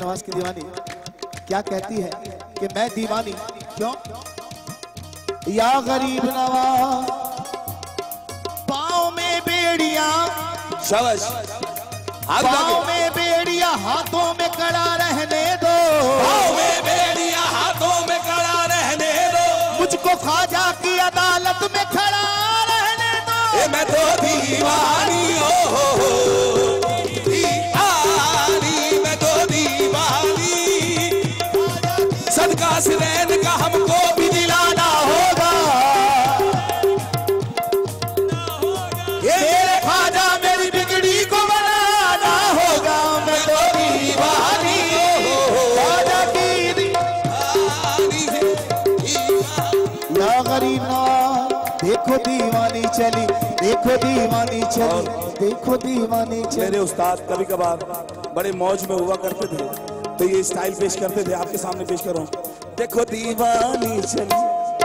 नवाज की दीवानी क्या कहती है कि मैं दीवानी क्यों? या गरीब नवाज पाँव में बेड़िया, शाबाश, पाँव में बेड़िया हाथों में कड़ा रहने दो, पाँव में बेड़िया हाथों में कड़ा रहने दो, मुझको ख्वाजा की अदालत में खड़ा रहने दो। ए मैं तो दीवानी हो, हो, हो दीवानी, मैं तो दीवानी। सदका सिरैन का हमको भी दिलाना होगा, ये मेरे ख्वाजा मेरी बिगड़ी को बनाना होगा। मैं तो दीवानी हो, ख्वाजा की दीवानी। या गरीब नवाज देखो दीवानी चली, देखो दीवानी चली, देखो दीवानी चली। मेरे उस्ताद कभी कभार बड़े मौज में हुआ करते थे तो ये स्टाइल पेश करते थे, आपके सामने पेश कर रहा हूं। देखो दीवानी चली,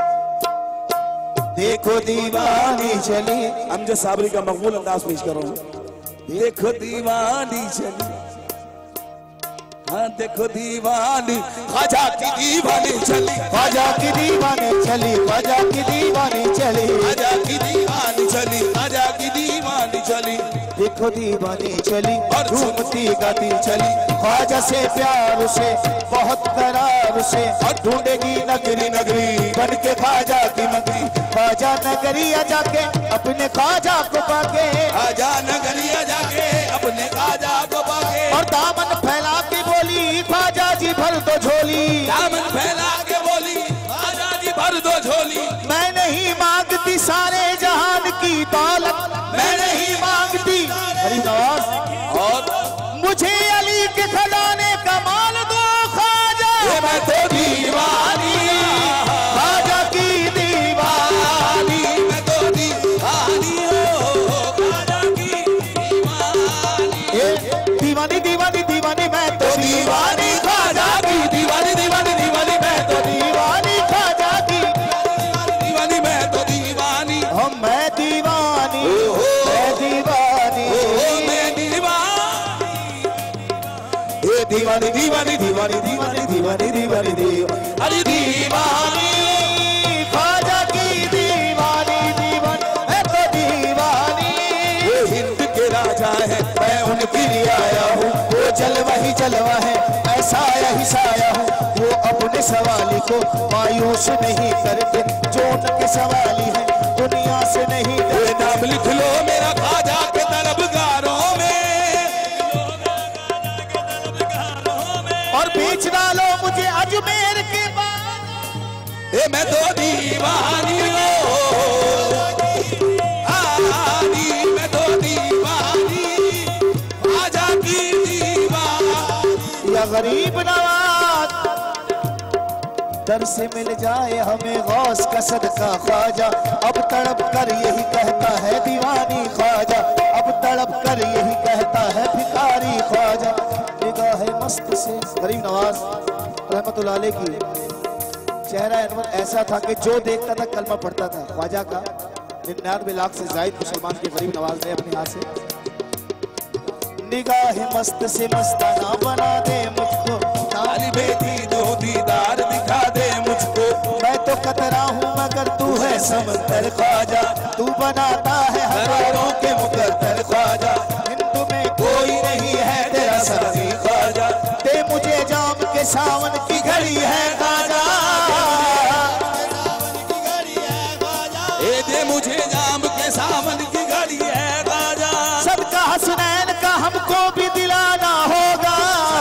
देखो दीवानी चली, अमजद साबरी का मकबूल अंदाज पेश कर रहा हूं। देखो दीवानी चली, हाँ देखो दीवानी, ख्वाजा की दीवानी चली, ख्वाजा की दीवानी चली, ख्वाजा की दीवानी चली, ख्वाजा की दीवानी चली, ख्वाजा की दीवानी चली। देखो दीवानी चली और झूमती गाती चली, ख्वाजा से प्यार से बहुत करार से ढूंढेगी नगरी नगरी बन के ख्वाजा की मगरी। ख्वाजा नगरिया जाके अपने ख्वाजा को पाके, ख्वाजा नगरिया जाके अपने ख्वाजा को पाके, और दामन फैला के बोली ख्वाजा जी भर दो झोली, दामन फैला के बोली ख्वाजा जी भर दो झोली। मैं नहीं मांगती सारे जहान की दौलत, मैं नहीं मांगती गरीब नवाज, और मुझे अली के खजाने का माल दो ख्वाजा। मैं तो दीवानी, ख्वाजा की दीवानी, मैं तो दीवानी हो, ख्वाजा की दीवानी। दीवानी दीवानी दीवानी मैं तो दीवानी, ख्वाजा की दीवानी, दीवानी दीवानी मैं तो दीवानी, ख्वाजा की दीवानी, मैं तो दीवानी। हम मैं दीवानी, मैं दीवानी, मैं दीवानी, दीवानी दीवानी दीवानी दीवानी दीवानी दीवानी अरे दीवानी, ख्वाजा की दीवानी, दीवानी मैं तो दीवानी। वो हिंद के राजा है, मैं उनके लिए आया हूँ, वो जलवा ही जलवा है, मैं साया ही साया हूँ। वो अपने सवाली को मायूस नहीं करते, जो उनके सवाली है दुनिया से नहीं डरते। नाम लिख लो मेरा ख्वाजा के तलबगारों में, और बेच डालो मुझे अजमेर के बाद। ए मैं तो दीवानी हो, आनी मैं तो दीवानी, ख्वाजा की दीवानी। या गरीब नवाज दर से मिल जाए हमें गौस का सदका ख्वाजा, अब तड़प कर यही कहता है दीवानी ख्वाजा, अब तड़प कर यही कहता है भिखारी ख्वाजा। निगाह मस्त से गरीब नवाज रहमतुल्लाह अलैह की चेहरा अनवर ऐसा था कि जो देखता था कलमा पढ़ता था। ख्वाजा का निन्यानवे लाख से जायद मुसलमान के गरीब नवाज ने अपने हाथ से निगाह मस्त से मस्ताना बना दे मुझको, बेटी दो दीदार दिखा दे मुझको। मैं तो कतरा हूँ मगर तू है समंदर ख्वाजा, तू बनाता है हजारों के मुकद्दर ख्वाजा। हिंदू में कोई नहीं है तेरा साथी ख्वाजा, दे मुझे जाम के सावन की घड़ी है ख्वाजा, ए दे मुझे जाम के सावन की घड़ी है ख्वाजा। सदका हसनैन का हमको भी दिलाना होगा,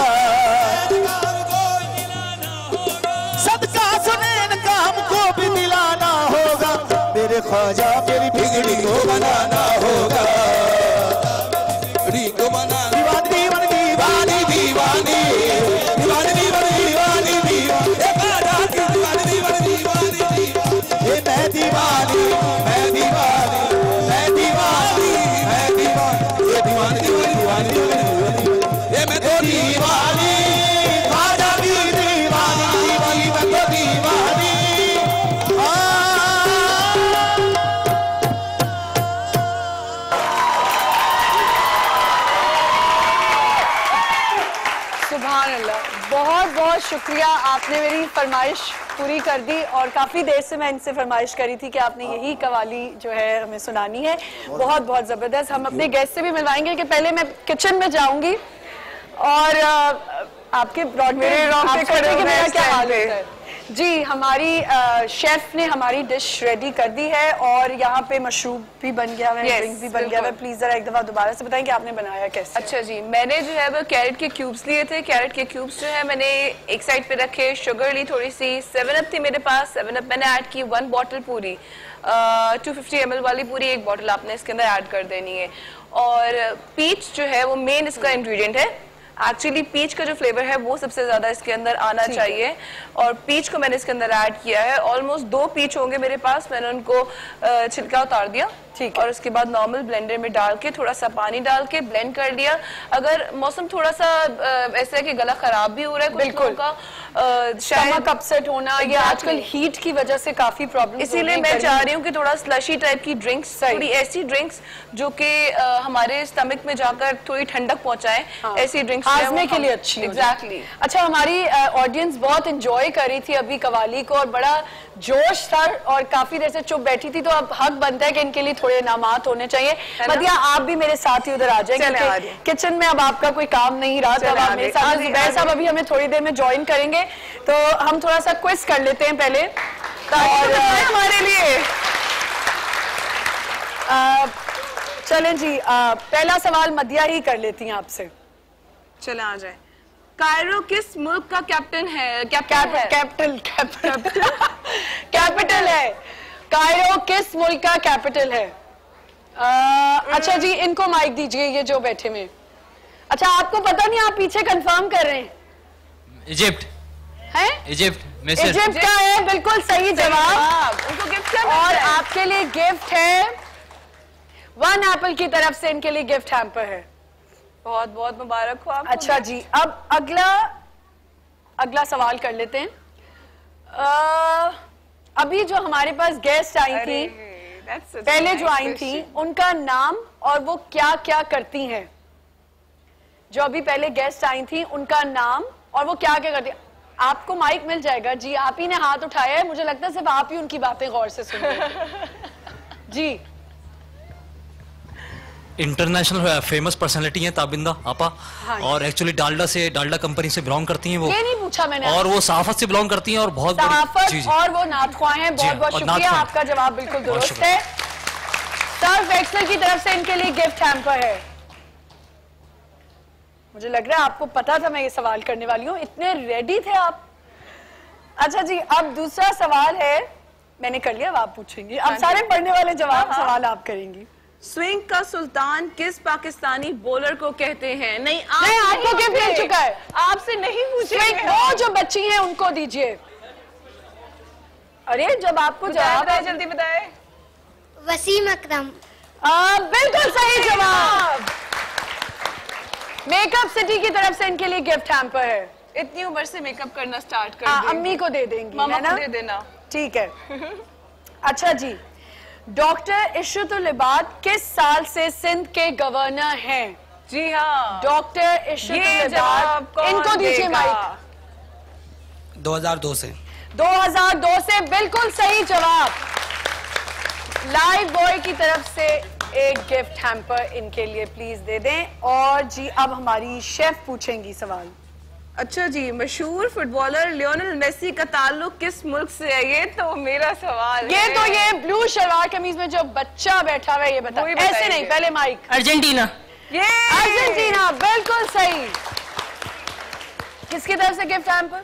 सदका हसनैन का हमको भी दिलाना होगा। मेरे ख्वाजा मेरी बिगड़ी को बनाना होगा, बिगड़ी को बनाना। दीवानी दीवानी दीवानी दीवानी दीवानी दीवानी दीवानी दीवानी, ए ख्वाजा की दीवानी दीवानी दीवानी दीवानी। ये मैं दीवानी, मैं दीवानी, मैं दीवानी, मैं दीवानी, ये दीवानी दीवानी दीवानी, ये मैं तो दीवानी, ख्वाजा की दीवानी, दीवानी मैं तो दीवानी। बहुत बहुत शुक्रिया, आपने मेरी फरमाइश पूरी कर दी और काफ़ी देर से मैं इनसे फरमाइश करी थी कि आपने यही कवाली जो है हमें सुनानी है। बहुत बहुत ज़बरदस्त। हम अपने गेस्ट से भी मिलवाएंगे कि पहले मैं किचन में जाऊंगी और आपके मेरे आप खड़े कि मेरा क्या हाल होता है। जी, हमारी आ, शेफ ने हमारी डिश रेडी कर दी है और यहाँ पे मशरूब भी बन गया है, ड्रिंक भी बन गया है। प्लीज जरा एक दफा दोबारा से बताएं कि आपने बनाया कैसे। अच्छा जी, मैंने जो है वो कैरेट के क्यूब्स लिए थे। कैरेट के क्यूब्स जो है मैंने एक साइड पे रखे, शुगर ली थोड़ी सी, सेवन अप थी मेरे पास, सेवन अप मैंने ऐड की, वन बॉटल पूरी टू फिफ्टी एम एल वाली पूरी एक बॉटल आपने इसके अंदर ऐड कर देनी है। और पीच जो है वो मेन इसका इंग्रेडिएंट है। एक्चुअली पीच का जो फ्लेवर है वो सबसे ज्यादा इसके अंदर आना चाहिए और पीच को मैंने इसके अंदर ऐड किया है। ऑलमोस्ट दो पीच होंगे मेरे पास, मैंने उनको छिलका उतार दिया, ठीक, और उसके बाद नॉर्मल ब्लेंडर में डाल के थोड़ा सा पानी डाल के ब्लेंड कर लिया। अगर मौसम थोड़ा सा ऐसा है कि गला खराब भी हो रहा है कुछ लोगों का, स्टमक अपसेट होना, ये आजकल हीट की वजह से काफी प्रॉब्लम, इसीलिए मैं चाह रही हूँ कि थोड़ा स्लशी टाइप की ड्रिंक्स, थोड़ी ऐसी ड्रिंक्स जो कि हमारे स्टमक में जाकर थोड़ी ठंडक पहुंचाए, ऐसी ड्रिंक्स हाजमे के लिए अच्छी। एग्जैक्टली। अच्छा, हमारी ऑडियंस बहुत एंजॉय कर रही थी अभी कवाली को और बड़ा जोश था और काफी देर से चुप बैठी थी, तो अब हक बनता है कि इनके लिए थोड़े इनामात होने चाहिए। मदिया, आप भी मेरे साथ ही उधर आ जाएंगे, किचन में अब आपका कोई काम नहीं रहा, तब आप मेरे साथ। जुबैर साहब अभी हमें थोड़ी देर में ज्वाइन करेंगे, तो हम थोड़ा सा क्विज कर लेते हैं पहले और हमारे लिए। चलें जी, आ, पहला सवाल मदिया ही कर लेती हैं आपसे। चले आ जाए। कायरो किस मुल्क का कैप्टन है? कैपिटल कैपिटल कैपिटल है। कायरो किस मुल्क का कैपिटल है? आ, अच्छा जी, इनको माइक दीजिए, ये जो बैठे में। अच्छा, आपको पता नहीं, आप पीछे कंफर्म कर रहे हैं। इजिप्ट है? इजिप्ट इजिप्ट का है, बिल्कुल सही जवाब। उनको गिफ्ट क्या और आपके लिए गिफ्ट है वन एप्पल की तरफ से, इनके लिए गिफ्ट हैम्पर है। बहुत बहुत मुबारक हो आपको। अच्छा जी, अब अगला अगला सवाल कर लेते हैं। आ, अभी जो हमारे पास गेस्ट आई थी, पहले जो आई थी, उनका नाम और वो क्या क्या करती हैं। जो अभी पहले गेस्ट आई थी, उनका नाम और वो क्या क्या करती हैं। आपको माइक मिल जाएगा जी, आप ही ने हाथ उठाया है, मुझे लगता है सिर्फ आप ही उनकी बातें गौर से सुन रहे हैं। जी, इंटरनेशनल फेमस पर्सनालिटी हैं ताबिंदा आपा, हाँ, और एक्चुअली डालडा से डालडा कंपनी से बिलोंग करती हैं वो। ये नहीं पूछा मैंने, और वो सहाफत से बिलोंग करती हैं और बहुत सहाफत और वो नातख्वां हैं। बहुत बहुत शुक्रिया, आपका जवाब बिल्कुल दुरुस्त है। सर्फ एक्सेल की तरफ से इनके लिए गिफ्ट हैम्पर है। मुझे लग रहा है आपको पता था मैं ये सवाल करने वाली हूँ, इतने रेडी थे आप। अच्छा जी, अब दूसरा सवाल है, मैंने कर लिया, अब आप पूछेंगे। अब सारे पढ़ने वाले जवाब सवाल आप करेंगी। स्विंग का सुल्तान किस पाकिस्तानी बॉलर को कहते हैं? नहीं, आप नहीं, आपको गिफ्ट मिल चुका है, आपसे नहीं पूछेंगे। वो जो बच्ची हैं उनको दीजिए। अरे जब आपको जवाब बताए, जल्दी बताए। वसीम अकरम। बिल्कुल सही जवाब। मेकअप सिटी की तरफ से इनके लिए गिफ्ट हैम्पर है। इतनी उम्र से मेकअप करना स्टार्ट कर आ, देंगे। अम्मी को दे देंगी, मामा है ना? को दे देना। ठीक है। अच्छा जी, डॉक्टर इशरतुल इबाद किस साल से सिंध के गवर्नर हैं? जी हाँ, डॉक्टर इशरतुल इबाद, इनको दीजिए माइक। दो हज़ार दो से। दो हज़ार दो से बिल्कुल सही जवाब। लाइव बॉय की तरफ से एक गिफ्ट हैम्पर इनके लिए प्लीज दे दें। और जी, अब हमारी शेफ पूछेंगी सवाल। अच्छा जी, मशहूर फुटबॉलर लियोनेल मेसी का ताल्लुक किस मुल्क से है? ये तो मेरा सवाल ये है। तो ये ब्लू शलवार कमीज में जो बच्चा बैठा हुआ है, ये बता। ऐसे नहीं, पहले माइक। अर्जेंटीना। ये अर्जेंटीना, बिल्कुल सही। किसकी तरफ से गिफ्ट हैम्पर?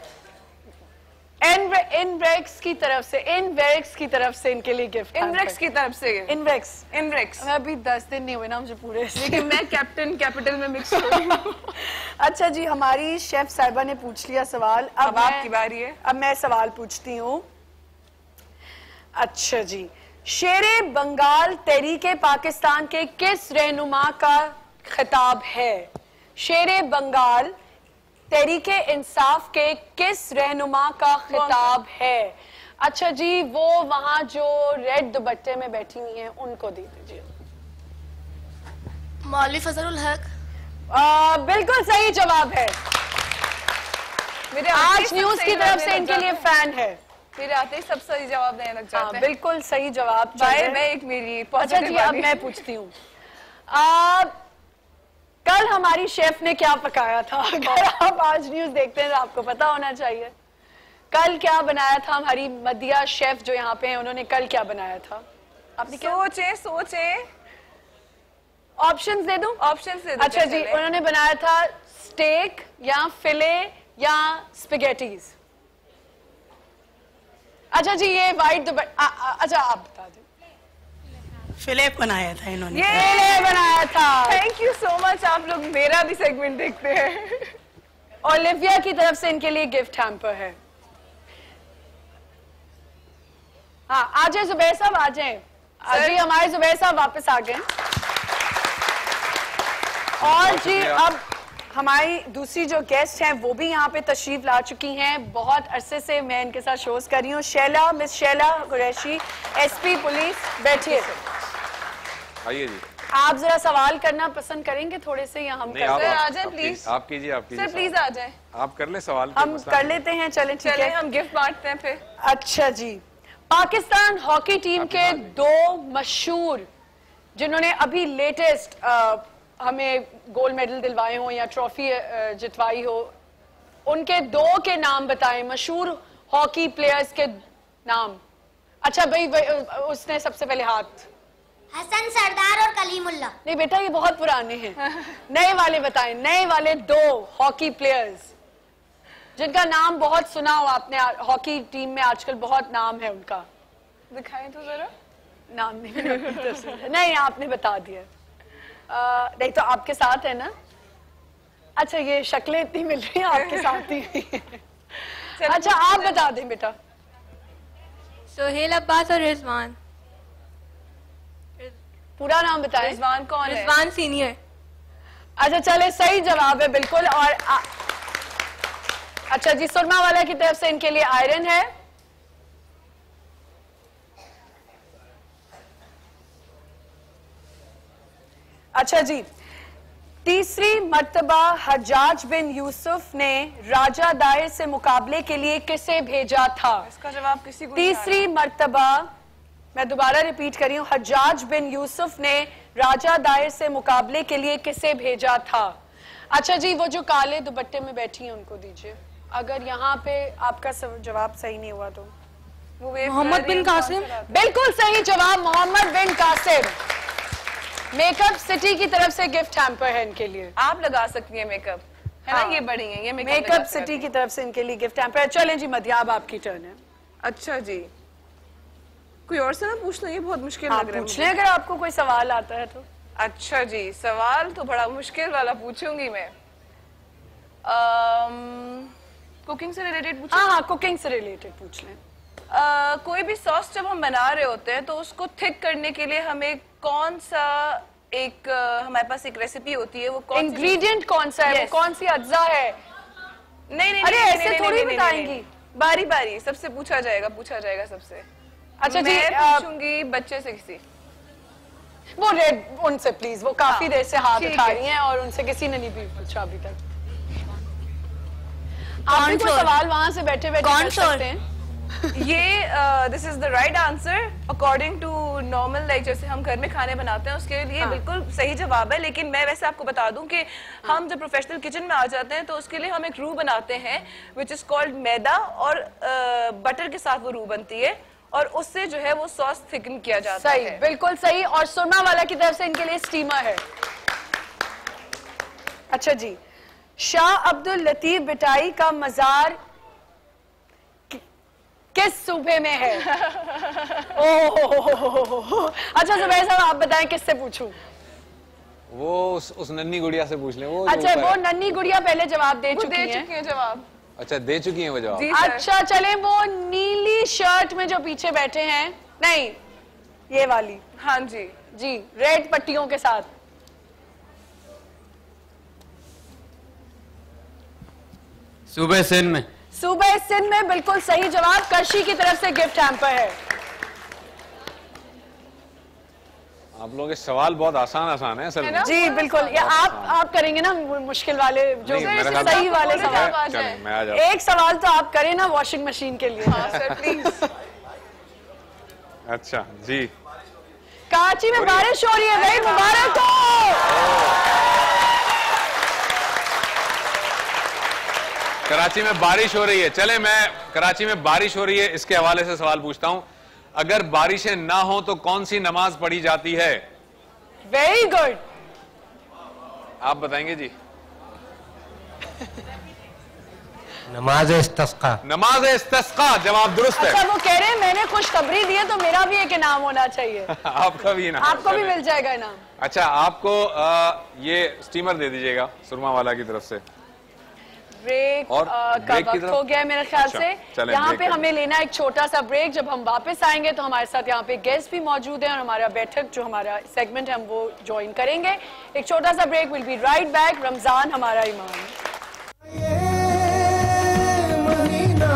इनब्रेक्स की तरफ से, इनवेक्स की तरफ से इनके लिए गिफ्ट। इनब्रेक्स की तरफ से। इनवेक्स इनब्रेक्स। मैं अभी दस दिन नहीं हुए ना मुझे पूरे, लेकिन मैं कैप्टन कैपिटल में मिक्स हो रही हूँ। अच्छा जी, हमारी शेफ साहिबा ने पूछ लिया सवाल, अब, अब आपकी बारी है। अब मैं सवाल पूछती हूँ। अच्छा जी, शेरे बंगाल तहरीके पाकिस्तान के किस रहनुमा का खिताब है? शेरे बंगाल तहरीके इंसाफ के किस रहनुमा का खिताब है? अच्छा जी, वो वहां जो रेड दुपट्टे में बैठी हुई हैं, उनको दे दीजिए। मौलवी फजलुल हक। बिल्कुल सही जवाब है। आज न्यूज की तरफ से इनके लिए फैन है। मेरे आते ही सब सही जवाब देने लग जाते हैं। बिल्कुल सही जवाब। भाई मैं एक मेरी अच्छा जी, अब मैं पूछती हूँ, कल हमारी शेफ ने क्या पकाया था? अगर आप आज न्यूज देखते हैं तो आपको पता होना चाहिए कल क्या बनाया था। हमारी मदिया शेफ जो यहाँ पे हैं, उन्होंने कल क्या बनाया था? आपने क्या सोचे सोचे ऑप्शंस दे दूं? ऑप्शंस दे दो। अच्छा जी, उन्होंने बनाया था स्टेक या फिले या स्पेगेटीज। अच्छा जी, ये वाइट अच्छा आप बता दें। फिले बनाया था इन्होंने। ये फिले बनाया था। Thank you so much. आप लोग मेरा भी सेगमेंट देखते हैं। ओलिविया की तरफ से इनके लिए गिफ्ट हैम्पर है। हाँ, आ जाए जुबैर साहब, आ जाए। जी हमारे जुबैर साहब वापस आ गए। और जी अब हमारी दूसरी जो गेस्ट हैं वो भी यहाँ पे तशरीफ ला चुकी हैं। बहुत अरसे से मैं इनके साथ शोज कर रही हूँ। Shaila, miss Shaila Qureshi, SP police, बैठिए। आइए जी। आप जरा सवाल करना पसंद करेंगे थोड़े से, या हम कर ले? आ जाए प्लीज। आप कीजिए, आप कीजिए सर प्लीज आ जाए। आप कर ले सवाल। हम कर लेते हैं। चलें ठीक है, हम गिफ्ट बांटते हैं फिर। अच्छा जी, पाकिस्तान हॉकी टीम के दो मशहूर, जिन्होंने अभी लेटेस्ट हमें गोल्ड मेडल दिलवाए हो या ट्रॉफी जितवाई हो, उनके दो के नाम बताएं, मशहूर हॉकी प्लेयर्स के नाम। अच्छा भाई, उसने सबसे पहले हाथ। हसन सरदार और कलीमुल्लाह। नहीं बेटा, ये बहुत पुराने हैं। नए वाले बताएं, नए वाले दो हॉकी प्लेयर्स जिनका नाम बहुत सुना हो आपने। हॉकी टीम में आजकल बहुत नाम है उनका। दिखाएं तो जरा। नाम नहीं नहीं आपने बता दिया। आ, नहीं तो आपके साथ है ना। अच्छा, ये शक्लें इतनी मिल रही हैं आपके साथ ही। अच्छा आप बता दें बेटा। सोहेल अब्बास और रिजवान। पूरा नाम बताएं। रिजवान कौन है? रिजवान सीनियर। अच्छा चले, सही जवाब है बिल्कुल। और आ, अच्छा जी, सुरमा वाला की तरफ से इनके लिए आयरन है। अच्छा जी, तीसरी मर्तबा हज्जाज बिन यूसुफ ने राजा दाहिर से मुकाबले के लिए किसे भेजा था? इसका जवाब किसी को तीसरी मर्तबा, मैं दोबारा रिपीट कर रही हूँ, हज्जाज बिन यूसुफ ने राजा दाहिर से मुकाबले के लिए किसे भेजा था? अच्छा जी, वो जो काले दुपट्टे में बैठी हैं उनको दीजिए। अगर यहाँ पे आपका जवाब सही नहीं हुआ तो मोहम्मद बिन कासिम। बिल्कुल सही जवाब, मोहम्मद बिन कासिम। मेकअप सिटी की तरफ से गिफ्ट हैम्पर है इनके लिए। आप लगा सकती हैं मेकअप, है ना? ये बड़ी है, ये मेकअप सिटी की तरफ से इनके लिए गिफ्ट हैम्पर है। चलें जी मदिया, अब आपकी टर्न है। अच्छा जी, कोई और से ना पूछ लो, ये बहुत मुश्किल हाँ, लग रहा है। पूछ लें अगर आपको कोई सवाल आता है तो। अच्छा जी, सवाल तो बड़ा मुश्किल वाला पूछूंगी मैं। कुकिंग से रिलेटेड पूछूं? हाँ हाँ, कुकिंग से रिलेटेड पूछ लें। Uh, कोई भी सॉस जब हम बना रहे होते हैं तो उसको थिक करने के लिए हमें कौन सा एक uh, हमारे पास एक रेसिपी होती है, वो कौन इंग्रेडिएंट कौन सा है? yes. वो कौन सी अज्जा है? नहीं नहीं, अरे नहीं, ऐसे नहीं, थोड़ी नहीं, बताएंगी। नहीं, बारी बारी सबसे पूछा जाएगा, पूछा जाएगा सबसे। अच्छा जी, मैं पूछूंगी बच्चे से किसी। वो रेड, उनसे प्लीज, वो काफी हाँ, देर से हाथ उठा रही हैं और उनसे किसी ने नहीं भी पूछा अभी तक। आप भी कोई सवाल वहां से बैठे बैठे कर सकते हैं। ये this is the right answer according to normal, like जैसे हम घर में खाने बनाते हैं उसके लिए हाँ. बिल्कुल सही जवाब है। लेकिन मैं वैसे आपको बता दूं कि हाँ. हम जब प्रोफेशनल किचन में आ जाते हैं तो उसके लिए हम एक रू बनाते हैं विच इज कॉल्ड मैदा, और बटर uh, के साथ वो रू बनती है और उससे जो है वो सॉस थिकन किया जाता सही, है। बिल्कुल सही। और सुरमा वाला की तरफ से इनके लिए स्टीमर है। अच्छा जी, शाह अब्दुल लतीफ बिटाई का मजार किस सूबे में है? ओह, अच्छा जुबैर साहब आप बताएं किससे पूछूं? वो उस, उस नन्ही गुड़िया से पूछ लें। वो अच्छा, वो नन्ही गुड़िया पहले जवाब दे चुकी दे हैं। चुकी है जवाब। अच्छा, दे चुकी हैं वो जवाब। अच्छा चले, वो नीली शर्ट में जो पीछे बैठे हैं, नहीं ये वाली, हाँ जी जी, रेड पट्टियों के साथ। सूबे सिंध में। सूबे सिंध में, बिल्कुल सही जवाब। करशी की तरफ से गिफ्ट हैम्पर है। आप लोगों के सवाल बहुत आसान आसान है असल में। जी बिल्कुल, या आप आप करेंगे ना मुश्किल वाले जो सही वाले सवाल। एक सवाल तो आप करें ना वॉशिंग मशीन के लिए। हाँ सर प्लीज। अच्छा जी। कराची में बारिश हो रही है भाई, मुबारक हो। कराची में बारिश हो रही है। चले मैं कराची में बारिश हो रही है इसके हवाले से सवाल पूछता हूं। अगर बारिशें ना हो तो कौन सी नमाज पढ़ी जाती है? Very good. आप बताएंगे जी। नमाज इस्तिस्का। नमाज इस्तिस्का जवाब दुरुस्त है। अच्छा वो कह रहे हैं मैंने खुशखबरी दी है तो मेरा भी एक इनाम होना चाहिए। आपका भी इनाम। आपको भी मिल जाएगा इनाम। अच्छा आपको आ, ये स्टीमर दे दीजिएगा सुरमा वाला की तरफ से। ब्रेक और आ, का वक्त हो गया है मेरे ख्याल अच्छा, से। यहाँ पे हमें लेना एक छोटा सा ब्रेक। जब हम वापस आएंगे तो हमारे साथ यहाँ पे गेस्ट भी मौजूद हैं और हमारा बैठक जो हमारा सेगमेंट है हम वो ज्वाइन करेंगे। एक छोटा सा break. Will be right back. Ramzan हमारा ईमान। महीना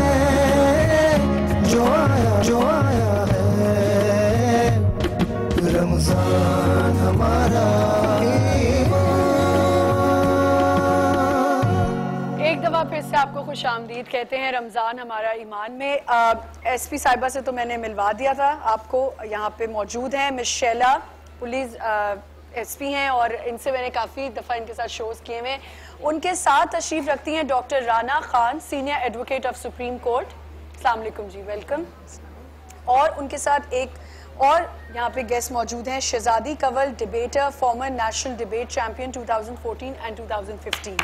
है जो आया जो आया है रमजान हमारा। एक दफा फिर से आपको खुश आमदीद कहते हैं रमजान हमारा ईमान में। एस पी साहिबा से तो मैंने मिलवा दिया था आपको। यहाँ पे मौजूद हैं miss Shaila, police S P हैं और इनसे मैंने काफ़ी दफ़ा इनके साथ शोज किए हुए। उनके साथ तशरीफ रखती हैं doctor Rana Khan, senior advocate of Supreme Court. अस्सलाम वालेकुम जी, वेलकम। और उनके साथ एक और यहाँ पे गेस्ट मौजूद हैं Shahzadi Kanwal, debater, former national debate champion two thousand fourteen and two thousand fifteen.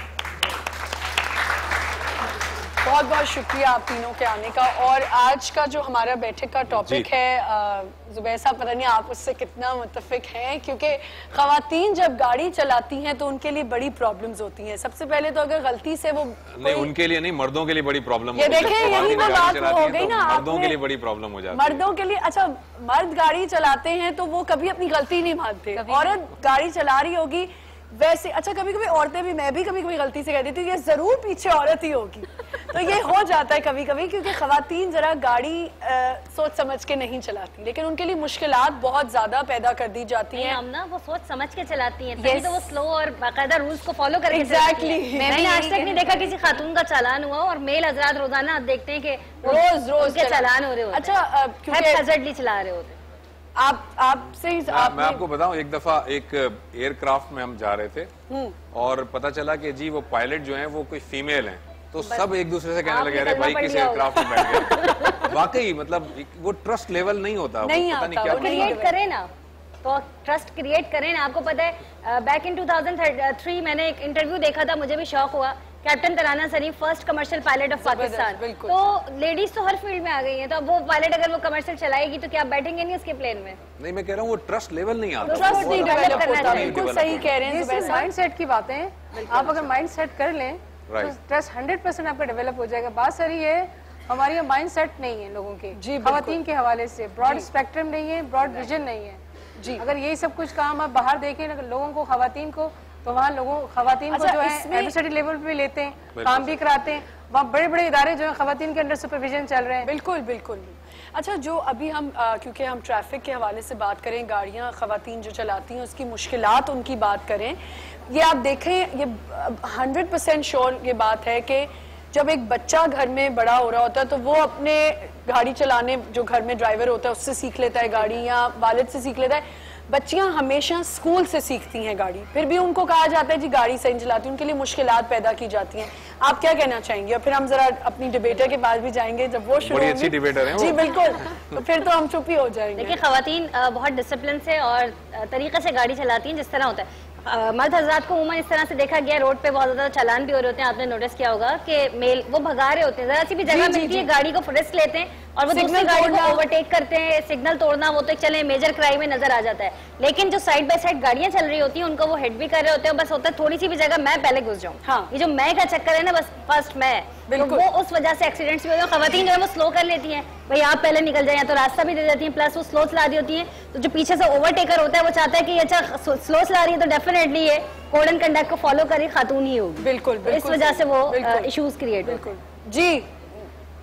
बहुत बहुत शुक्रिया आप तीनों के आने का। और आज का जो हमारा बैठक का टॉपिक है, जुबैर साहब पता नहीं आप उससे कितना मुत्तफिक हैं, क्योंकि ख़वातीन जब गाड़ी चलाती हैं तो उनके लिए बड़ी प्रॉब्लम्स होती हैं। सबसे पहले तो अगर गलती से वो नहीं, उनके लिए नहीं, मर्दों के लिए बड़ी प्रॉब्लम ये देखें, यही तो बात हो गई ना, मर्दों के लिए बड़ी प्रॉब्लम हो जाती है। मर्दों के लिए अच्छा, मर्द गाड़ी चलाते हैं तो वो कभी अपनी गलती नहीं मानते। औरत गाड़ी चला रही होगी वैसे, अच्छा कभी कभी औरतें भी, मैं भी कभी कभी गलती से कह देती हूँ ये जरूर पीछे औरत ही होगी, तो ये हो जाता है कभी कभी, क्योंकि खवातीन जरा गाड़ी आ, सोच समझ के नहीं चलाती, लेकिन उनके लिए मुश्किलात बहुत ज्यादा पैदा कर दी जाती हैं। हम ना वो सोच समझ के चलाती हैं, तभी तो वो स्लो और बाकायदा रूल्स को फॉलो करके एग्जैक्टली। मैंने आज तक नहीं देखा किसी खातून का चालान हुआ, और मेल हजरात रोजाना आप देखते हैं कि रोज रोज के चालान हो रहे होते। अच्छा क्योंकि चला रहे होते। आप आपसे ही आप मैं आपको बताऊं, एक दफा एक एयरक्राफ्ट में हम जा रहे थे और पता चला कि जी वो पायलट जो हैं वो कोई फीमेल हैं, तो सब एक दूसरे से कहने लगे अरे भाई किस एयरक्राफ्ट में बैठ गए। वाकई मतलब वो ट्रस्ट लेवल नहीं होता, नहीं पता नहीं क्या क्रिएट करें ना, तो ट्रस्ट क्रिएट करें ना। आपको पता है back in two thousand three मैंने एक इंटरव्यू देखा था, मुझे भी शौक हुआ। Captain Tarana Sarif first commercial pilot of Pakistan, तो लेडीज तो हर फील्ड में आ गई हैं, तो अब वो पायलट अगर वो कमर्शियल चलाएगी तो क्या आप बैठेंगे नहीं उसके प्लेन में? नहीं, मैं कह रहा हूँ वो ट्रस्ट लेवल नहीं आता, ट्रस्ट नहीं डेवलप होता। बिल्कुल सही कह रहे हैं, माइंड सेट की बातें हैं। आप अगर माइंड सेट कर लें तो ट्रस्ट हंड्रेड परसेंट आपका डेवलप हो जाएगा। बात सारी है हमारी माइंड सेट नहीं है लोगों के, जी खवातीन के हवाले से ब्रॉड स्पेक्ट्रम नहीं है, ब्रॉड विजन नहीं है जी। अगर यही सब कुछ काम आप बाहर देखें लोगों को, खवातीन को, तो वहाँ लोगों खवातीन को जो है एडमिनिस्ट्रेटिव लेवल पे लेते हैं, काम भी कराते हैं। वहाँ बड़े बड़े इदारे जो है खवातीन के अंडर सुपरविजन चल रहे हैं। बिल्कुल बिल्कुल। अच्छा, जो अभी हम आ, क्योंकि हम ट्रैफिक के हवाले से बात करें, गाड़ियाँ खवातीन जो चलाती हैं उसकी मुश्किलात उनकी बात करें, ये आप देखें, ये हंड्रेड परसेंट श्योर ये बात है कि जब एक बच्चा घर में बड़ा हो रहा होता है तो वो अपने गाड़ी चलाने, जो घर में ड्राइवर होता है उससे सीख लेता है गाड़ी, या वालिद से सीख लेता है। बच्चियां हमेशा स्कूल से सीखती हैं गाड़ी, फिर भी उनको कहा जाता है जी गाड़ी सही चलाती है, उनके लिए मुश्किलात पैदा की जाती हैं। आप क्या कहना चाहेंगे? और फिर हम जरा अपनी डिबेटर के पास भी जाएंगे, जब वो शुरू अच्छी डिबेटर हैं जी बिल्कुल, तो फिर तो हम चुप ही हो जाएंगे। देखिए खवातीन बहुत डिसिप्लिन से और तरीके से गाड़ी चलाती हैं, जिस तरह होता है मर्द हजरात को उमूमन इस तरह से देखा गया, रोड पे बहुत ज्यादा चालान भी हो रहे होते हैं। आपने नोटिस किया होगा कि मेल वो भगा रहे होते हैं, जरा सी भी जगह मिलती है गाड़ी को रिस्क लेते हैं और वो दूसरी गाड़ी को ओवरटेक करते हैं। सिग्नल तोड़ना वो तो एक चले मेजर क्राइम में नजर आ जाता है, लेकिन जो साइड बाय साइड गाड़ियां चल रही होती हैं उनको वो हेड भी कर रहे होते हैं। बस होता है थोड़ी सी भी जगह मैं पहले घुस जाऊँ, हाँ। ये जो मैं का चक्कर है ना, बस फर्स्ट मैं, तो वो उस वजह से एक्सीडेंट्स भी होते हैं। खवातीन जो है वो स्लो कर लेती हैं, भाई आप पहले निकल जाए, तो रास्ता भी दे देती हैं, प्लस वो स्लो चला रही होती है। तो जो पीछे से ओवरटेकर होता है वो चाहता है कि अच्छा स्लो चला रही है तो डेफिनेटली ये कोड एंड कंडक्ट को फॉलो करी खातून ही होगी। बिल्कुल, इस वजह से वो इश्यूज क्रिएट होते हैं। जी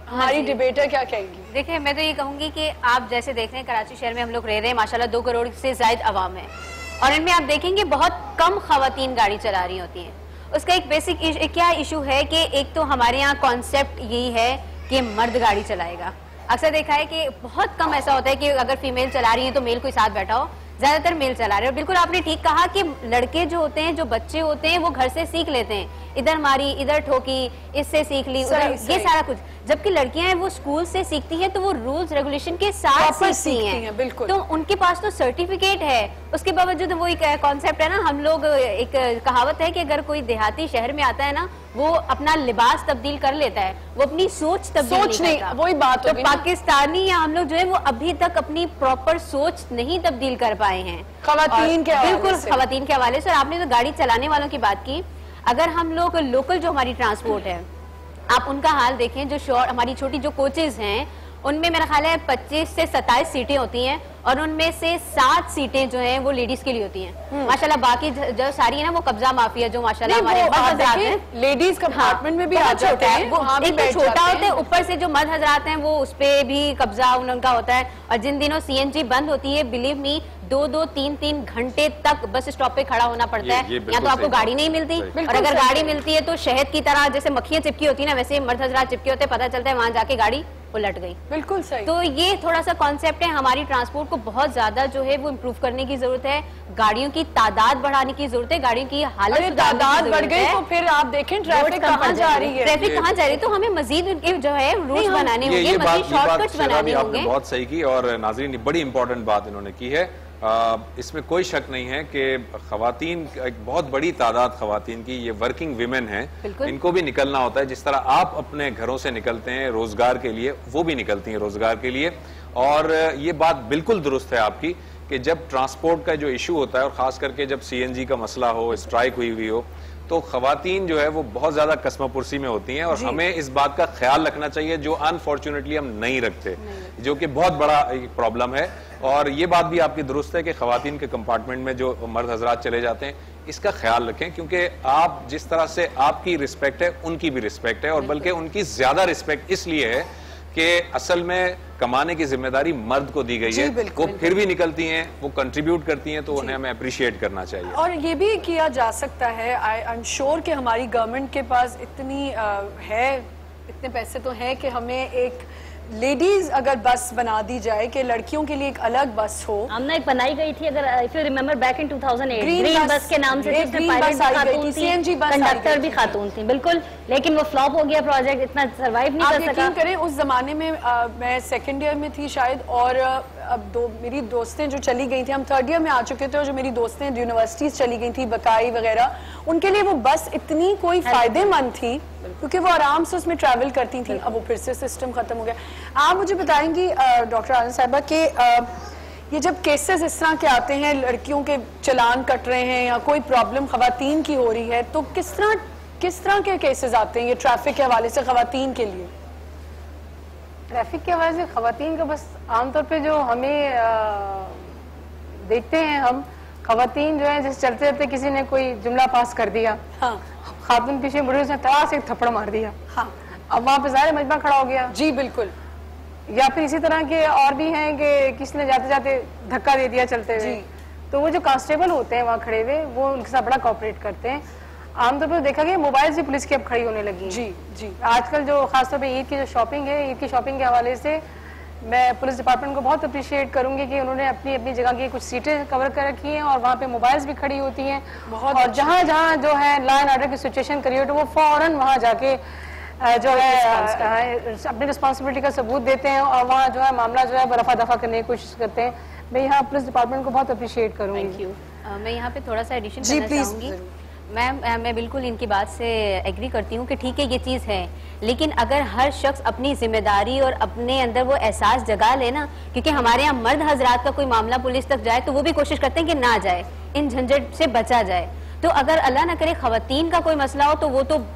हमारी डिबेटर क्या कहेगी? देखिए, मैं तो ये कहूंगी कि आप जैसे देख रहे हैं कराची शहर में हम लोग रह रहे हैं, माशाल्लाह दो करोड़ से ज्यादा आवाम है और इनमें आप देखेंगे बहुत कम खवातीन गाड़ी चला रही होती हैं। उसका एक बेसिक इश, क्या इशू है कि एक तो हमारे यहाँ कॉन्सेप्ट यही है कि मर्द गाड़ी चलाएगा। अक्सर देखा है कि बहुत कम ऐसा होता है कि अगर फीमेल चला रही है तो मेल कोई साथ बैठा हो, ज्यादातर मेल चला रहे हैं। बिल्कुल आपने ठीक कहा कि लड़के जो होते हैं, जो बच्चे होते हैं, वो घर से सीख लेते हैं, इधर मारी, इधर ठोकी, इससे सीख ली, उधर, ये सारा कुछ। जबकि लड़कियां हैं वो स्कूल से सीखती हैं तो वो रूल्स रेगुलेशन के साथ सीखती हैं, हैं बिल्कुल। तो उनके पास तो सर्टिफिकेट है, उसके बावजूद वो एक कॉन्सेप्ट है ना, हम लोग एक कहावत है कि अगर कोई देहाती शहर में आता है ना, वो अपना लिबास तब्दील कर लेता है, वो अपनी सोच तब्दील सोच नहीं, नहीं, वही बात तो पाकिस्तानी या हम लोग जो है वो अभी तक अपनी प्रॉपर सोच नहीं तब्दील कर पाए हैं खवातीन के हवाले बिल्कुल से। खवातीन के हवाले से। और आपने तो गाड़ी चलाने वालों की बात की, अगर हम लोग लोकल जो हमारी ट्रांसपोर्ट है आप उनका हाल देखें, जो शॉर्ट हमारी छोटी जो कोचेज हैं उनमें मेरा ख्याल है पच्चीस से सत्ताईस सीटें होती हैं और उनमें से सात सीटें जो हैं वो लेडीज के लिए होती हैं माशाल्लाह। बाकी जो सारी है ना वो कब्जा माफिया जो माशाल्लाह हमारे मर्द हजरात हैं, लेडीज कंपार्टमेंट में भी आ जाते हैं, वो एक तो छोटा होता है, ऊपर से जो मर्द हजरात हैं वो उस पे भी कब्जा उनका होता है। और जिन दिनों सीएनजी बंद होती है, बिलीव मी, दो दो तीन तीन घंटे तक बस स्टॉप पे खड़ा होना पड़ता है, या तो आपको गाड़ी नहीं मिलती, और अगर गाड़ी मिलती है तो शहद की तरह जैसे मक्खियां चिपकी होती है ना, वैसे मर्द हजरात चिपके होते हैं, पता चलता है वहां जाके गाड़ी उलट गई। बिल्कुल सही। तो ये थोड़ा सा कॉन्सेप्ट है, हमारी ट्रांसपोर्ट को बहुत ज्यादा जो है वो इम्प्रूव करने की जरूरत है, गाड़ियों की तादाद बढ़ाने की जरूरत है, गाड़ियों की हालत तादाद बढ़ गई तो फिर आप देखें ट्रैफिक कहाँ जा रही है, ट्रैफिक कहाँ जा रही है, तो हमें मजीद जो है रूट बनाने होंगे, मजीद शॉर्टकट्स बनाने होंगे। बहुत सही की, और नाजरीन बड़ी इंपॉर्टेंट बात इन्होंने की है। आ, इसमें कोई शक नहीं है कि खवातीन, एक बहुत बड़ी तादाद खवातीन की, ये वर्किंग विमेन हैं, इनको भी निकलना होता है। जिस तरह आप अपने घरों से निकलते हैं रोजगार के लिए, वो भी निकलती हैं रोजगार के लिए। और ये बात बिल्कुल दुरुस्त है आपकी कि जब ट्रांसपोर्ट का जो इशू होता है, और खास करके जब सीएनजी का मसला हो, स्ट्राइक हुई हुई हो, तो खवातीन जो है वो बहुत ज्यादा कस्मपुरसी में होती हैं, और हमें इस बात का ख्याल रखना चाहिए जो अनफॉर्चुनेटली हम नहीं रखते, जो कि बहुत बड़ा एक प्रॉब्लम है। और ये बात भी आपकी दुरुस्त है कि खवातीन के कंपार्टमेंट में जो मर्द हजरात चले जाते हैं, इसका ख्याल रखें, क्योंकि आप जिस तरह से आपकी रिस्पेक्ट है उनकी भी रिस्पेक्ट है, और बल्कि उनकी ज्यादा रिस्पेक्ट इसलिए है कि असल में कमाने की जिम्मेदारी मर्द को दी गई है, वो फिर भी निकलती हैं, वो कंट्रीब्यूट करती हैं, तो उन्हें हमें अप्रिशिएट करना चाहिए। और ये भी किया जा सकता है, आई एम श्योर कि हमारी गवर्नमेंट के पास इतनी आ, है, इतने पैसे तो हैं कि हमें एक लेडीज अगर बस बना दी जाए कि लड़कियों के लिए एक अलग बस हो। हमने एक बनाई गई थी, अगर if you remember back in two thousand eight, green green bus, bus के नाम से थी, ग्रीन पायलट बस भी आई गई खातून थी, थी, सीएनजी बस आई कंडक्टर गई भी थी। खातून थी, बिल्कुल, लेकिन वो फ्लॉप हो गया, प्रोजेक्ट इतना सर्वाइव नहीं आप कर सका। यकीन करें उस जमाने में आ, मैं सेकंड ईयर में थी शायद, और अब दो मेरी दोस्तें जो चली गई थी, हम थर्ड ईयर में आ चुके थे, और जो मेरी दोस्तें यूनिवर्सिटीज चली गई थी, बकाई वगैरह, उनके लिए वो बस इतनी कोई फायदेमंद थी क्योंकि वो आराम से उसमें ट्रैवल करती थी। अब वो फिर से सिस्टम खत्म हो गया। आप मुझे बताएंगी डॉक्टर आनंद साहिबा कि ये जब केसेस इस तरह के आते हैं, लड़कियों के चलान कट रहे हैं या कोई प्रॉब्लम खवातीन की हो रही है, तो किस तरह किस तरह के केसेस आते हैं ये ट्रैफिक के हवाले से खवातीन के लिए? ट्रैफिक के हवाले से खवातीन का बस आमतौर पे जो हमें आ, देखते हैं हम, खवातीन जो है जैसे चलते चलते किसी ने कोई जुमला पास कर दिया, हाँ, खातून पीछे मुड़े, उसने तड़ा से एक थप्पड़ मार दिया, हाँ, अब वहाँ पे सारे मजमा खड़ा हो गया। जी बिल्कुल। या फिर इसी तरह के और भी हैं कि किसी ने जाते जाते धक्का दे दिया चलते हुए, तो वो जो कांस्टेबल होते हैं वहाँ खड़े हुए, वो उनके साथ बड़ा कोऑपरेट करते हैं। आमतौर पर देखा गया मोबाइल से पुलिस की अब खड़ी होने लगी है। जी जी। आजकल जो खासतौर पे ईद की जो शॉपिंग है, ईद की शॉपिंग के हवाले से मैं पुलिस डिपार्टमेंट को बहुत अप्रिशिएट करूंगी कि उन्होंने अपनी अपनी जगह की कुछ सीटें कवर कर रखी हैं, और वहाँ पे मोबाइल्स भी खड़ी होती हैं, बहुत, और जहाँ जहाँ जो है लॉ एंड ऑर्डर की सिचुएशन क्रिएट हो, वो फौरन वहाँ जाके जो है अपनी रिस्पॉन्सिबिलिटी का सबूत देते हैं, और वहाँ जो है मामला जो है वो रफा दफा करने की कोशिश करते हैं। मैं यहाँ पुलिस डिपार्टमेंट को बहुत अप्रिशिएट करूँगी। Thank you. मैं यहाँ पे थोड़ा सा एडिशन करना चाहूँगी। मैम, मैं बिल्कुल इनकी बात से एग्री करती हूँ कि ठीक है ये चीज़ है, लेकिन अगर हर शख्स अपनी जिम्मेदारी और अपने अंदर वो एहसास जगा ले ना, क्योंकि हमारे यहाँ मर्द हजरात का कोई मामला पुलिस तक जाए तो वो भी कोशिश करते हैं कि ना जाए, इन झंझट से बचा जाए। तो अगर अल्लाह ना करे खवातीन का कोई मसला हो तो वो तो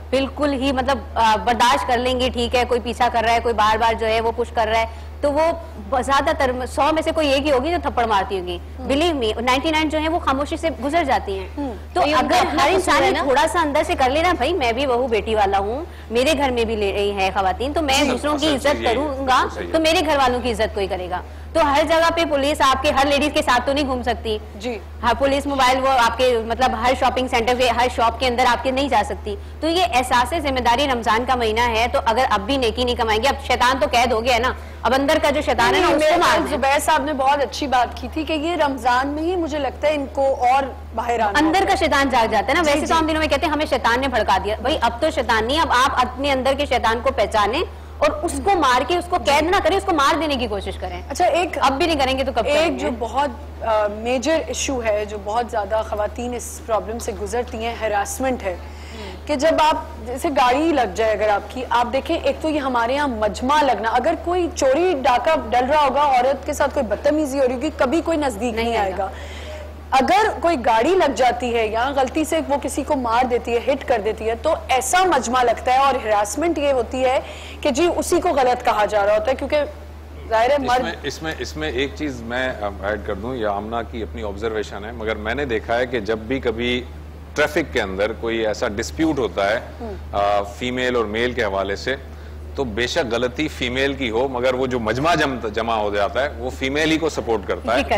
बिल्कुल ही मतलब बर्दाश्त कर लेंगी, ठीक है कोई पीछा कर रहा है, कोई बार बार जो है वो पुश कर रहा है, तो वो ज्यादातर सौ में से कोई एक ही होगी जो थप्पड़ मारती होगी। बिलीव मी निन्यानवे जो है वो खामोशी से गुजर जाती हैं। तो अगर हर इंसान थोड़ा सा अंदर से कर लेना, भाई मैं भी बहू बेटी वाला हूँ, मेरे घर में भी ले रही है खवातीन, तो मैं दूसरों की इज्जत करूंगा तो मेरे घर वालों की इज्जत कोई करेगा। तो हर जगह पे पुलिस आपके हर लेडीज के साथ तो नहीं घूम सकती जी। हाँ, पुलिस मोबाइल वो आपके मतलब हर शॉपिंग सेंटर के हर शॉप के अंदर आपके नहीं जा सकती। तो ये एहसास जिम्मेदारी, रमजान का महीना है तो अगर अब भी नेकी नहीं कमाएंगे, अब शैतान तो कैद हो गया है ना, अब अंदर का जो शैतान है ना उसको मार। जुबैर साहब ने बहुत अच्छी बात की थी कि ये रमजान में ही मुझे लगता है इनको और बाहर आना, अंदर का शैतान जाग जाता है ना। वैसे तो हम दिनों में कहते हैं हमें शैतान ने भड़का दिया, भाई अब तो शैतान नहीं, अब आप अपने अंदर के शैतान को पहचाने और उसको मार के उसको कैद ना करें, उसको मार देने की कोशिश करें। अच्छा, एक अब भी नहीं करेंगे तो कब एक करेंगे? जो बहुत मेजर इशू है, जो बहुत ज्यादा खवातीन इस प्रॉब्लम से गुजरती हैं, हैरासमेंट है। कि जब आप जैसे गाड़ी लग जाए अगर आपकी, आप देखें एक तो ये हमारे यहाँ मजमा लगना, अगर कोई चोरी डाका डल रहा होगा, औरत के साथ कोई बदतमीजी हो रही होगी, कभी कोई नजदीक नहीं, नहीं आएगा। अगर कोई गाड़ी लग जाती है या गलती से वो किसी को मार देती है, हिट कर देती है, तो ऐसा मजमा लगता है और हिरासमेंट ये होती है कि जी उसी को गलत कहा जा रहा होता है, क्योंकि जाहिर है मर्द। इसमें इसमें इसमें एक चीज मैं ऐड कर दूं, या आमना की अपनी ऑब्जर्वेशन है, मगर मैंने देखा है कि जब भी कभी ट्रैफिक के अंदर कोई ऐसा डिस्प्यूट होता है आ, फीमेल और मेल के हवाले से, तो बेशक गलती फीमेल की हो, मगर वो जो मजमा जम, जमा हो जाता है वो फीमेल ही को सपोर्ट करता है।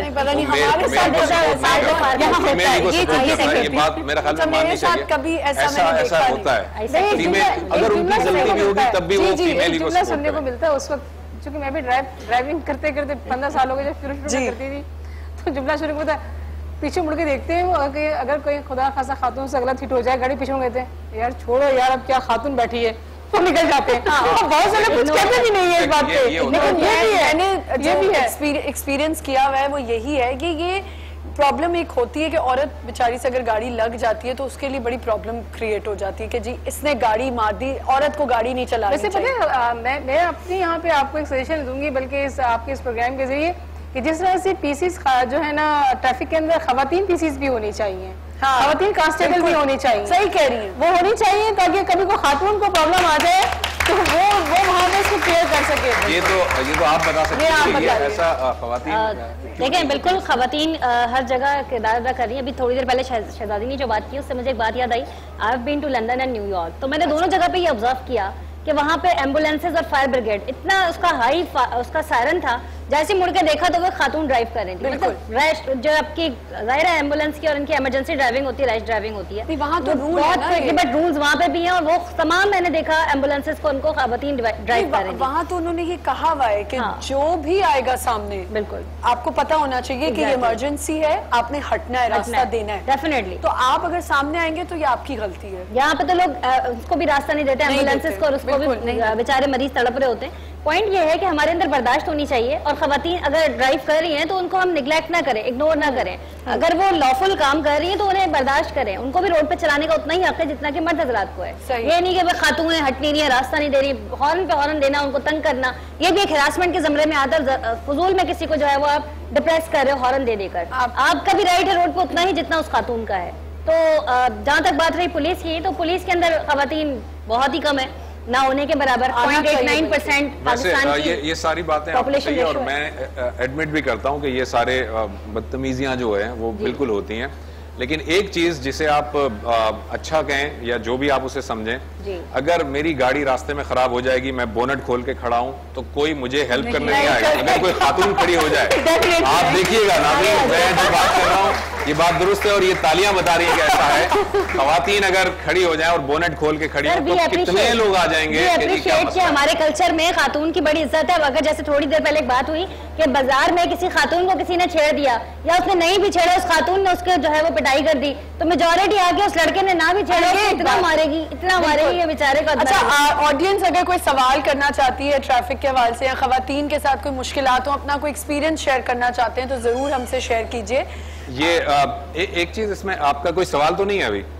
ये बात मेरा ख्याल में माननी चाहिए। कभी ऐसा ऐसा होता है, फीमेल अगर उनकी गलती भी होगी तब भी वो फीमेल ही को सपोर्ट सुनने को मिलता है उस वक्त, क्योंकि मैं भी ड्राइव ड्राइविंग करते करते पंद्रह साल हो गए जब शुरू शुरू करती थी, तो जुमला शुरू होता है, पीछे मुड़ के देखते हैं वो, अगर कोई खुदा खासा खातून से अगला हिट हो जाए, गाड़ी पीछे कहते हैं यार छोड़ो यार अब क्या खातून बैठी है, तो निकल जाते हैं। हाँ, बहुत सारे कुछ कहते भी नहीं है इस बात पे, लेकिन ये भी है, मैंने ये भी है एक्सपीरियंस किया हुआ है, वो यही है कि ये प्रॉब्लम एक होती है कि औरत बेचारी से अगर गाड़ी लग जाती है तो उसके लिए बड़ी प्रॉब्लम क्रिएट हो जाती है कि जी इसने गाड़ी मार दी, औरत को गाड़ी नहीं चलानी चाहिए। वैसे पता है मैं मैं अपने यहाँ पे आपको एक सजेशन दूंगी, बल्कि इस आपके इस प्रोग्राम के जरिए, कि जिस तरह से पीसीस जो है ना ट्रैफिक के अंदर खवातीन पीसीस भी होनी चाहिए, हाँ, खवातीन कांस्टेबल भी होनी चाहिए। सही कह रही है, वो होनी चाहिए ताकि कभी कोई खातून को प्रॉब्लम आ जाए तो वो वो वहाँ पे इसको क्लियर कर सके। ये तो ये तो आप बता सकते हैं कि ऐसा खवातीन, देखिए बिल्कुल खवातीन हर जगह किरदार अदा कर रही है। अभी थोड़ी देर पहले शहजादी ने जो बात की उससे मुझे एक बात याद आई। I have been to London and New York, तो मैंने दोनों जगह पे ये ऑब्जर्व किया कि वहाँ पे एम्बुलेंसेज और फायर ब्रिगेड इतना उसका हाई उसका सायरन था, जैसे मुड़ के देखा तो वो खातून ड्राइव कर रही थी। मतलब रैश जो आपकी जाहिर है एम्बुलेंस की और इनकी इमरजेंसी ड्राइविंग होती है, रैश ड्राइविंग होती है, वहाँ तो रूल बहुत बट रूल्स वहाँ पे भी हैं, और वो तमाम मैंने देखा एम्बुलेंसेज को उनको खवातीन ड्राइव कर रही थी। वहाँ तो उन्होंने ये कहा हुआ है कि हाँ। जो भी आएगा सामने, बिल्कुल आपको पता होना चाहिए कि ये इमरजेंसी है, आपने हटना है, रास्ता देना है। डेफिनेटली, तो आप अगर सामने आएंगे तो ये आपकी गलती है। यहाँ पे तो लोग उसको भी रास्ता नहीं देते, एम्बुलेंसेज को, और उसको भी बेचारे मरीज तड़प रहे होते हैं। पॉइंट ये है कि हमारे अंदर बर्दाश्त होनी चाहिए, और खवातीन अगर ड्राइव कर रही हैं तो उनको हम निगलेक्ट ना करें, इग्नोर ना करें। अगर वो लॉफुल काम कर रही हैं तो उन्हें बर्दाश्त करें, उनको भी रोड पे चलाने का उतना ही हक है जितना कि मर्द हजरात को है। ये नहीं कि भाई खातून है, हट नहीं रही है, रास्ता नहीं दे रही, हॉर्न पे हॉर्न देना, उनको तंग करना, ये भी एक हरासमेंट के जमरे में आता है। फजूल में किसी को जो है वो आप डिप्रेस कर रहे हो हॉर्न दे देकर। आपका भी राइट है रोड पे उतना ही जितना उस खातून का है। तो जहाँ तक बात रही पुलिस की, तो पुलिस के अंदर खवातीन बहुत ही कम है, ना होने के बराबर point eight nine percent Pakistan की ये ये सारी बातें आपको सही है, और मैं एडमिट भी करता हूं कि ये सारे बदतमीजियां जो है वो बिल्कुल होती हैं। लेकिन एक चीज जिसे आप आ, अच्छा कहें या जो भी आप उसे समझें, अगर मेरी गाड़ी रास्ते में खराब हो जाएगी, मैं बोनट खोल के खड़ा हूं, तो कोई मुझे हेल्प करने नहीं आएगा। अगर कोई खातून खड़ी हो जाए, आप देखिएगा ना, मैं जो बात कर रहा हूँ ये बात दुरुस्त है, और ये तालियां बता रही है कि ऐसा है। खवातीन अगर खड़ी हो जाए और बोनट खोल के खड़ी हो तो कितने लोग आ जाएंगे। कि हमारे कल्चर में खातून की बड़ी इज्जत है। अगर जैसे थोड़ी देर पहले एक बात हुई कि बाजार में किसी खातून को किसी ने छेड़ दिया, या उसने नहीं भी छेड़ा, उस खातून ने उसके जो है वो पिटाई कर दी, तो मेजोरिटी आके उस लड़के ने ना भी छेड़ा, इतना मारेगी इतना मारेगी ये बेचारे को। अच्छा, ऑडियंस अगर कोई सवाल करना चाहती है ट्रैफिक के हवाले से, या खवातीन के साथ कोई मुश्किलात हो, अपना कोई एक्सपीरियंस शेयर करना चाहते हैं, तो जरूर हमसे शेयर कीजिए। ये आ, ए, एक चीज इसमें, आपका कोई सवाल तो नहीं है अभी?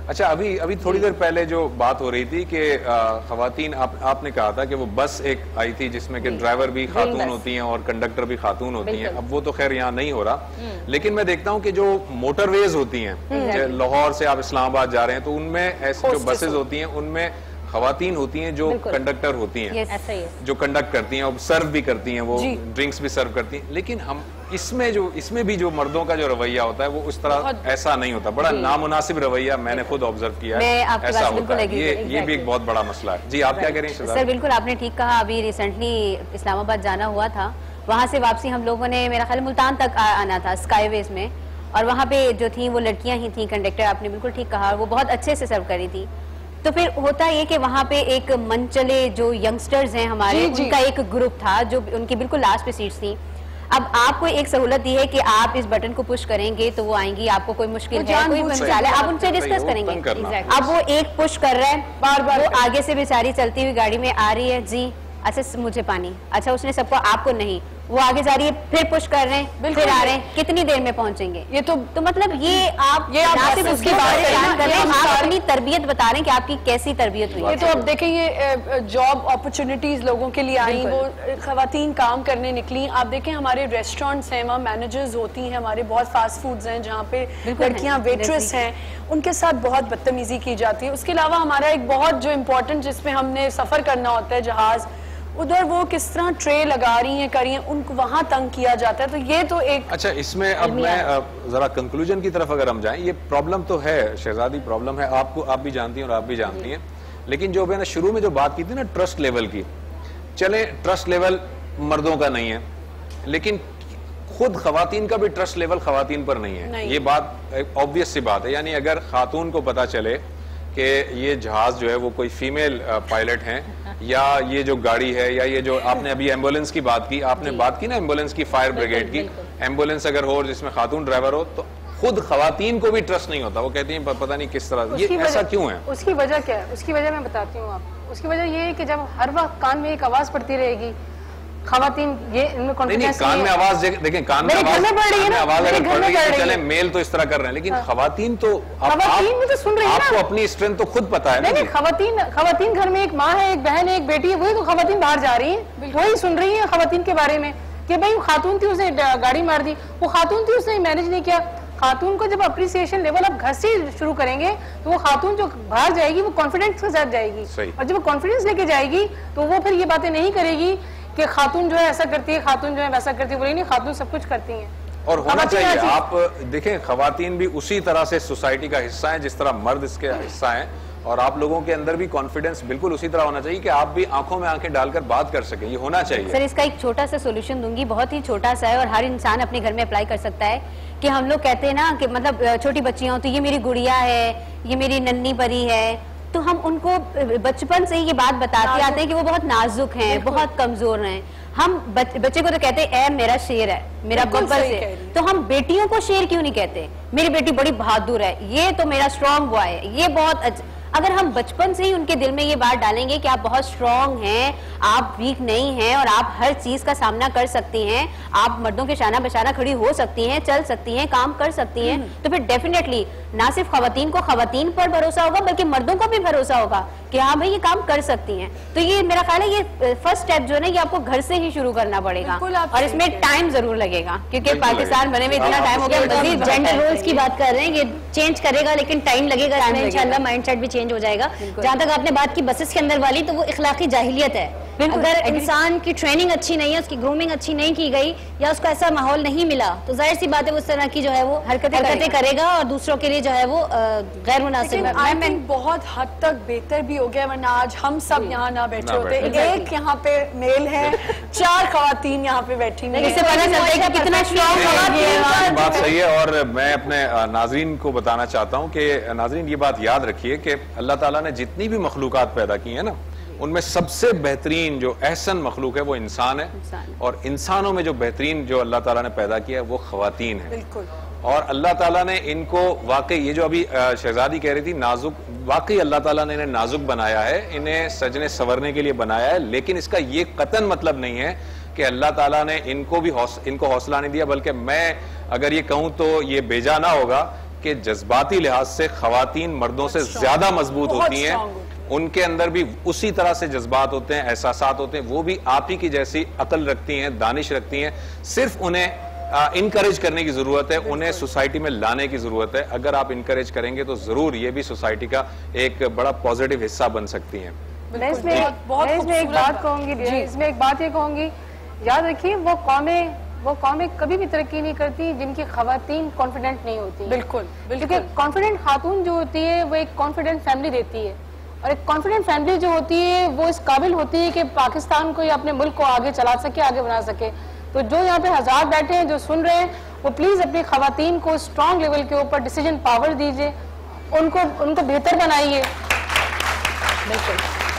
अच्छा, अभी अभी थोड़ी देर पहले जो बात हो रही थी कि खवातीन, आप, आपने कहा था कि वो बस एक आई थी जिसमें कि ड्राइवर भी खातून होती हैं और कंडक्टर भी खातून होती हैं। अब वो तो खैर यहाँ नहीं हो रहा, लेकिन मैं देखता हूँ कि जो मोटरवेज होती हैं, लाहौर से आप इस्लामाबाद जा रहे हैं तो उनमें ऐसी जो बसेज होती हैं उनमें खवातीन होती हैं जो कंडक्टर होती हैं, जो कंडक्ट करती हैं और सर्व भी करती हैं, वो ड्रिंक्स भी सर्व करती हैं। लेकिन हम इसमें जो इसमें भी जो मर्दों का जो रवैया होता है वो उस तरह ऐसा नहीं होता, बड़ा नामुनासिब रवैया मैंने खुद ऑब्जर्व किया है, ऐसा होता है। ये ये भी एक बहुत बड़ा मसला है। जी, आप क्या कह रही हैं सर? बिल्कुल आपने ठीक कहा। अभी रिसेंटली इस्लामाबाद जाना हुआ था, वहाँ से वापसी हम लोगों ने, मेरा ख्याल मुल्तान तक आना था स्काईवेज में, और वहाँ पे जो थी वो लड़कियां ही थी कंडक्टर, आपने बिल्कुल ठीक कहा, वो बहुत अच्छे से सर्व करी थी। तो फिर होता ये कि वहाँ पे एक मनचले जो यंगस्टर्स हैं हमारे, जी, उनका जी. एक ग्रुप था जो उनकी बिल्कुल लास्ट पे सीट्स थी। अब आपको एक सहूलत दी है कि आप इस बटन को पुश करेंगे तो वो आएंगी, आपको कोई मुश्किल है, कोई मसाला है, आप उनसे डिस्कस करेंगे। अब वो एक पुश कर रहा है, बार बार वो आगे से बेचारी चलती हुई गाड़ी में आ रही है, जी अच्छा मुझे पानी, अच्छा उसने सबको, आपको नहीं, वो आगे जा रही है, फिर पुश कर रहे हैं, फिर आ रहे हैं, कितनी देर में पहुंचेंगे? ये तो तो मतलब ये आप ये आप सिर्फ उसकी बात कर रहे हैं, आप अपनी तरबियत बता रहे हैं कि आपकी कैसी तरबियत हुई। ये तो अब देखें, ये जॉब अपॉर्चुनिटीज लोगों के लिए आई, वो खवातीन काम करने निकली। आप देखें हमारे रेस्टोरेंट्स हैं, वहाँ मैनेजर्स होती हैं, हमारे बहुत फास्ट फूड्स हैं जहाँ पे लड़कियाँ वेट्रेस हैं, उनके साथ बहुत बदतमीजी की जाती है। उसके अलावा हमारा एक बहुत जो इम्पोर्टेंट, जिसमें हमने सफर करना होता है, जहाज, उधर वो किस तरह ट्रे लगा रही हैं, करी हैं, उनको वहां तंग किया जाता है। तो ये तो एक अच्छा, इसमें अब मैं जरा कंक्लूजन की तरफ अगर हम जाएं, ये प्रॉब्लम तो है शहजादी, प्रॉब्लम है, आपको आप भी जानती हैं और आप भी जानती हैं, लेकिन जो मैंने शुरू में जो बात की थी ना ट्रस्ट लेवल की, चले ट्रस्ट लेवल मर्दों का नहीं है, लेकिन खुद खवातीन का भी ट्रस्ट लेवल खवातीन पर नहीं है, नहीं। ये बात ऑब्वियस सी बात है। यानी अगर खातून को पता चले कि ये जहाज जो है वो कोई फीमेल पायलट हैं, या ये जो गाड़ी है, या ये जो आपने अभी एम्बुलेंस की बात की, आपने बात की ना एम्बुलेंस की, फायर ब्रिगेड की, एम्बुलेंस अगर हो जिसमें खातून ड्राइवर हो, तो खुद खवातीन को भी ट्रस्ट नहीं होता, वो कहती हैं पता नहीं किस तरह, ये ऐसा क्यों है? उसकी वजह क्या है? उसकी वजह मैं बताती हूँ आपको। उसकी वजह ये है कि जब हर वक्त कान में एक आवाज पड़ती रहेगी, खवातीन ये इनमें कॉन्फिडेंस कान में आवाज देखें, कान में आवाज अगर पड़ रही है, चले मेल तो इस तरह कर रहे हैं, लेकिन खवातीन तो खवातीन भी तो सुन रही है ना, आपको अपनी स्ट्रेंथ तो खुद पता है। नहीं, खवातीन खवातीन घर में एक माँ है, एक बहन है, एक बेटी है, वही तो खवातीन बाहर जा रही है, वही सुन रही है खवातीन के बारे में कि भाई खातून थी, उसने गाड़ी मार दी, वो खातून थी, उसने मैनेज नहीं किया। खातून को जब अप्रिसिएशन लेवल आप घर से शुरू करेंगे तो वो खातून जो बाहर जाएगी वो कॉन्फिडेंस के साथ जाएगी, और जब वो कॉन्फिडेंस लेके जाएगी तो वो फिर ये बातें नहीं करेगी कि खातून जो है ऐसा करती है, खातून जो है वैसा करती है, बोले नहीं, खातून सब कुछ करती हैं। और होना चाहिए, आप देखें खवातीन भी उसी तरह से सोसाइटी का हिस्सा है जिस तरह मर्द इसके हिस्सा हैं, और आप लोगों के अंदर भी कॉन्फिडेंस बिल्कुल उसी तरह होना चाहिए कि आप भी आंखों में आंखें डालकर बात कर सकें, ये होना चाहिए। सर इसका एक छोटा सा सोल्यूशन दूंगी, बहुत ही छोटा सा है और हर इंसान अपने घर में अप्लाई कर सकता है। कि हम लोग कहते हैं ना कि मतलब छोटी बच्चियां हो तो ये मेरी गुड़िया है, ये मेरी नन्ही परी है, तो हम उनको बचपन से ही ये बात बताते आते हैं कि वो बहुत नाजुक हैं, बहुत कमजोर हैं। हम बच, बच्चे को तो कहते हैं ए मेरा शेर है, मेरा बब्बर से, तो हम बेटियों को शेर क्यों नहीं कहते? मेरी बेटी बड़ी बहादुर है, ये तो मेरा स्ट्रॉन्ग बॉय है, ये बहुत। अगर हम बचपन से ही उनके दिल में ये बात डालेंगे कि आप बहुत स्ट्रॉन्ग हैं, आप वीक नहीं हैं और आप हर चीज का सामना कर सकती हैं, आप मर्दों के शाना बशाना खड़ी हो सकती हैं, चल सकती हैं, काम कर सकती हैं, तो फिर डेफिनेटली ना सिर्फ खवातीन को खवातीन पर भरोसा होगा बल्कि मर्दों को भी भरोसा होगा कि हाँ भाई ये काम कर सकती हैं। तो ये मेरा ख्याल है ये फर्स्ट स्टेप जो है ना, ये आपको घर से ही शुरू करना पड़ेगा, और इसमें टाइम जरूर लगेगा क्योंकि पाकिस्तान बने में इतना टाइम हो गया। जेंडर रोल्स की बात कर रहे हैं, ये चेंज करेगा लेकिन टाइम लगेगा, इंशाल्लाह माइंडसेट भी चेंज हो जाएगा। जहाँ तक आपने बात की बसेस के अंदर वाली, तो वो इखलाकी जाहिलियत है। अगर इंसान की ट्रेनिंग अच्छी नहीं है, उसकी ग्रूमिंग अच्छी नहीं की गई, या उसको ऐसा माहौल नहीं मिला, तो जाहिर सी बात है उस तरह की जो है वो हरकतें हरकतें करेगा और दूसरों के लिए जो है वो गैर मुनासिब है। बहुत हद तक बेहतर भी हो गया, वरना आज हम सब यहाँ ना बैठे होते। एक यहाँ पे मेल है, चार खवातीन यहाँ पे बैठी हैं, इससे पता चलता है कि कितना स्ट्रॉन्ग बात सही है। और मैं अपने नाजरीन को बताना चाहता हूँ कि नाजरीन ये बात याद रखिए कि अल्लाह ताला ने जितनी भी मखलूकात पैदा की है ना, उनमें सबसे बेहतरीन जो एहसन मखलूक है वो इंसान है, इंसान। और इंसानों में जो बेहतरीन जो अल्लाह ताला ने पैदा किया है वो खवातीन है। बिल्कुल। और अल्लाह ताला ने इनको वाकई, ये जो अभी शहजादी कह रही थी नाजुक, वाकई अल्लाह ताला ने इन्हें नाजुक बनाया है, इन्हें सजने संवरने के लिए बनाया है, लेकिन इसका ये कतन मतलब नहीं है कि अल्लाह ताला ने इनको भी हौस, इनको हौसला नहीं दिया, बल्कि मैं अगर ये कहूँ तो ये बेजा ना होगा कि जज्बाती लिहाज से खवातीन मर्दों से ज्यादा मजबूत होती हैं, उनके अंदर भी उसी तरह से जज्बात होते हैं, एहसासात होते हैं, वो भी आप ही की जैसी अकल रखती हैं, दानिश रखती हैं। सिर्फ उन्हें इनकरेज करने की जरूरत है, उन्हें सोसाइटी में लाने की जरूरत है। अगर आप इनकरेज करेंगे तो जरूर ये भी सोसाइटी का एक बड़ा पॉजिटिव हिस्सा बन सकती हैं। मैं इसमें मैं इसमें एक बात कहूंगी इसमें एक बात ये कहूंगी, याद रखिए वो कौमें वो कौमें कभी भी तरक्की नहीं करती जिनकी खवातीन कॉन्फिडेंट नहीं होती। बिल्कुल, क्योंकि कॉन्फिडेंट खातून जो होती है वो एक कॉन्फिडेंट फैमिली देती है, और एक कॉन्फिडेंट फैमिली जो होती है वो इस काबिल होती है कि पाकिस्तान को या अपने मुल्क को आगे चला सके, आगे बना सके। तो जो यहाँ पे हजार बैठे हैं, जो सुन रहे हैं, वो प्लीज अपनी खवातीन को स्ट्रॉन्ग लेवल के ऊपर डिसीजन पावर दीजिए, उनको उनको बेहतर बनाइए। बिल्कुल।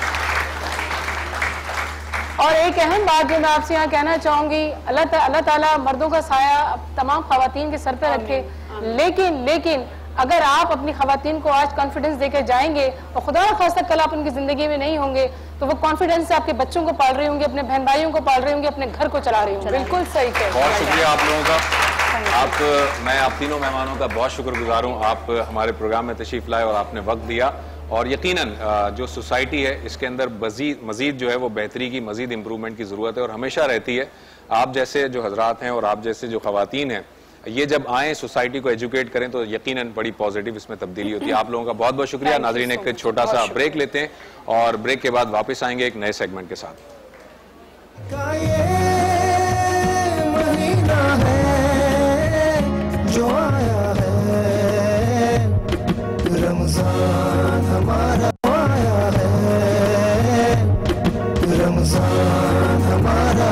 और एक अहम बात जो मैं आपसे यहाँ कहना चाहूंगी, अल्लाह ता, अल्लाह ताला मर्दों का साया तमाम खवातीन के सर पर रखे, लेकिन लेकिन अगर आप अपनी खवातीन को आज कॉन्फिडेंस देकर जाएंगे और खुदा न खास्ता कल आप उनकी जिंदगी में नहीं होंगे, तो वो कॉन्फिडेंस से आपके बच्चों को पाल रहे होंगे, अपने बहन भाइयों को पाल रहे होंगे, अपने घर को चला रहे होंगे। बिल्कुल सही कह। बहुत शुक्रिया आप लोगों का। आप मैं आप तीनों मेहमानों का बहुत शुक्रगुजार हूँ। आप हमारे प्रोग्राम में तशरीफ लाए और आपने वक्त दिया, और यकीनन जो सोसाइटी है इसके अंदर मजीद मजीद जो है वो बेहतरी की, मजीद इंप्रूवमेंट की जरूरत है और हमेशा रहती है। आप जैसे जो हजरात हैं और आप जैसे जो खवातीन हैं, ये जब आए सोसाइटी को एजुकेट करें तो यकीनन बड़ी पॉजिटिव इसमें तब्दीली होती है। आप लोगों का बहुत बहुत शुक्रिया। नाजरीन, एक छोटा सा ब्रेक लेते हैं और ब्रेक के बाद वापस आएंगे एक नए सेगमेंट के साथ। जो आया है रमजान हमारा आया है, रमजान हमारा।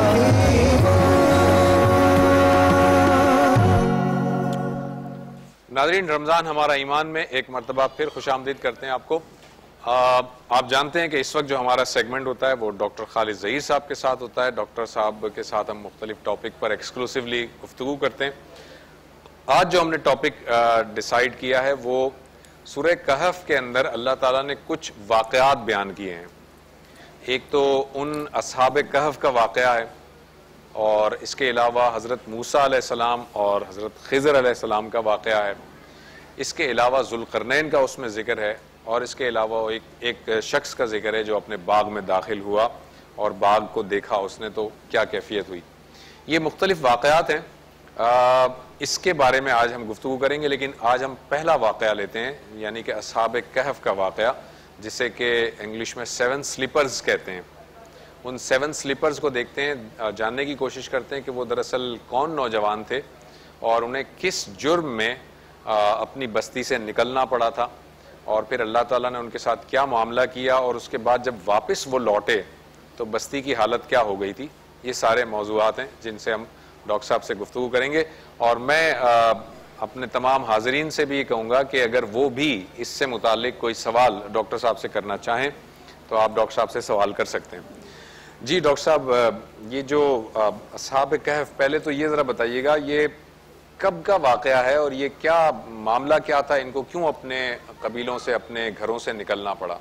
नाज़रीन, रमज़ान हमारा ईमान में एक मरतबा फिर खुशामदीद करते हैं आपको। आ, आप जानते हैं कि इस वक्त जो हमारा सेगमेंट होता है वो डॉक्टर खालिद ज़हीर साहब के साथ होता है। डॉक्टर साहब के साथ हम मुख्तलिफ टॉपिक पर एक्सक्लूसिवली गुफ्तगू करते हैं। आज जो हमने टॉपिक डिसाइड किया है वो सूरह कहफ के अंदर अल्लाह ताला ने कुछ वाक़यात बयान किए हैं। एक तो उन असहाब कहफ का वाक़या है, और इसके अलावा हज़रत मूसा अलैहिस्सलाम और हज़रत खिज़र अलैहिस्सलाम का वाक़या है। इसके अलावा ज़ुल्क़रनैन का उसमें ज़िक्र है, और इसके अलावा एक एक शख्स का ज़िक्र है जो अपने बाग में दाखिल हुआ और बाग को देखा उसने तो क्या कैफियत हुई। ये मुख्तलिफ वाक़यात हैं, आ, इसके बारे में आज हम गुफ्तगू करेंगे। लेकिन आज हम पहला वाक़या लेते हैं, यानी कि असहाब कहफ का वाक़या, जिसे कि इंग्लिश में सेवन स्लीपर्स कहते हैं। उन सेवन स्लीपर्स को देखते हैं, जानने की कोशिश करते हैं कि वो दरअसल कौन नौजवान थे और उन्हें किस जुर्म में आ, अपनी बस्ती से निकलना पड़ा था, और फिर अल्लाह ताला ने उनके साथ क्या मामला किया, और उसके बाद जब वापस वो लौटे तो बस्ती की हालत क्या हो गई थी। ये सारे मौज़ूआत हैं जिनसे हम डॉक्टर साहब से गुफ्तगू करेंगे। और मैं आ, अपने तमाम हाज़रीन से भी ये कहूँगा कि अगर वो भी इससे मुतालिक कोई सवाल डॉक्टर साहब से करना चाहें तो आप डॉक्टर साहब से सवाल कर सकते हैं। जी डॉक्टर साहब, ये जो असहाब कहफ, पहले तो ये ज़रा बताइएगा ये कब का वाक़या है और ये क्या मामला क्या था, इनको क्यों अपने कबीलों से, अपने घरों से निकलना पड़ा?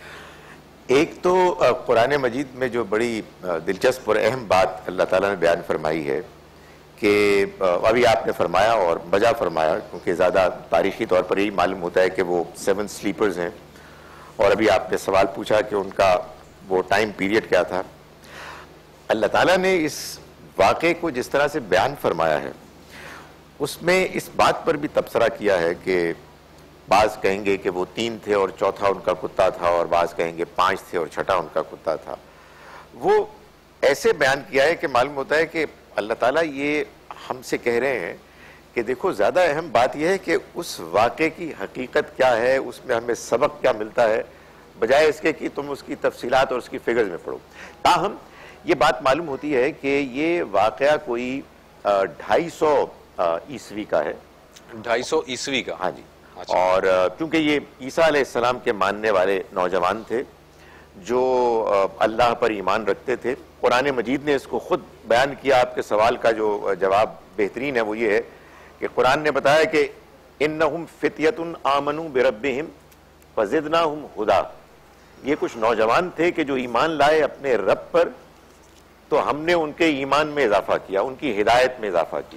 एक तो कुरान मजीद में जो बड़ी दिलचस्प और अहम बात अल्लाह ताला ने बयान फरमाई है कि अभी आपने फरमाया और बजा फरमाया, क्योंकि ज़्यादा तारीख़ी तौर पर यही मालूम होता है कि वो सेवन स्लीपर्स हैं, और अभी आपने सवाल पूछा कि उनका वो टाइम पीरियड क्या था। अल्लाह ताला ने इस वाक़े को जिस तरह से बयान फरमाया है उसमें इस बात पर भी तबसरा किया है कि बाज़ कहेंगे कि वो तीन थे और चौथा उनका कुत्ता था, और बाज़ कहेंगे पांच थे और छठा उनका कुत्ता था। वो ऐसे बयान किया है कि मालूम होता है कि अल्लाह ताला ये हमसे कह रहे हैं कि देखो, ज़्यादा अहम बात यह है कि उस वाक़े की हकीकत क्या है, उसमें हमें सबक क्या मिलता है, बजाय इसके कि तुम उसकी तफसीलात और उसकी फिगर्स में पढ़ो। ताहम ये बात मालूम होती है कि ये वाक़या कोई ढाई सौ ईस्वी का है। ढाई सौ ईस्वी का? हाँ जी। अच्छा। और क्योंकि ये ईसा अलैहिस्सलाम के मानने वाले नौजवान थे जो अल्लाह पर ईमान रखते थे। कुरान मजीद ने इसको खुद बयान किया। आपके सवाल का जो जवाब बेहतरीन है वो ये है कि कुरान ने बताया कि इन्नहुम फित्यतुन आमनु बिरब्बिहिम फज़िदनाहुम हुदा। ये कुछ नौजवान थे कि जो ईमान लाए अपने रब पर, तो हमने उनके ईमान में इजाफा किया, उनकी हिदायत में इजाफा किया।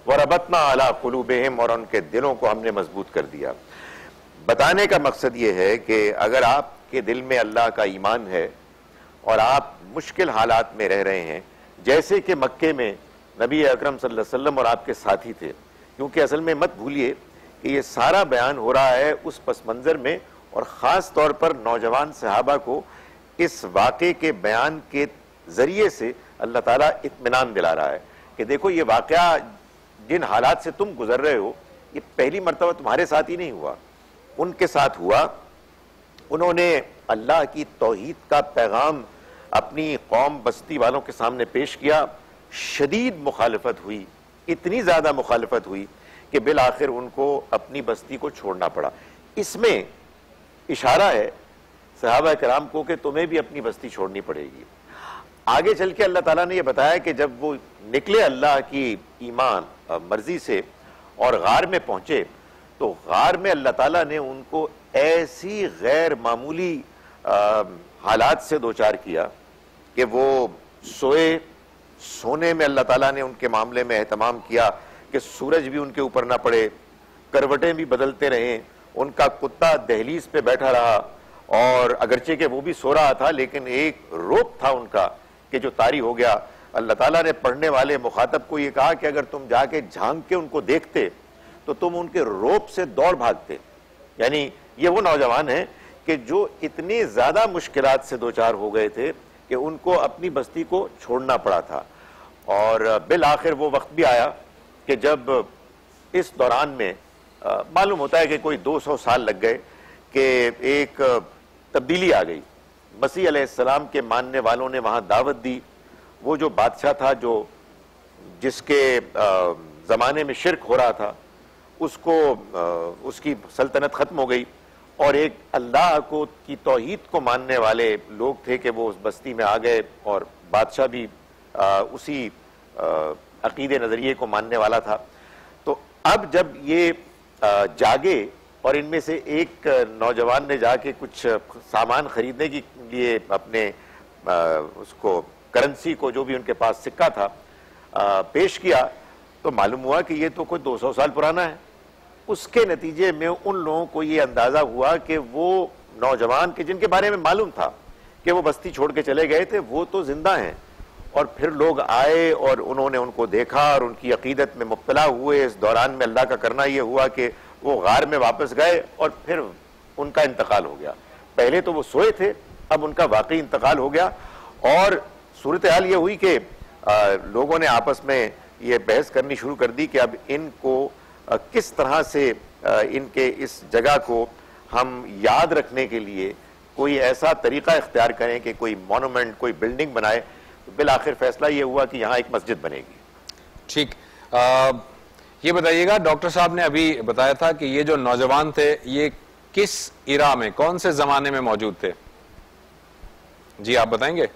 वरबतना अला कुलूबिहिम, और उनके दिलों को हमने मजबूत कर दिया। बताने का मकसद ये है कि अगर आपके दिल में अल्लाह का ईमान है और आप मुश्किल हालात में रह रहे हैं, जैसे कि मक्के में नबी अकरम सल्लल्लाहु अलैहि वसल्लम और आपके साथी थे, क्योंकि असल में मत भूलिए कि ये सारा बयान हो रहा है उस पस मंज़र में, और ख़ास तौर पर नौजवान सहाबा को इस वाक़े के बयान के ज़रिए से अल्लाह ताला इत्मीनान दिला रहा है कि देखो ये वाक़या जिन हालात से तुम गुजर रहे हो, ये पहली मरतबा तुम्हारे साथ ही नहीं हुआ, उनके साथ हुआ। उन्होंने अल्लाह की तौहीद का पैगाम अपनी कौम बस्ती वालों के सामने पेश किया। शदीद मुखालफत हुई, इतनी ज़्यादा मुखालफत हुई कि बिल आखिर उनको अपनी बस्ती को छोड़ना पड़ा। इसमें इशारा है सहाबा कराम को कि तुम्हें भी अपनी बस्ती छोड़नी पड़ेगी। आगे चल के अल्लाह ताला ने यह बताया कि जब वो निकले अल्लाह की ईमान मर्जी से और गार में पहुंचे, तो गार में अल्लाह ताला ने उनको ऐसी गैर मामूली हालात से दो चार किया कि वो सोए, सोने में अल्लाह ताला ने उनके मामले में एहतमाम किया कि सूरज भी उनके ऊपर ना पड़े, करवटें भी बदलते रहें, उनका कुत्ता दहलीज पे बैठा रहा, और अगरचे के वो भी सो रहा था लेकिन एक रोप था उनका कि जो तारी हो गया। अल्लाह ताला ने पढ़ने वाले मुखातब को ये कहा कि अगर तुम जाके झांक के उनको देखते तो तुम उनके रोप से दौड़ भागते। यानी ये वो नौजवान हैं कि जो इतनी ज्यादा मुश्किलात से दो चार हो गए थे कि उनको अपनी बस्ती को छोड़ना पड़ा था। और बिल आखिर वो वक्त भी आया कि जब इस दौरान में मालूम होता है कि कोई दो सौ साल लग गए कि एक तब्दीली आ गई। मसीह अलैहिस्सलाम के मानने वालों ने वहां दावत दी। वो जो बादशाह था जो जिसके जमाने में शिरक हो रहा था, उसको उसकी सल्तनत खत्म हो गई, और एक अल्लाह को की तौहीद को मानने वाले लोग थे कि वो उस बस्ती में आ गए, और बादशाह भी आ, उसी अकीदे नजरिए को मानने वाला था। तो अब जब ये आ, जागे और इनमें से एक नौजवान ने जाके कुछ सामान खरीदने के लिए अपने आ, उसको करेंसी को, जो भी उनके पास सिक्का था, आ, पेश किया, तो मालूम हुआ कि ये तो कोई दो सौ साल पुराना है। उसके नतीजे में उन लोगों को ये अंदाजा हुआ कि वो नौजवान के जिनके बारे में मालूम था कि वो बस्ती छोड़ के चले गए थे, वो तो जिंदा हैं। और फिर लोग आए और उन्होंने उनको देखा और उनकी अकीदत में मुब्तला हुए। इस दौरान में अल्लाह का करना ये हुआ कि वो गार में वापस गए और फिर उनका इंतकाल हो गया। पहले तो वो सोए थे, अब उनका वाकई इंतकाल हो गया। और सूरत हाल ये हुई कि लोगों ने आपस में ये बहस करनी शुरू कर दी कि अब इनको आ, किस तरह से आ, इनके इस जगह को हम याद रखने के लिए कोई ऐसा तरीका इख्तियार करें कि कोई मोनूमेंट, कोई बिल्डिंग बनाए। तो बिल आखिर फैसला ये हुआ कि यहाँ एक मस्जिद बनेगी। ठीक, ये बताइएगा, डॉक्टर साहब ने अभी बताया था कि ये जो नौजवान थे ये किस इरा में, कौन से जमाने में मौजूद थे? जी आप बताएंगे।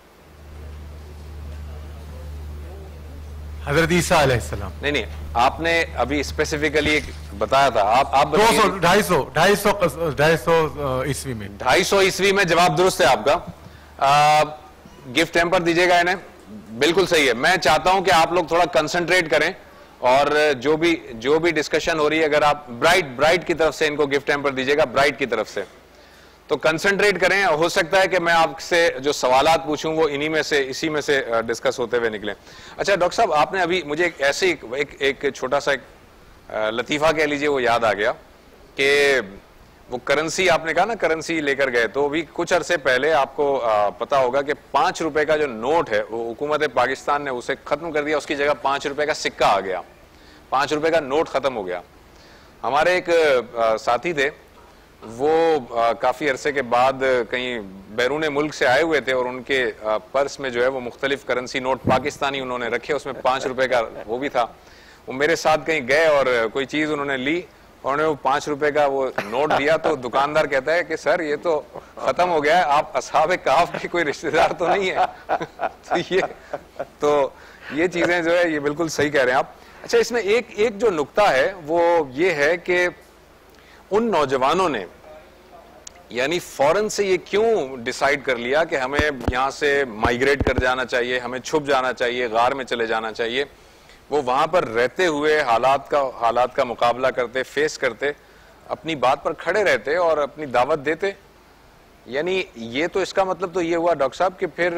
हजरत ईसा अलैहिस्सलाम। नहीं नहीं, आपने अभी स्पेसिफिकली बताया था। आप आप दो सौ ढाई सौ ढाई सौ ढाई सौ ईस्वी में ढाई सौ ईस्वी में जवाब दुरुस्त है आपका। आ, गिफ्ट हैम्पर दीजिएगा इन्हें। बिल्कुल सही है। मैं चाहता हूं कि आप लोग थोड़ा कंसंट्रेट करें और जो भी जो भी डिस्कशन हो रही है, अगर आप ब्राइट ब्राइट की तरफ से इनको गिफ्ट हैम्पर दीजिएगा, ब्राइट की तरफ से, तो कंसंट्रेट करें। हो सकता है कि मैं आपसे जो सवालात पूछूं वो इन्हीं में से इसी में से डिस्कस होते हुए निकले। अच्छा डॉक्टर साहब, आपने अभी मुझे एक ऐसे एक, एक छोटा सा एक लतीफा कह लीजिए वो याद आ गया कि वो करेंसी आपने कहा ना, करेंसी लेकर गए, तो अभी कुछ अरसे पहले आपको पता होगा कि पांच रुपए का जो नोट है वो हुकूमत पाकिस्तान ने उसे खत्म कर दिया। उसकी जगह पांच रुपए का सिक्का आ गया, पांच रुपए का नोट खत्म हो गया। हमारे एक साथी थे, वो आ, काफी अरसे के बाद कहीं बैरून मुल्क से आए हुए थे और उनके आ, पर्स में जो है वो मुख्तलिफ करेंसी नोट पाकिस्तानी उन्होंने रखे, उसमें पांच रुपए का वो भी था। वो मेरे साथ कहीं गए और कोई चीज उन्होंने ली, उन्होंने वो पांच रुपए का वो नोट दिया, तो दुकानदार कहता है कि सर ये तो खत्म हो गया है, आप असहाबे कहफ के कोई रिश्तेदार तो नहीं है। तो ये तो ये चीजें जो है ये बिल्कुल सही कह रहे हैं आप। अच्छा, इसमें एक एक जो नुक्ता है वो ये है कि उन नौजवानों ने यानी फौरन से ये क्यों डिसाइड कर लिया कि हमें यहां से माइग्रेट कर जाना चाहिए, हमें छुप जाना चाहिए, गार में चले जाना चाहिए। वो वहां पर रहते हुए हालात का हालात का मुकाबला करते, फेस करते, अपनी बात पर खड़े रहते और अपनी दावत देते। यानी ये तो इसका मतलब तो ये हुआ डॉक्टर साहब कि फिर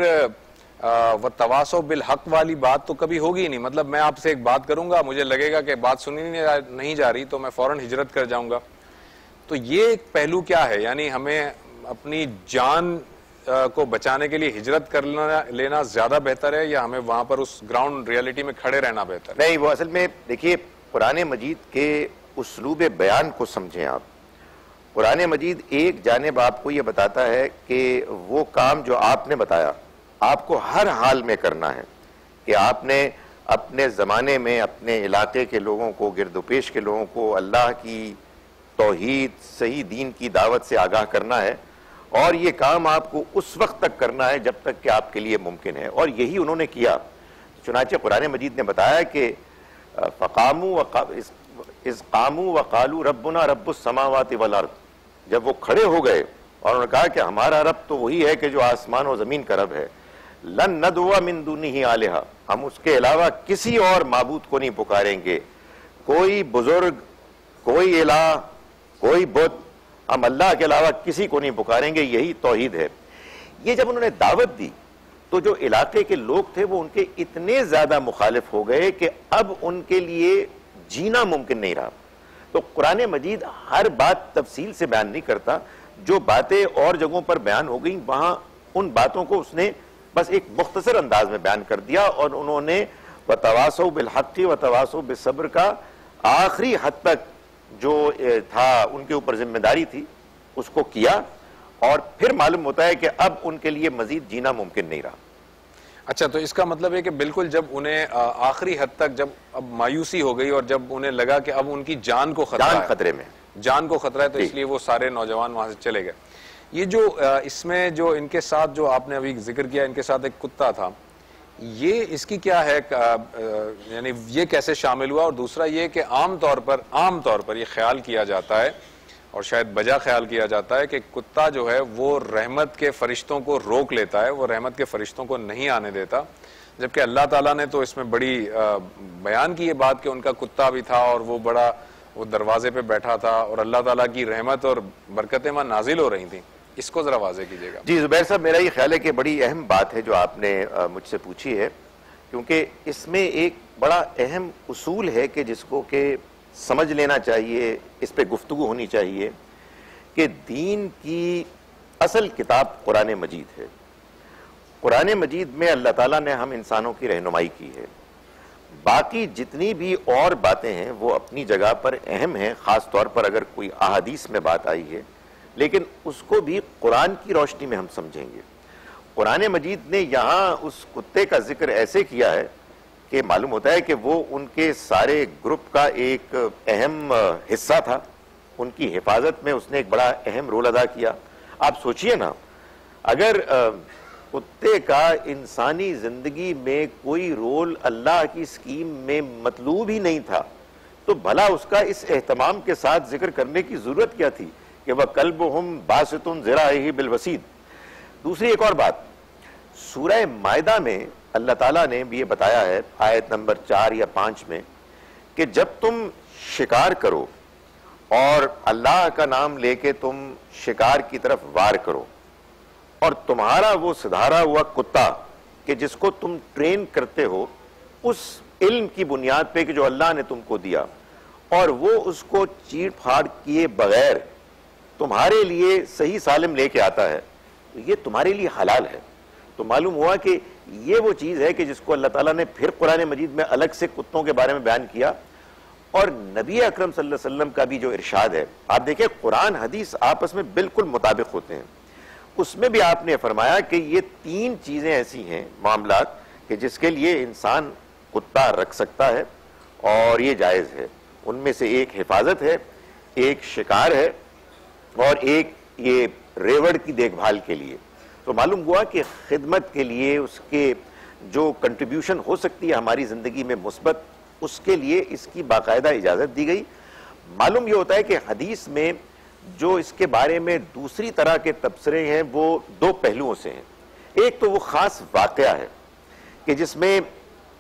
व तवासो बिल हक वाली बात तो कभी होगी ही नहीं। मतलब मैं आपसे एक बात करूंगा, मुझे लगेगा कि बात सुनी नहीं जा रही तो मैं फौरन हिजरत कर जाऊंगा। तो ये एक पहलू क्या है, यानी हमें अपनी जान को बचाने के लिए हिजरत कर लेना, लेना ज्यादा बेहतर है या हमें वहां पर उस ग्राउंड रियलिटी में खड़े रहना बेहतर है? नहीं, वो असल में देखिए कुरान मजीद के उसलूब बयान को समझें आप। कुरान मजीद एक जानिब आपको ये बताता है कि वो काम जो आपने बताया आपको हर हाल में करना है, कि आपने अपने ज़माने में अपने इलाके के लोगों को, गिरदोपेश के लोगों को अल्लाह की तौहीद, सही दीन की दावत से आगाह करना है, और ये काम आपको उस वक्त तक करना है जब तक कि आपके लिए मुमकिन है, और यही उन्होंने किया। चुनांचे कुरान मजीद ने बताया कि फ़क़ामू व इस कामू व कालू रब्बुना रब्बुस समावाति वल अर्द, जब वो खड़े हो गए और उन्होंने कहा कि हमारा रब तो वही है कि जो आसमान और ज़मीन का रब है, लन नदुआ मिन दुनिही आलिहा, हम उसके अलावा किसी और माबूद को नहीं पुकारेंगे, कोई बुजुर्ग, कोई इलाह, कोई बुत, हम अल्लाह के अलावा किसी को नहीं पुकारेंगे, यही तौहीद है। ये जब उन्होंने दावत दी तो जो इलाके के लोग थे वो उनके इतने ज्यादा मुखालिफ हो गए कि अब उनके लिए जीना मुमकिन नहीं रहा। तो कुरान मजीद हर बात तफसील से बयान नहीं करता, जो बातें और जगहों पर बयान हो गई वहां उन बातों को उसने बस एक मुख्तसर अंदाज में बयान कर दिया, और उन्होंने व तवासो बिल हक़्क़ि व तवासो बिस सब्र का आखिरी हद तक जो था उनके ऊपर जिम्मेदारी थी उसको किया, और फिर मालूम होता है कि अब उनके लिए मजीद जीना मुमकिन नहीं रहा। अच्छा, तो इसका मतलब है कि बिल्कुल जब उन्हें आखिरी हद तक जब अब मायूसी हो गई और जब उन्हें लगा कि अब उनकी जान को खतरा जान है, खतरे में जान को खतरा है, तो इसलिए वो सारे नौजवान वहां से चले गए। ये जो इसमें जो इनके साथ जो आपने अभी जिक्र किया, इनके साथ एक कुत्ता था, ये इसकी क्या है, यानी ये कैसे शामिल हुआ? और दूसरा ये कि आम तौर पर आम तौर पर ये ख्याल किया जाता है और शायद बजा ख्याल किया जाता है कि कुत्ता जो है वो रहमत के फरिश्तों को रोक लेता है, वो रहमत के फरिश्तों को नहीं आने देता, जबकि अल्लाह ताला ने तो इसमें बड़ी बयान की ये बात कि उनका कुत्ता भी था और वो बड़ा वो दरवाजे पे बैठा था और अल्लाह ताला की रहमत और बरकतें वहां नाजिल हो रही थी। इसको जरा वाज़ेह कीजिएगा। जी जुबैर साहब, मेरा ये ख्याल है कि बड़ी अहम बात है जो आपने मुझसे पूछी है, क्योंकि इसमें एक बड़ा अहम उसूल है कि जिसको कि समझ लेना चाहिए, इस पे गुफ्तगू होनी चाहिए कि दीन की असल किताब कुरान मजीद है। कुरान मजीद में अल्लाह ताला ने हम इंसानों की रहनुमाई की है, बाकी जितनी भी और बातें हैं वो अपनी जगह पर अहम हैं, ख़ास तौर पर अगर कोई अहादीस में बात आई है, लेकिन उसको भी कुरान की रोशनी में हम समझेंगे। कुरान मजीद ने यहाँ उस कुत्ते का जिक्र ऐसे किया है कि मालूम होता है कि वो उनके सारे ग्रुप का एक अहम हिस्सा था, उनकी हिफाजत में उसने एक बड़ा अहम रोल अदा किया। आप सोचिए ना, अगर कुत्ते का इंसानी जिंदगी में कोई रोल अल्लाह की स्कीम में मतलूब ही नहीं था, तो भला उसका इस एहतमाम के साथ जिक्र करने की जरूरत क्या थी कि वह कल्बुहुम बासितुन ज़िराइही बिल वसीद। दूसरी एक और बात, सूरह मायदा में अल्लाह ताला ने भी ये बताया है आयत नंबर चार या पांच में कि जब तुम शिकार करो और अल्लाह का नाम लेके तुम शिकार की तरफ वार करो, और तुम्हारा वो सुधारा हुआ कुत्ता कि जिसको तुम ट्रेन करते हो उस इल्म की बुनियाद पे कि जो अल्लाह ने तुमको दिया, और वो उसको चीड़ फाड़ किए बगैर तुम्हारे लिए सही सालिम लेके आता है, तो ये तुम्हारे लिए हलाल है। तो मालूम हुआ कि ये वो चीज है कि जिसको अल्लाह ताला ने फिर कुरान मजीद में अलग से कुत्तों के बारे में बयान किया। और नबी अकरम सल्लल्लाहु अलैहि वसल्लम का भी जो इरशाद है, आप देखिए कुरान हदीस आपस में बिल्कुल मुताबिक होते हैं। उसमें भी आपने फरमाया कि ये तीन चीजें ऐसी हैं मामलात कि जिसके लिए इंसान कुत्ता रख सकता है और ये जायज है। उनमें से एक हिफाजत है, एक शिकार है, और एक ये रेवड़ की देखभाल के लिए। तो मालूम हुआ कि खिदमत के लिए उसके जो कंट्रीब्यूशन हो सकती है हमारी जिंदगी में मुस्बत, उसके लिए इसकी बाकायदा इजाजत दी गई। मालूम ये होता है कि हदीस में जो इसके बारे में दूसरी तरह के तबसरे हैं वो दो पहलुओं से हैं। एक तो वो खास वाकया है कि जिसमें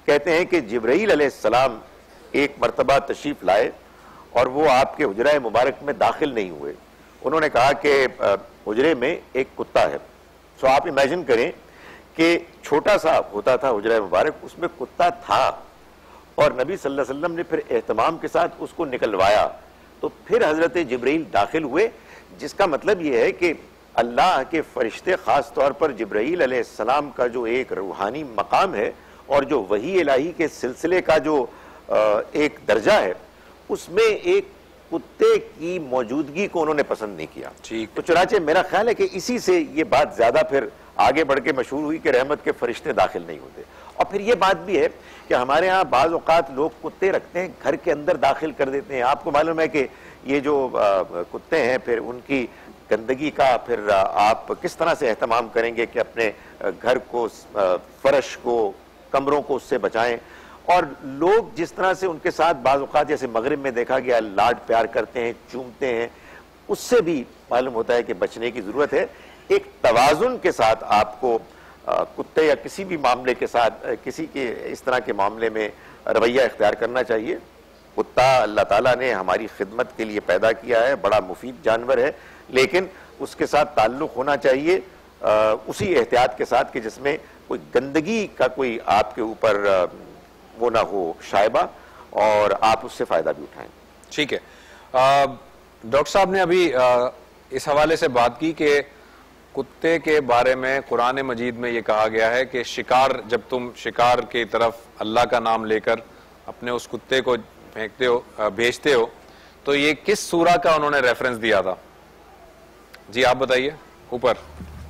कहते हैं कि जिब्राईल अलैहिस्सलाम एक मरतबा तशरीफ लाए और वो आपके हुजरा मुबारक में दाखिल नहीं हुए। उन्होंने कहा कि हुजरे में एक कुत्ता है। सो आप इमेजिन करें कि छोटा सा होता था हुजरा मुबारक, उसमें कुत्ता था और नबी सल्लल्लाहु अलैहि वसल्लम ने फिर एहतमाम के साथ उसको निकलवाया, तो फिर हजरत जिब्राईल दाखिल हुए, जिसका मतलब यह है कि अल्लाह के फरिश्ते खास तौर पर जिब्राईल अलैहिस्सलाम का जो एक रूहानी मकाम है और जो वही इलाही के सिलसिले का जो एक दर्जा है, उसमें एक कुत्ते की मौजूदगी को उन्होंने पसंद नहीं किया। ठीक, तो चुनाचे मेरा ख्याल है कि इसी से ये बात ज्यादा फिर आगे बढ़ के मशहूर हुई कि रहमत के फरिश्ते दाखिल नहीं होते। और फिर ये बात भी है कि हमारे यहाँ बाज़ औक़ात लोग कुत्ते रखते हैं, घर के अंदर दाखिल कर देते हैं। आपको मालूम है कि ये जो कुत्ते हैं फिर उनकी गंदगी का फिर आप किस तरह से एहतमाम करेंगे कि अपने घर को, फर्श को, कमरों को उससे बचाएं। और लोग जिस तरह से उनके साथ बाज़ औक़ात जैसे मगरिब में देखा गया लाड प्यार करते हैं, चूमते हैं, उससे भी मालूम होता है कि बचने की जरूरत है। एक तवाज़ुन के साथ आपको आ, कुत्ते या किसी भी मामले के साथ, किसी के इस तरह के मामले में रवैया इख्तियार करना चाहिए। कुत्ता अल्लाह ताला ने हमारी खिदमत के लिए पैदा किया है, बड़ा मुफीद जानवर है, लेकिन उसके साथ ताल्लुक़ होना चाहिए आ, उसी एहतियात के साथ कि जिसमें कोई गंदगी का कोई आपके ऊपर वो ना हो शायबा, और आप उससे फ़ायदा भी उठाएं। ठीक है, डॉक्टर साहब ने अभी आ, इस हवाले से बात की कि कुत्ते के बारे में कुरान मजीद में ये कहा गया है कि शिकार, जब तुम शिकार की तरफ अल्लाह का नाम लेकर अपने उस कुत्ते को फेंकते हो, भेजते हो, तो ये किस सूरा का उन्होंने रेफरेंस दिया था? जी आप बताइए। ऊपर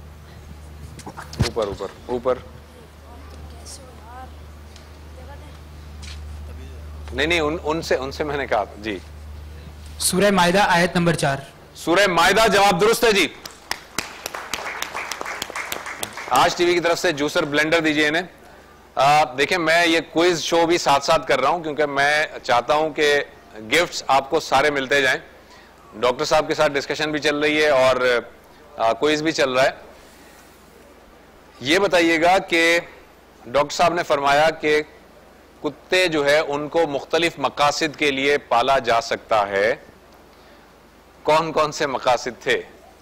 ऊपर ऊपर ऊपर नहीं नहीं उन, उनसे उनसे मैंने कहा जी। सूरह माइदा आयत नंबर चार। सूरह माइदा, जवाब दुरुस्त है जी। आज टीवी की तरफ से जूसर ब्लेंडर दीजिए इन्हें। देखिए, मैं ये क्विज शो भी साथ साथ कर रहा हूं क्योंकि मैं चाहता हूं कि गिफ्ट्स आपको सारे मिलते जाएं। डॉक्टर साहब के साथ डिस्कशन भी चल रही है और क्विज भी चल रहा है। ये बताइएगा कि डॉक्टर साहब ने फरमाया कि कुत्ते जो है उनको मुख्तलिफ मकासद के लिए पाला जा सकता है। कौन कौन से मकासद थे?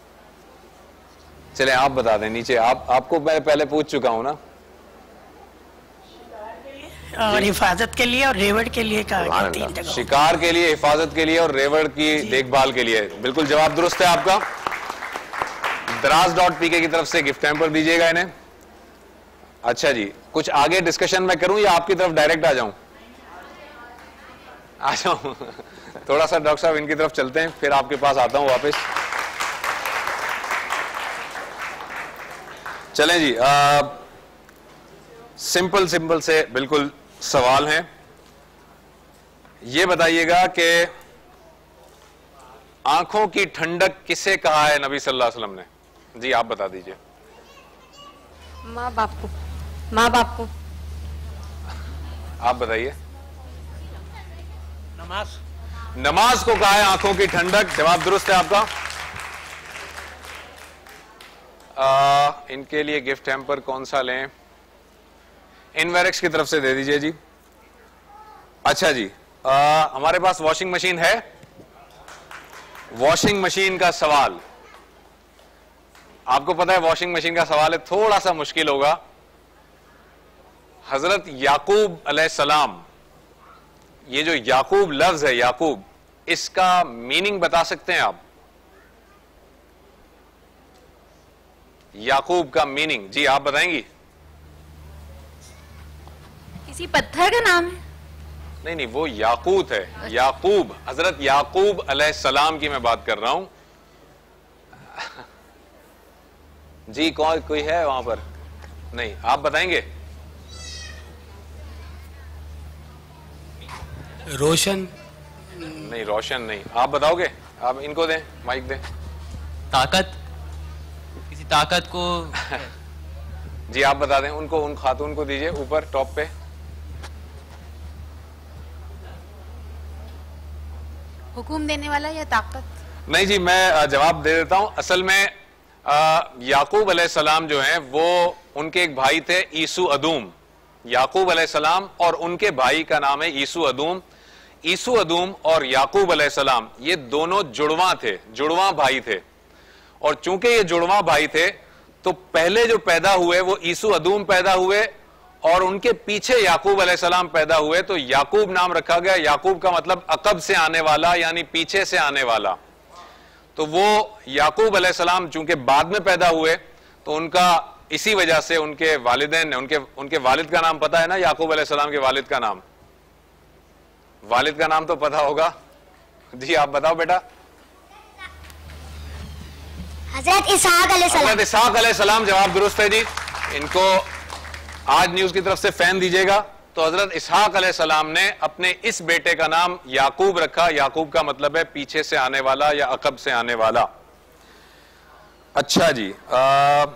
चले आप बता दें। नीचे आप आपको मैं पहले पूछ चुका हूं ना। और हिफाजत के लिए और रेवड़ के लिए कहा, तीन जगह। शिकार के लिए, हिफाजत के लिए और रेवड़ की देखभाल के लिए। बिल्कुल जवाब दुरुस्त है आपका। दराज डॉट पीके की तरफ से गिफ्ट हैम्पर दीजिएगा इन्हें। अच्छा जी, कुछ आगे डिस्कशन में करूं या आपकी तरफ डायरेक्ट आ जाऊं? आ जाऊं थोड़ा सा डॉक्टर साहब इनकी तरफ चलते हैं, फिर आपके पास आता हूं वापस। चलें जी, आ, सिंपल सिंपल से बिल्कुल सवाल हैं। ये बताइएगा कि आंखों की ठंडक किसे कहा है नबी सल्लल्लाहु अलैहि वसल्लम ने? जी आप बता दीजिए। माँ बाप को। माँ बाप को। आप बताइए। नमाज। नमाज को कहा है आंखों की ठंडक। जवाब दुरुस्त है आपका। आ, इनके लिए गिफ्ट हैम्पर कौन सा लें? इनवेरेक्स की तरफ से दे दीजिए जी। अच्छा जी, आ, हमारे पास वॉशिंग मशीन है। वॉशिंग मशीन का सवाल आपको पता है, वॉशिंग मशीन का सवाल है, थोड़ा सा मुश्किल होगा। हजरत याकूब अलैहिस्सलाम, ये जो याकूब लफ्ज है याकूब, इसका मीनिंग बता सकते हैं आप? याकूब का मीनिंग जी आप बताएंगी? किसी पत्थर का नाम है? नहीं नहीं, वो याकूत है। याकूब, हजरत याकूब अलैहिस्सलाम की मैं बात कर रहा हूं जी। कौन कोई है वहां पर? नहीं, आप बताएंगे? रोशन। नहीं, रोशन नहीं। आप बताओगे? आप इनको दें, माइक दें। ताकत, किसी ताकत को जी आप बता दें। उनको, उन खातून को दीजिए ऊपर टॉप पे। हुक्म देने वाला या ताकत? नहीं जी, मैं जवाब दे देता हूं। असल में याकूब अलैहिस्सलाम जो हैं वो, उनके एक भाई थे ईसु अदूम, याकूब अलैहिस्सलाम और उनके भाई का नाम है ईसु अदूम। ईसु अदूम और याकूब अलैहिस्सलाम ये दोनों जुड़वा थे, जुड़वा भाई थे। और चूंकि ये जुड़वा भाई थे तो पहले जो पैदा हुए वो ईसु अदूम पैदा हुए और उनके पीछे याकूब अलैहिस्सलाम पैदा हुए, तो याकूब नाम रखा गया। याकूब का मतलब अकब से आने वाला, यानी पीछे से आने वाला। तो वो याकूब अलैहिस्सलाम चूंकि बाद में पैदा हुए तो उनका इसी वजह से उनके वालिदैन ने, उनके उनके वालिद का नाम पता है ना, याकूब अलैहिस्सलाम के वालिद का नाम, वालिद का नाम तो पता होगा जी, आप बताओ बेटा। हजरत इसहाक अलैहिस्सलाम। हजरत इसहाक अलैहिस्सलाम, जवाब दुरुस्त है जी। इनको आज न्यूज की तरफ से फैन दीजिएगा। तो हजरत इसहाक अलैहिस्सलाम ने अपने इस बेटे का नाम याकूब रखा। याकूब का मतलब है पीछे से आने वाला या अकब से आने वाला। अच्छा जी, आ,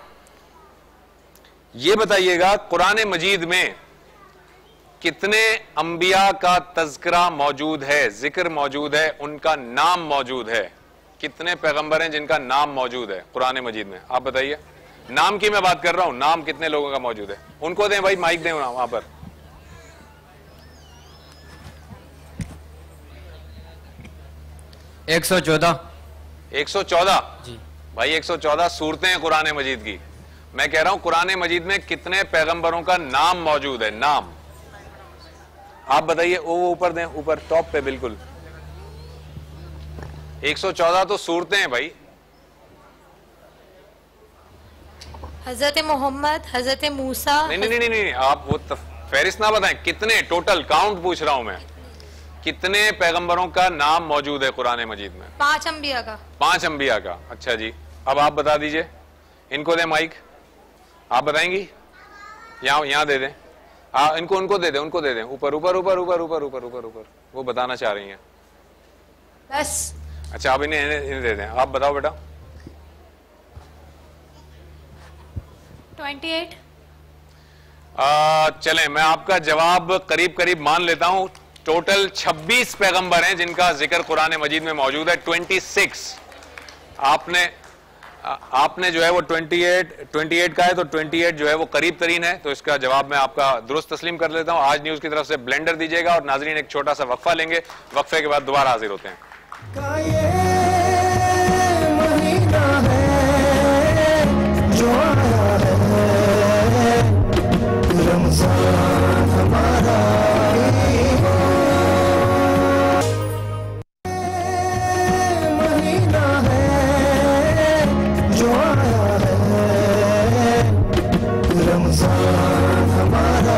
ये बताइएगा कुरान मजीद में कितने अंबिया का तज़किरा मौजूद है, जिक्र मौजूद है, उनका नाम मौजूद है? कितने पैगंबर हैं जिनका नाम मौजूद है कुरान मजीद में? आप बताइए। नाम की मैं बात कर रहा हूं, नाम कितने लोगों का मौजूद है? उनको दें भाई, माइक दें वहां पर। एक सौ चौदह। एक सौ चौदह जी भाई, एक सौ चौदह सूरतें हैं कुरान मजीद की। मैं कह रहा हूं कुरान मजीद में कितने पैगंबरों का नाम मौजूद है? नाम आप बताइए। वो ऊपर दें, ऊपर टॉप पे बिल्कुल। एक सौ चौदह तो सूरतें हैं भाई। हजरत मोहम्मद, हजरत मूसा। नहीं नहीं नहीं नहीं, आप वो फहरिस्त ना बताएं, कितने टोटल काउंट पूछ रहा हूं मैं। कितने पैगंबरों का नाम मौजूद है कुरान मजीद में? पांच अंबिया का। पांच अंबिया का। अच्छा जी, अब आप बता दीजिए। इनको दें माइक, आप बताएंगी? यहाँ यहाँ दे दें। हाँ, इनको उनको दे दें, उनको दे दें। ऊपर ऊपर ऊपर ऊपर ऊपर ऊपर ऊपर ऊपर वो बताना चाह रही हैं बस। अच्छा, आप इन्हें इन्हें, इन्हें दे दें। आप बताओ बेटा। अट्ठाईस। चलें, मैं आपका जवाब करीब करीब मान लेता हूं। टोटल छब्बीस पैगंबर हैं जिनका जिक्र कुरान मजीद में मौजूद है। छब्बीस। आपने आपने जो है वो अट्ठाईस अट्ठाईस का है, तो अट्ठाईस जो है वो करीब तरीन है। तो इसका जवाब मैं आपका दुरुस्त तस्लीम कर लेता हूं। आज न्यूज की तरफ से ब्लेंडर दीजिएगा और नाजरीन एक छोटा सा वक्फा लेंगे। वक्फे के बाद दोबारा हाजिर होते हैं। महीना है जो आया है, रमजान हमारा महीना है जो आया है, रमजान हमारा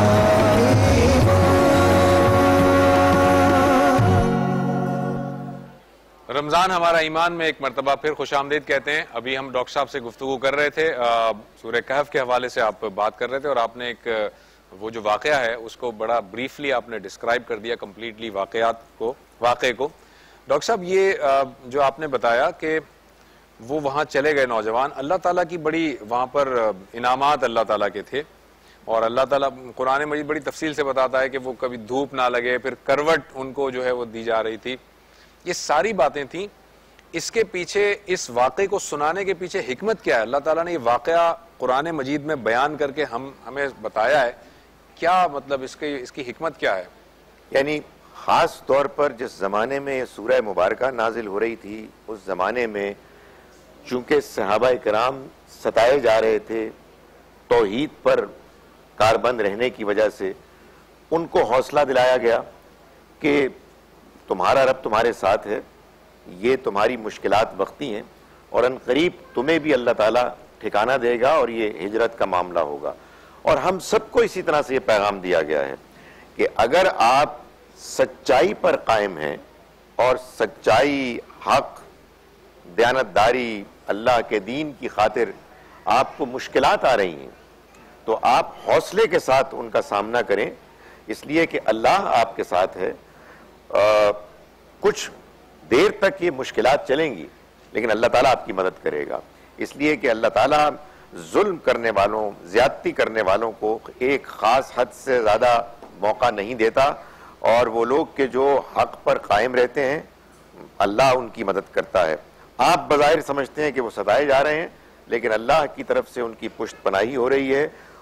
रमजान हमारा ईमान में एक मरतबा फिर खुशामदीद कहते हैं। अभी हम डॉक्टर साहब से गुफ्तगू कर रहे थे, सूरह कहफ के हवाले से आप बात कर रहे थे और आपने एक वो जो वाकया है उसको बड़ा ब्रीफली आपने डिस्क्राइब कर दिया, कंप्लीटली वाकयात को, वाकये को। डॉक्टर साहब, ये जो आपने बताया कि वो वहाँ चले गए नौजवान, अल्लाह ताला की बड़ी वहाँ पर इनामात अल्लाह ताला के थे और अल्लाह ताला कुरान मजीद बड़ी तफसील से बताता है कि वो कभी धूप ना लगे, फिर करवट उनको जो है वो दी जा रही थी। ये सारी बातें थी। इसके पीछे, इस वाक़े को सुनाने के पीछे हिकमत क्या है? अल्लाह ताला ने ये वाक़या कुरान मजीद में बयान करके हम हमें बताया है, क्या मतलब इसके इसकी हिकमत क्या है? यानी ख़ास तौर पर जिस ज़माने में ये सूरह मुबारका नाजिल हो रही थी, उस ज़माने में चूँकि सहाबाए किराम सताए जा रहे थे तौहीद पर कारबंद रहने की वजह से, उनको हौसला दिलाया गया कि तुम्हारा रब तुम्हारे साथ है, ये तुम्हारी मुश्किलात वक्ती हैं और अनकरीब तुम्हें भी अल्लाह ताला ठिकाना देगा और ये हिजरत का मामला होगा। और हम सबको इसी तरह से ये पैगाम दिया गया है कि अगर आप सच्चाई पर कायम हैं और सच्चाई, हक, दयानतदारी, अल्लाह के दीन की खातिर आपको मुश्किलात आ रही हैं, तो आप हौसले के साथ उनका सामना करें, इसलिए कि अल्लाह आपके साथ है। आ, कुछ देर तक ये मुश्किलात चलेंगी लेकिन अल्लाह ताला आपकी मदद करेगा, इसलिए कि अल्लाह ताला जुल्म करने वालों, ज्यादती करने वालों को एक ख़ास हद से ज़्यादा मौका नहीं देता और वो लोग के जो हक पर कायम रहते हैं अल्लाह उनकी मदद करता है। आप बज़ाहिर समझते हैं कि वो सताए जा रहे हैं, लेकिन अल्लाह की तरफ से उनकी पुष्ट पनाही हो रही है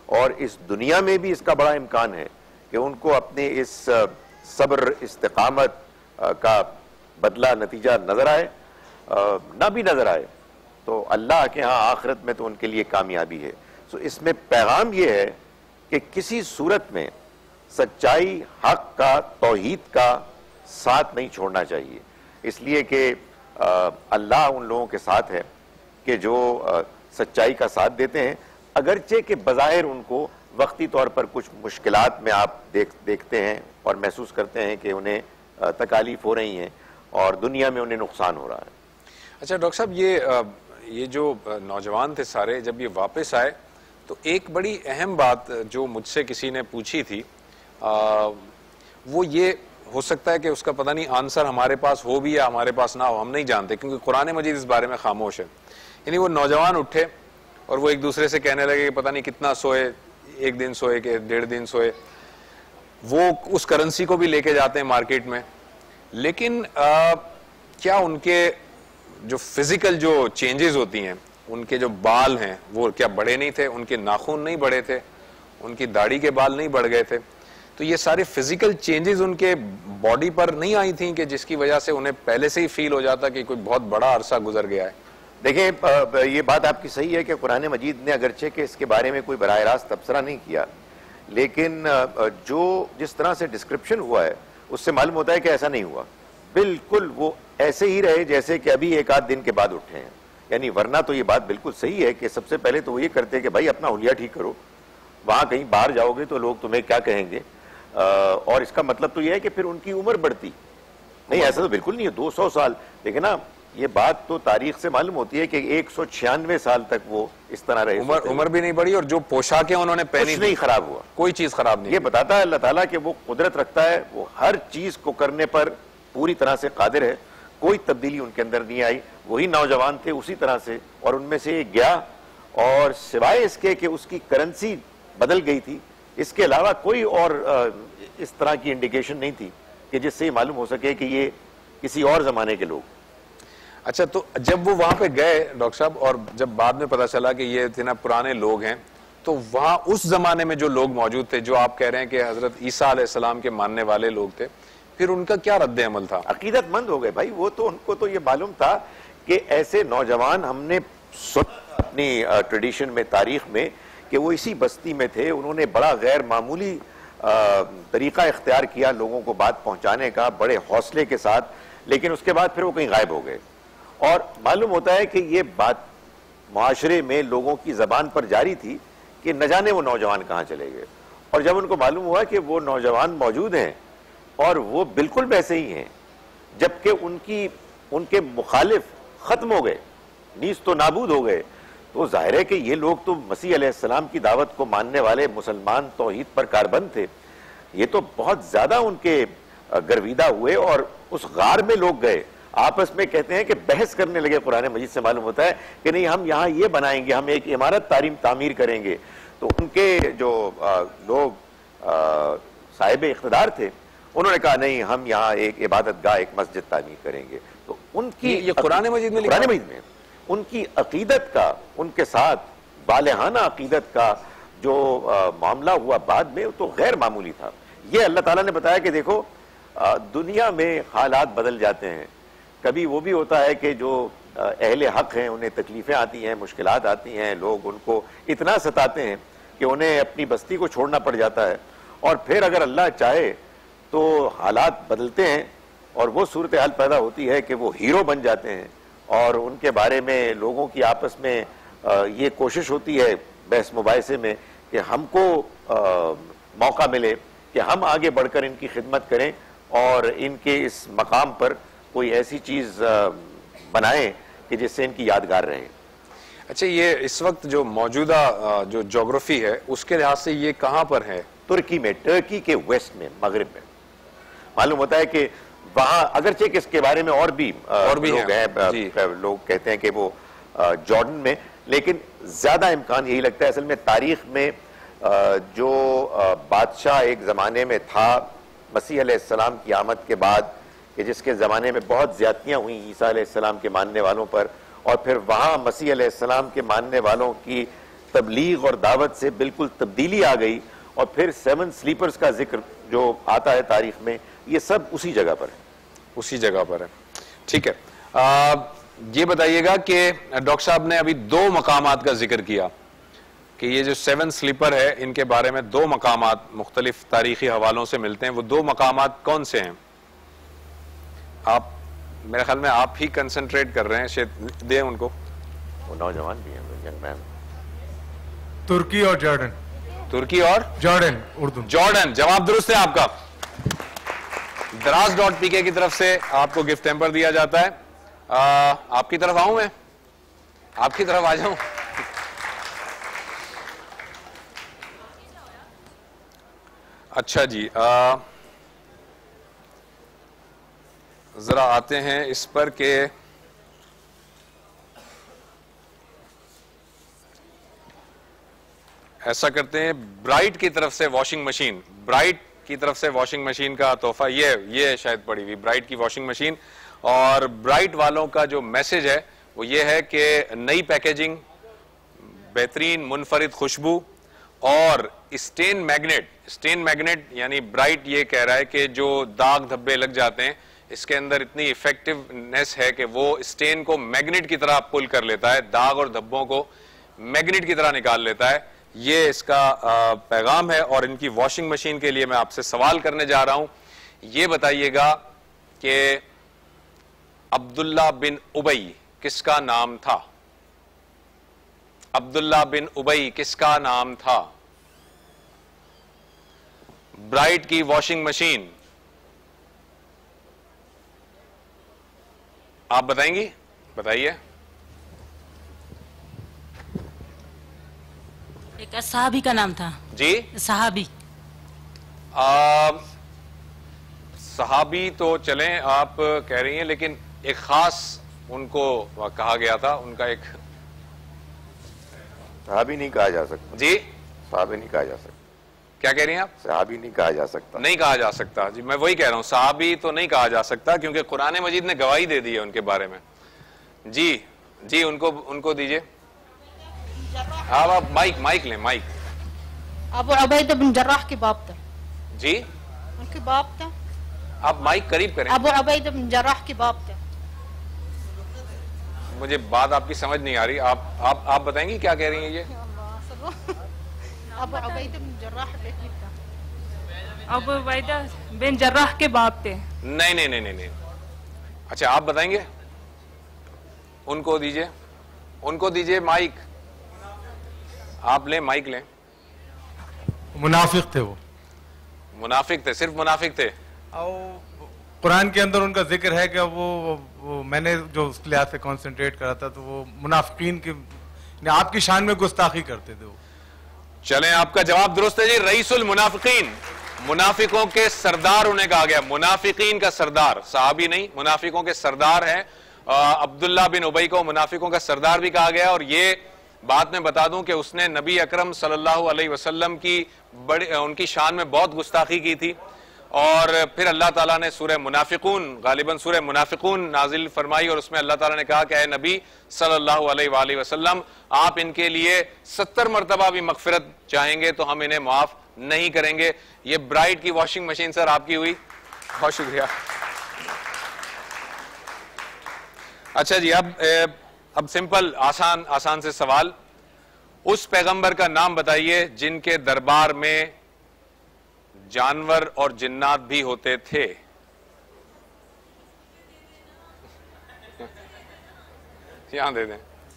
और इस दुनिया में भी इसका बड़ा इम्कान है कि उनको अपने इस सब्र इस्तिकामत का बदला नतीजा नजर आए, ना भी नजर आए तो अल्लाह के यहाँ आखिरत में तो उनके लिए कामयाबी है। सो इसमें पैगाम ये है कि किसी सूरत में सच्चाई, हक का, तौहीद का साथ नहीं छोड़ना चाहिए, इसलिए कि अल्लाह उन लोगों के साथ है कि जो आ, सच्चाई का साथ देते हैं, अगरचे कि बज़ाहिर उनको वक्ती तौर पर कुछ मुश्किलात में आप देख देखते हैं और महसूस करते हैं कि उन्हें तकालीफ हो रही हैं और दुनिया में उन्हें नुकसान हो रहा है। अच्छा डॉक्टर साहब, ये ये जो नौजवान थे सारे, जब ये वापस आए तो एक बड़ी अहम बात जो मुझसे किसी ने पूछी थी, आ, वो ये हो सकता है कि उसका पता नहीं आंसर हमारे पास हो भी या हमारे पास ना हो, हम नहीं जानते, क्योंकि कुरान मजीद इस बारे में खामोश है। यानी वो नौजवान उठे और वो एक दूसरे से कहने लगे कि पता नहीं कितना सोए, एक दिन सोए कि डेढ़ दिन सोए, वो उस करेंसी को भी लेके जाते हैं मार्केट में, लेकिन आ, क्या उनके जो फिजिकल जो चेंजेस होती हैं, उनके जो बाल हैं वो क्या बढ़े नहीं थे, उनके नाखून नहीं बढ़े थे, उनकी दाढ़ी के बाल नहीं बढ़ गए थे, तो ये सारे फिजिकल चेंजेस उनके बॉडी पर नहीं आई थी कि जिसकी वजह से उन्हें पहले से ही फील हो जाता कि कोई बहुत बड़ा अरसा गुजर गया है? देखिए, ये बात आपकी सही है कि कुरान मजीद ने अगरचे के इसके बारे में कोई बराह रास्त तबसरा नहीं किया, लेकिन जो जिस तरह से डिस्क्रिप्शन हुआ है उससे मालूम होता है कि ऐसा नहीं हुआ। बिल्कुल वो ऐसे ही रहे जैसे कि अभी एक आध दिन के बाद उठे हैं। यानी वरना तो ये बात बिल्कुल सही है कि सबसे पहले तो वो ये करते हैं कि भाई अपना हुलिया ठीक करो, वहां कहीं बाहर जाओगे तो लोग तुम्हें क्या कहेंगे, और इसका मतलब तो ये है कि फिर उनकी उम्र बढ़ती नहीं। ऐसा तो बिल्कुल नहीं है, दो सौ साल। देखिए ना, ये बात तो तारीख से मालूम होती है कि एक सौ छियानवे साल तक वो इस तरह रहे। उम्र उम्र भी नहीं बढ़ी और जो पोशाकें उन्होंने पहनी नहीं खराब हुआ, कोई चीज खराब नहीं। ये बताता है अल्लाह ताला कि वो कुदरत रखता है, वो हर चीज को करने पर पूरी तरह से कादिर है। कोई तब्दीली उनके अंदर नहीं आई, वही नौजवान थे उसी तरह से, और उनमें से एक गया, और सिवाय इसके कि उसकी करेंसी बदल गई थी, इसके अलावा कोई और इस तरह की इंडिकेशन नहीं थी कि जिससे मालूम हो सके कि ये किसी और जमाने के लोग। अच्छा, तो जब वो वहां पे गए डॉक्टर साहब, और जब बाद में पता चला कि ये इतना पुराने लोग हैं, तो वहां उस जमाने में जो लोग मौजूद थे, जो आप कह रहे हैं कि हजरत ईसा अलैहिस्सलाम के मानने वाले लोग थे, फिर उनका क्या रद्द अमल था? अकीदतमंद हो गए भाई। वो तो उनको तो ये मालूम था कि ऐसे नौजवान हमने सुना अपनी ट्रेडिशन में, तारीख में, कि वो इसी बस्ती में थे। उन्होंने बड़ा गैर मामूली तरीका इख्तियार किया लोगों को बात पहुंचाने का, बड़े हौसले के साथ, लेकिन उसके बाद फिर वो कहीं गायब हो गए। और मालूम होता है कि ये बात मुआशरे में लोगों की जबान पर जारी थी कि न जाने वो नौजवान कहाँ चले गए। और जब उनको मालूम हुआ कि वो नौजवान मौजूद हैं और वो बिल्कुल वैसे ही हैं, जबकि उनकी उनके मुखालिफ खत्म हो गए, नीस तो नाबूद हो गए, तो जाहिर है कि ये लोग तो मसीह अलैहिस्सलाम की दावत को मानने वाले मुसलमान तौहीद पर कारबंद थे। ये तो बहुत ज्यादा उनके गर्विदा हुए और उस गार में लोग गए, आपस में कहते हैं कि बहस करने लगे। कुरान मजीद से मालूम होता है कि नहीं, हम यहाँ ये बनाएंगे, हम एक इमारत तारीम तामीर करेंगे। तो उनके जो आ, लोग साहिब इख्तिदार थे, उन्होंने कहा नहीं, हम यहाँ एक इबादत गाह, एक मस्जिद तामीर करेंगे। तो उनकी ये कुरान मजीद में कुरान मजीद में उनकी अकीदत का, उनके साथ बालिहाना अकीदत का जो आ, मामला हुआ बाद में, तो गैर मामूली था। ये अल्लाह ताला ने बताया कि देखो, आ, दुनिया में हालात बदल जाते हैं। कभी वो भी होता है कि जो अहले हक हैं उन्हें तकलीफें आती हैं, मुश्किलात आती हैं, लोग उनको इतना सताते हैं कि उन्हें अपनी बस्ती को छोड़ना पड़ जाता है। और फिर अगर अल्लाह चाहे तो हालात बदलते हैं और वो सूरत हाल पैदा होती है कि वो हीरो बन जाते हैं, और उनके बारे में लोगों की आपस में ये कोशिश होती है बहस मुबाहिसे में कि हमको मौका मिले कि हम आगे बढ़कर इनकी खिदमत करें और इनके इस मकाम पर कोई ऐसी चीज बनाएं कि जिससे इनकी यादगार रहे। अच्छा, ये इस वक्त जो मौजूदा जो ज्योग्राफी है उसके लिहाज से ये कहां पर है? तुर्की में, टर्की के वेस्ट में, मगरिब में। मालूम होता है कि वहां अगरचे कि इसके बारे में और भी और भी लोग हैं, लोग कहते हैं कि वो जॉर्डन में, लेकिन ज्यादा इम्कान यही लगता है। असल में तारीख में जो बादशाह एक जमाने में था मसीह अलैहिस्सलाम की आमद के बाद, कि जिसके ज़माने में बहुत ज़्यादतियाँ हुई ईसा अलैहिस्सलाम के मानने वालों पर, और फिर वहाँ मसीह अलैहिस्सलाम के मानने वालों की तबलीग और दावत से बिल्कुल तब्दीली आ गई, और फिर सेवन स्लीपर्स का जिक्र जो आता है तारीख में, ये सब उसी जगह पर है। उसी जगह पर है, ठीक है। आ, ये बताइएगा कि डॉक्टर साहब ने अभी दो मकामात का जिक्र किया कि ये जो सेवन स्लीपर है इनके बारे में दो मकामात मुख्तलिफ तारीखी हवालों से मिलते हैं। वो दो मकामात कौन से हैं? आप मेरे ख्याल में आप ही कंसंट्रेट कर रहे हैं, शायद दें उनको। वो नौजवान भी हैं, यंग मैन। तुर्की और जॉर्डन। तुर्की और जॉर्डन, उर्दू। जॉर्डन, जवाब दुरुस्त है आपका। दराज डॉट पीके की तरफ से आपको गिफ्ट टेम्पर दिया जाता है। आ, आपकी तरफ आऊं मैं? आपकी तरफ आ जाऊं? अच्छा जी, आ, जरा आते हैं इस पर के ऐसा करते हैं, ब्राइट की तरफ से वॉशिंग मशीन, ब्राइट की तरफ से वॉशिंग मशीन का तोहफा, ये ये शायद पड़ी हुई ब्राइट की वॉशिंग मशीन। और ब्राइट वालों का जो मैसेज है वो ये है कि नई पैकेजिंग, बेहतरीन मुनफरिद खुशबू और स्टेन मैग्नेट। स्टेन मैग्नेट यानी ब्राइट ये कह रहा है कि जो दाग धब्बे लग जाते हैं, इसके अंदर इतनी इफेक्टिवनेस है कि वो स्टेन को मैग्नेट की तरह पुल कर लेता है, दाग और धब्बों को मैग्नेट की तरह निकाल लेता है। ये इसका आ, पैगाम है। और इनकी वॉशिंग मशीन के लिए मैं आपसे सवाल करने जा रहा हूं। ये बताइएगा कि अब्दुल्ला बिन उबई किसका नाम था? अब्दुल्ला बिन उबई किसका नाम था? ब्राइट की वॉशिंग मशीन, आप बताएंगी? बताइए। एक सहाबी का नाम था जी, सहाबी। आ, सहाबी तो चलें आप कह रही हैं, लेकिन एक खास उनको कहा गया था, उनका एक सहाबी नहीं कहा जा सकता। जी, सहाबी नहीं कहा जा सकता। क्या कह रही हैं आप? सहाबी नहीं कहा जा सकता। नहीं कहा जा सकता जी, मैं वही कह रहा हूं, सहाबी तो नहीं कहा जा सकता क्योंकि कुरान मजीद ने गवाही दे दी है उनके बारे में। जी जी, उनको उनको दीजिए। आप आप माइक माइक लें, माइक। अबू उबैदा बिन जर्राह के बाप था जी, उनके बाप था। आप माइक करीब करें। अबू उबैदा बिन जर्राह के बाप था। मुझे बात आपकी समझ नहीं आ रही, आप आप आप बताएंगी क्या कह रही हैं ये? अबू उबैदा बिन जर्राह बेटी था। अबू उबैदा बिन जर्राह के बाप थे। नहीं नहीं नहीं नहीं नहीं। अच्छा, आप बताएंगे? उनको दीजिए, उनको दीजिए माइक। आप लें, माइक लें। मुनाफिक थे वो। मुनाफिक थे, सिर्फ मुनाफिक थे। कुरान के अंदर उनका जिक्र है कि वो, वो मैंने जो उस लिहाज से कंसंट्रेट करा था, तो वो मुनाफिकीन की, आपकी शान में गुस्ताखी करते थे वो। चलें, आपका जवाब दुरुस्त है जी, रईसुल मुनाफिकीन, मुनाफिकों के सरदार उन्हें कहा गया। मुनाफिकीन का सरदार, सहाबी नहीं, मुनाफिकों के सरदार हैं। अब्दुल्ला बिन उबई को मुनाफिकों का सरदार भी कहा गया। और ये बात मैं बता दूं कि उसने नबी अकरम सल्लल्लाहु अलैहि वसल्लम की बड़ी उनकी शान में बहुत गुस्ताखी की थी। और फिर अल्लाह ताला ने सूरह मुनाफिकून, गालिबन सूरह मुनाफिकून नाजिल फरमाई और उसमें अल्लाह ताला ने कहा कि ऐ नबी सल्लल्लाहु अलैहि वसल्लम, आप इनके लिए सत्तर मरतबा भी मगफिरत चाहेंगे तो हम इन्हें माफ नहीं करेंगे। ये ब्राइट की वॉशिंग मशीन सर आपकी हुई, बहुत शुक्रिया। अच्छा जी, अब अब सिंपल आसान आसान से सवाल, उस पैगंबर का नाम बताइए जिनके दरबार में जानवर और जिन्नात भी होते थे। यहां दे दें।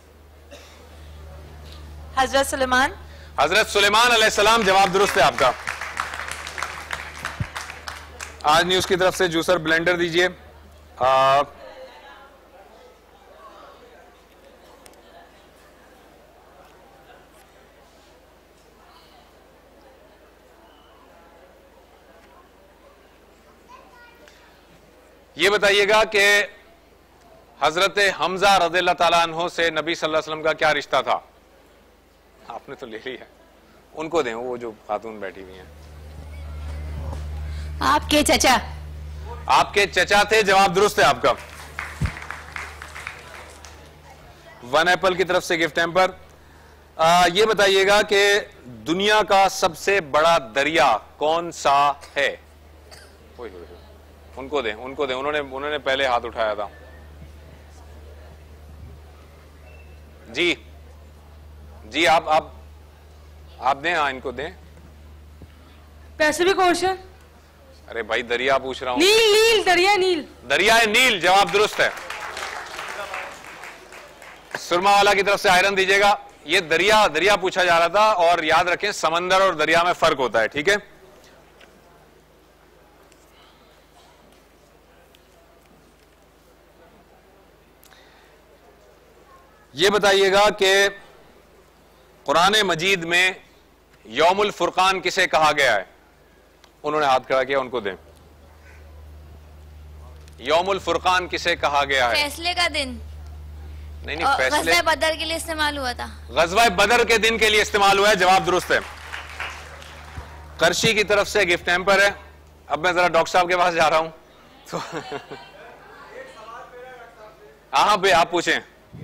हजरत सुलेमान। हजरत सुलेमान अलैहिस्सलाम, जवाब दुरुस्त है आपका। आज न्यूज की तरफ से जूसर ब्लेंडर दीजिए। आ, ये बताइएगा कि हजरत हमजा रज़ियल्लाहु ताला अन्हु से नबी सल्लल्लाहु अलैहि वसल्लम का क्या रिश्ता था? आपने तो ले ली है, उनको दें, वो जो खातून बैठी हुई हैं। आपके चचा। आपके चचा थे, जवाब दुरुस्त है आपका। वन एप्पल की तरफ से गिफ्ट हैम्पर। आ, ये बताइएगा कि दुनिया का सबसे बड़ा दरिया कौन सा है? ओए होए, उनको दें, उनको दें, उन्होंने उन्होंने पहले हाथ उठाया था। जी जी आप आप आप दें, हाँ इनको दें। Pacific Ocean. अरे भाई दरिया पूछ रहा हूं। नील, नील, दरिया नील। दरिया है नील, जवाब दुरुस्त है। सुरमा वाला की तरफ से आयरन दीजिएगा। ये दरिया दरिया पूछा जा रहा था, और याद रखें समंदर और दरिया में फर्क होता है, ठीक है। ये बताइएगा कि कुरान मजीद में यौमुल फुरकान किसे कहा गया है? उन्होंने हाथ खड़ा किया, उनको दें। यौमुल फुरकान किसे कहा गया है? फैसले का दिन। नहीं नहीं, फैसले गज़वा बदर के लिए इस्तेमाल हुआ था। गज़वा बदर के दिन के लिए इस्तेमाल हुआ है, जवाब दुरुस्त है। करशी की तरफ से गिफ्ट हैम्पर है। अब मैं जरा डॉक्टर साहब के पास जा रहा हूं तो हाँ भाई आप पूछें,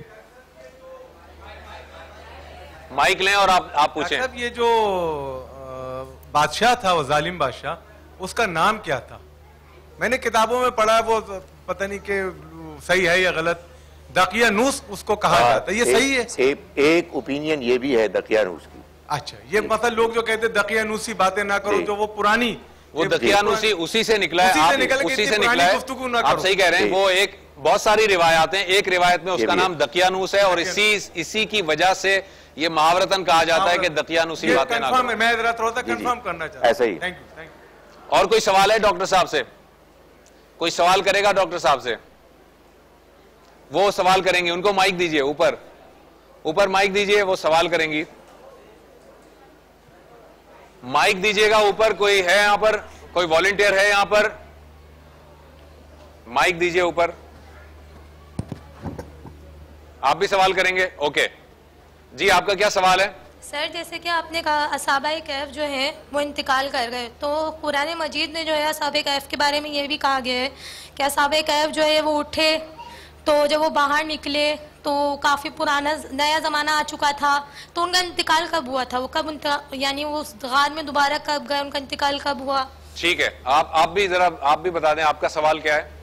माइक लें और आप आप पूछें। मतलब ये जो बादशाह था, वो जालिम बादशाह, उसका नाम क्या था? मैंने किताबों में पढ़ा, वो पता नहीं कि सही है या गलत। दकियानूस उसको कहा जाता है, ये सही है? एक, एक ओपिनियन ये भी है दकियानूस की। अच्छा, ये मतलब लोग जो कहते हैं दकियानूसी बातें ना करो, जो वो पुरानी, वो दकियानूसी उसी से निकला है, आप उसी से निकला है, आप सही कह रहे हैं। वो एक बहुत सारी रिवायात हैं, एक रिवायत में उसका नाम दकियानूस है, और इसी इसी की वजह से ये मुहावरतन कहा जाता है कि दकियानूसी बातें ना करो। मैं जरा थोड़ा सा कंफर्म करना चाहता हूं। ऐसा ही। Thank you, thank you. और कोई सवाल है डॉक्टर साहब से? कोई सवाल करेगा डॉक्टर साहब से? वो सवाल करेंगे, उनको माइक दीजिए, ऊपर ऊपर माइक दीजिए, वो सवाल करेंगी। माइक दीजिएगा ऊपर। कोई है यहां पर? कोई वॉलंटियर है यहां पर? माइक दीजिए ऊपर। आप भी सवाल करेंगे? ओके जी, आपका क्या सवाल है? सर, जैसे कि आपने कहा असहाबे कैफ जो है वो इंतकाल कर गए, तो कुरान मजीद में जो है असहाबे कैफ के बारे में ये भी कहा गया है कि असहाबे कैफ जो है वो उठे, तो जब वो बाहर निकले तो काफ़ी पुराना नया ज़माना आ चुका था, तो उनका इंतकाल कब हुआ था? वो कब, यानी वो उस गार में दोबारा कब गए, उनका इंतकाल कब हुआ? ठीक है, आप आप भी जरा आप भी बता दें, आपका सवाल क्या है?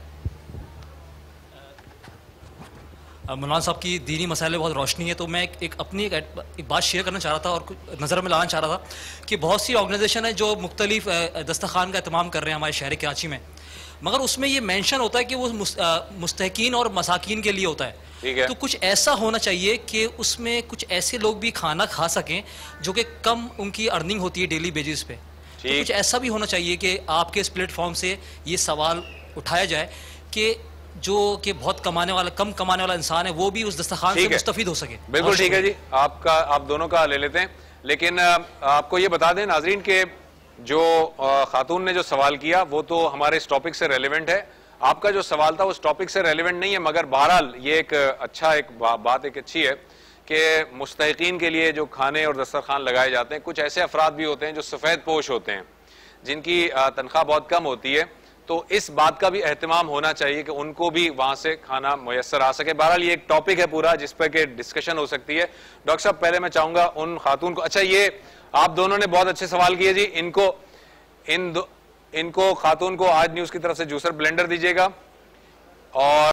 मौलाना साहब की दीनी मसाले बहुत रोशनी है, तो मैं एक, एक अपनी एक, एक बात शेयर करना चाह रहा था और नज़र में लाना चाह रहा था कि बहुत सी ऑर्गेनाइजेशन है जो मुख्तलिफ दस्तरखान का एहतमाम कर रहे हैं हमारे शहर कराची में, मगर उसमें ये मेंशन होता है कि वो मुस्तहकीन और मसाकीन के लिए होता है। ठीक है। तो कुछ ऐसा होना चाहिए कि उसमें कुछ ऐसे लोग भी खाना खा सकें जो कि कम उनकी अर्निंग होती है डेली बेसिस पे, तो कुछ ऐसा भी होना चाहिए कि आपके इस प्लेटफॉर्म से ये सवाल उठाया जाए कि जो कि बहुत कमाने वाला कम कमाने वाला इंसान है वो भी उस दस्तरखान से मुस्तफीद हो सके। बिल्कुल ठीक है जी, आपका आप दोनों का ले लेते हैं, लेकिन आपको ये बता दें नाजरीन के जो खातून ने जो सवाल किया वो तो हमारे इस टॉपिक से रेलिवेंट है। आपका जो सवाल था उस टॉपिक से रेलिवेंट नहीं है, मगर बहरहाल ये एक अच्छा एक बा, बात एक अच्छी है कि मुस्तहिकीन के लिए जो खाने और दस्तरखान लगाए जाते हैं, कुछ ऐसे अफराद भी होते हैं जो सफ़ेद पोश होते हैं, जिनकी तनख्वाह बहुत कम होती है, तो इस बात का भी एहतमाम होना चाहिए कि उनको भी वहां से खाना मुयस्सर आ सके। बहरहाल ये एक टॉपिक है पूरा जिस पर के डिस्कशन हो सकती है। डॉक्टर साहब पहले मैं चाहूंगा उन खातून को, अच्छा ये आप दोनों ने बहुत अच्छे सवाल किए जी, इनको इन दो, इनको खातून को आज न्यूज की तरफ से जूसर ब्लेंडर दीजिएगा और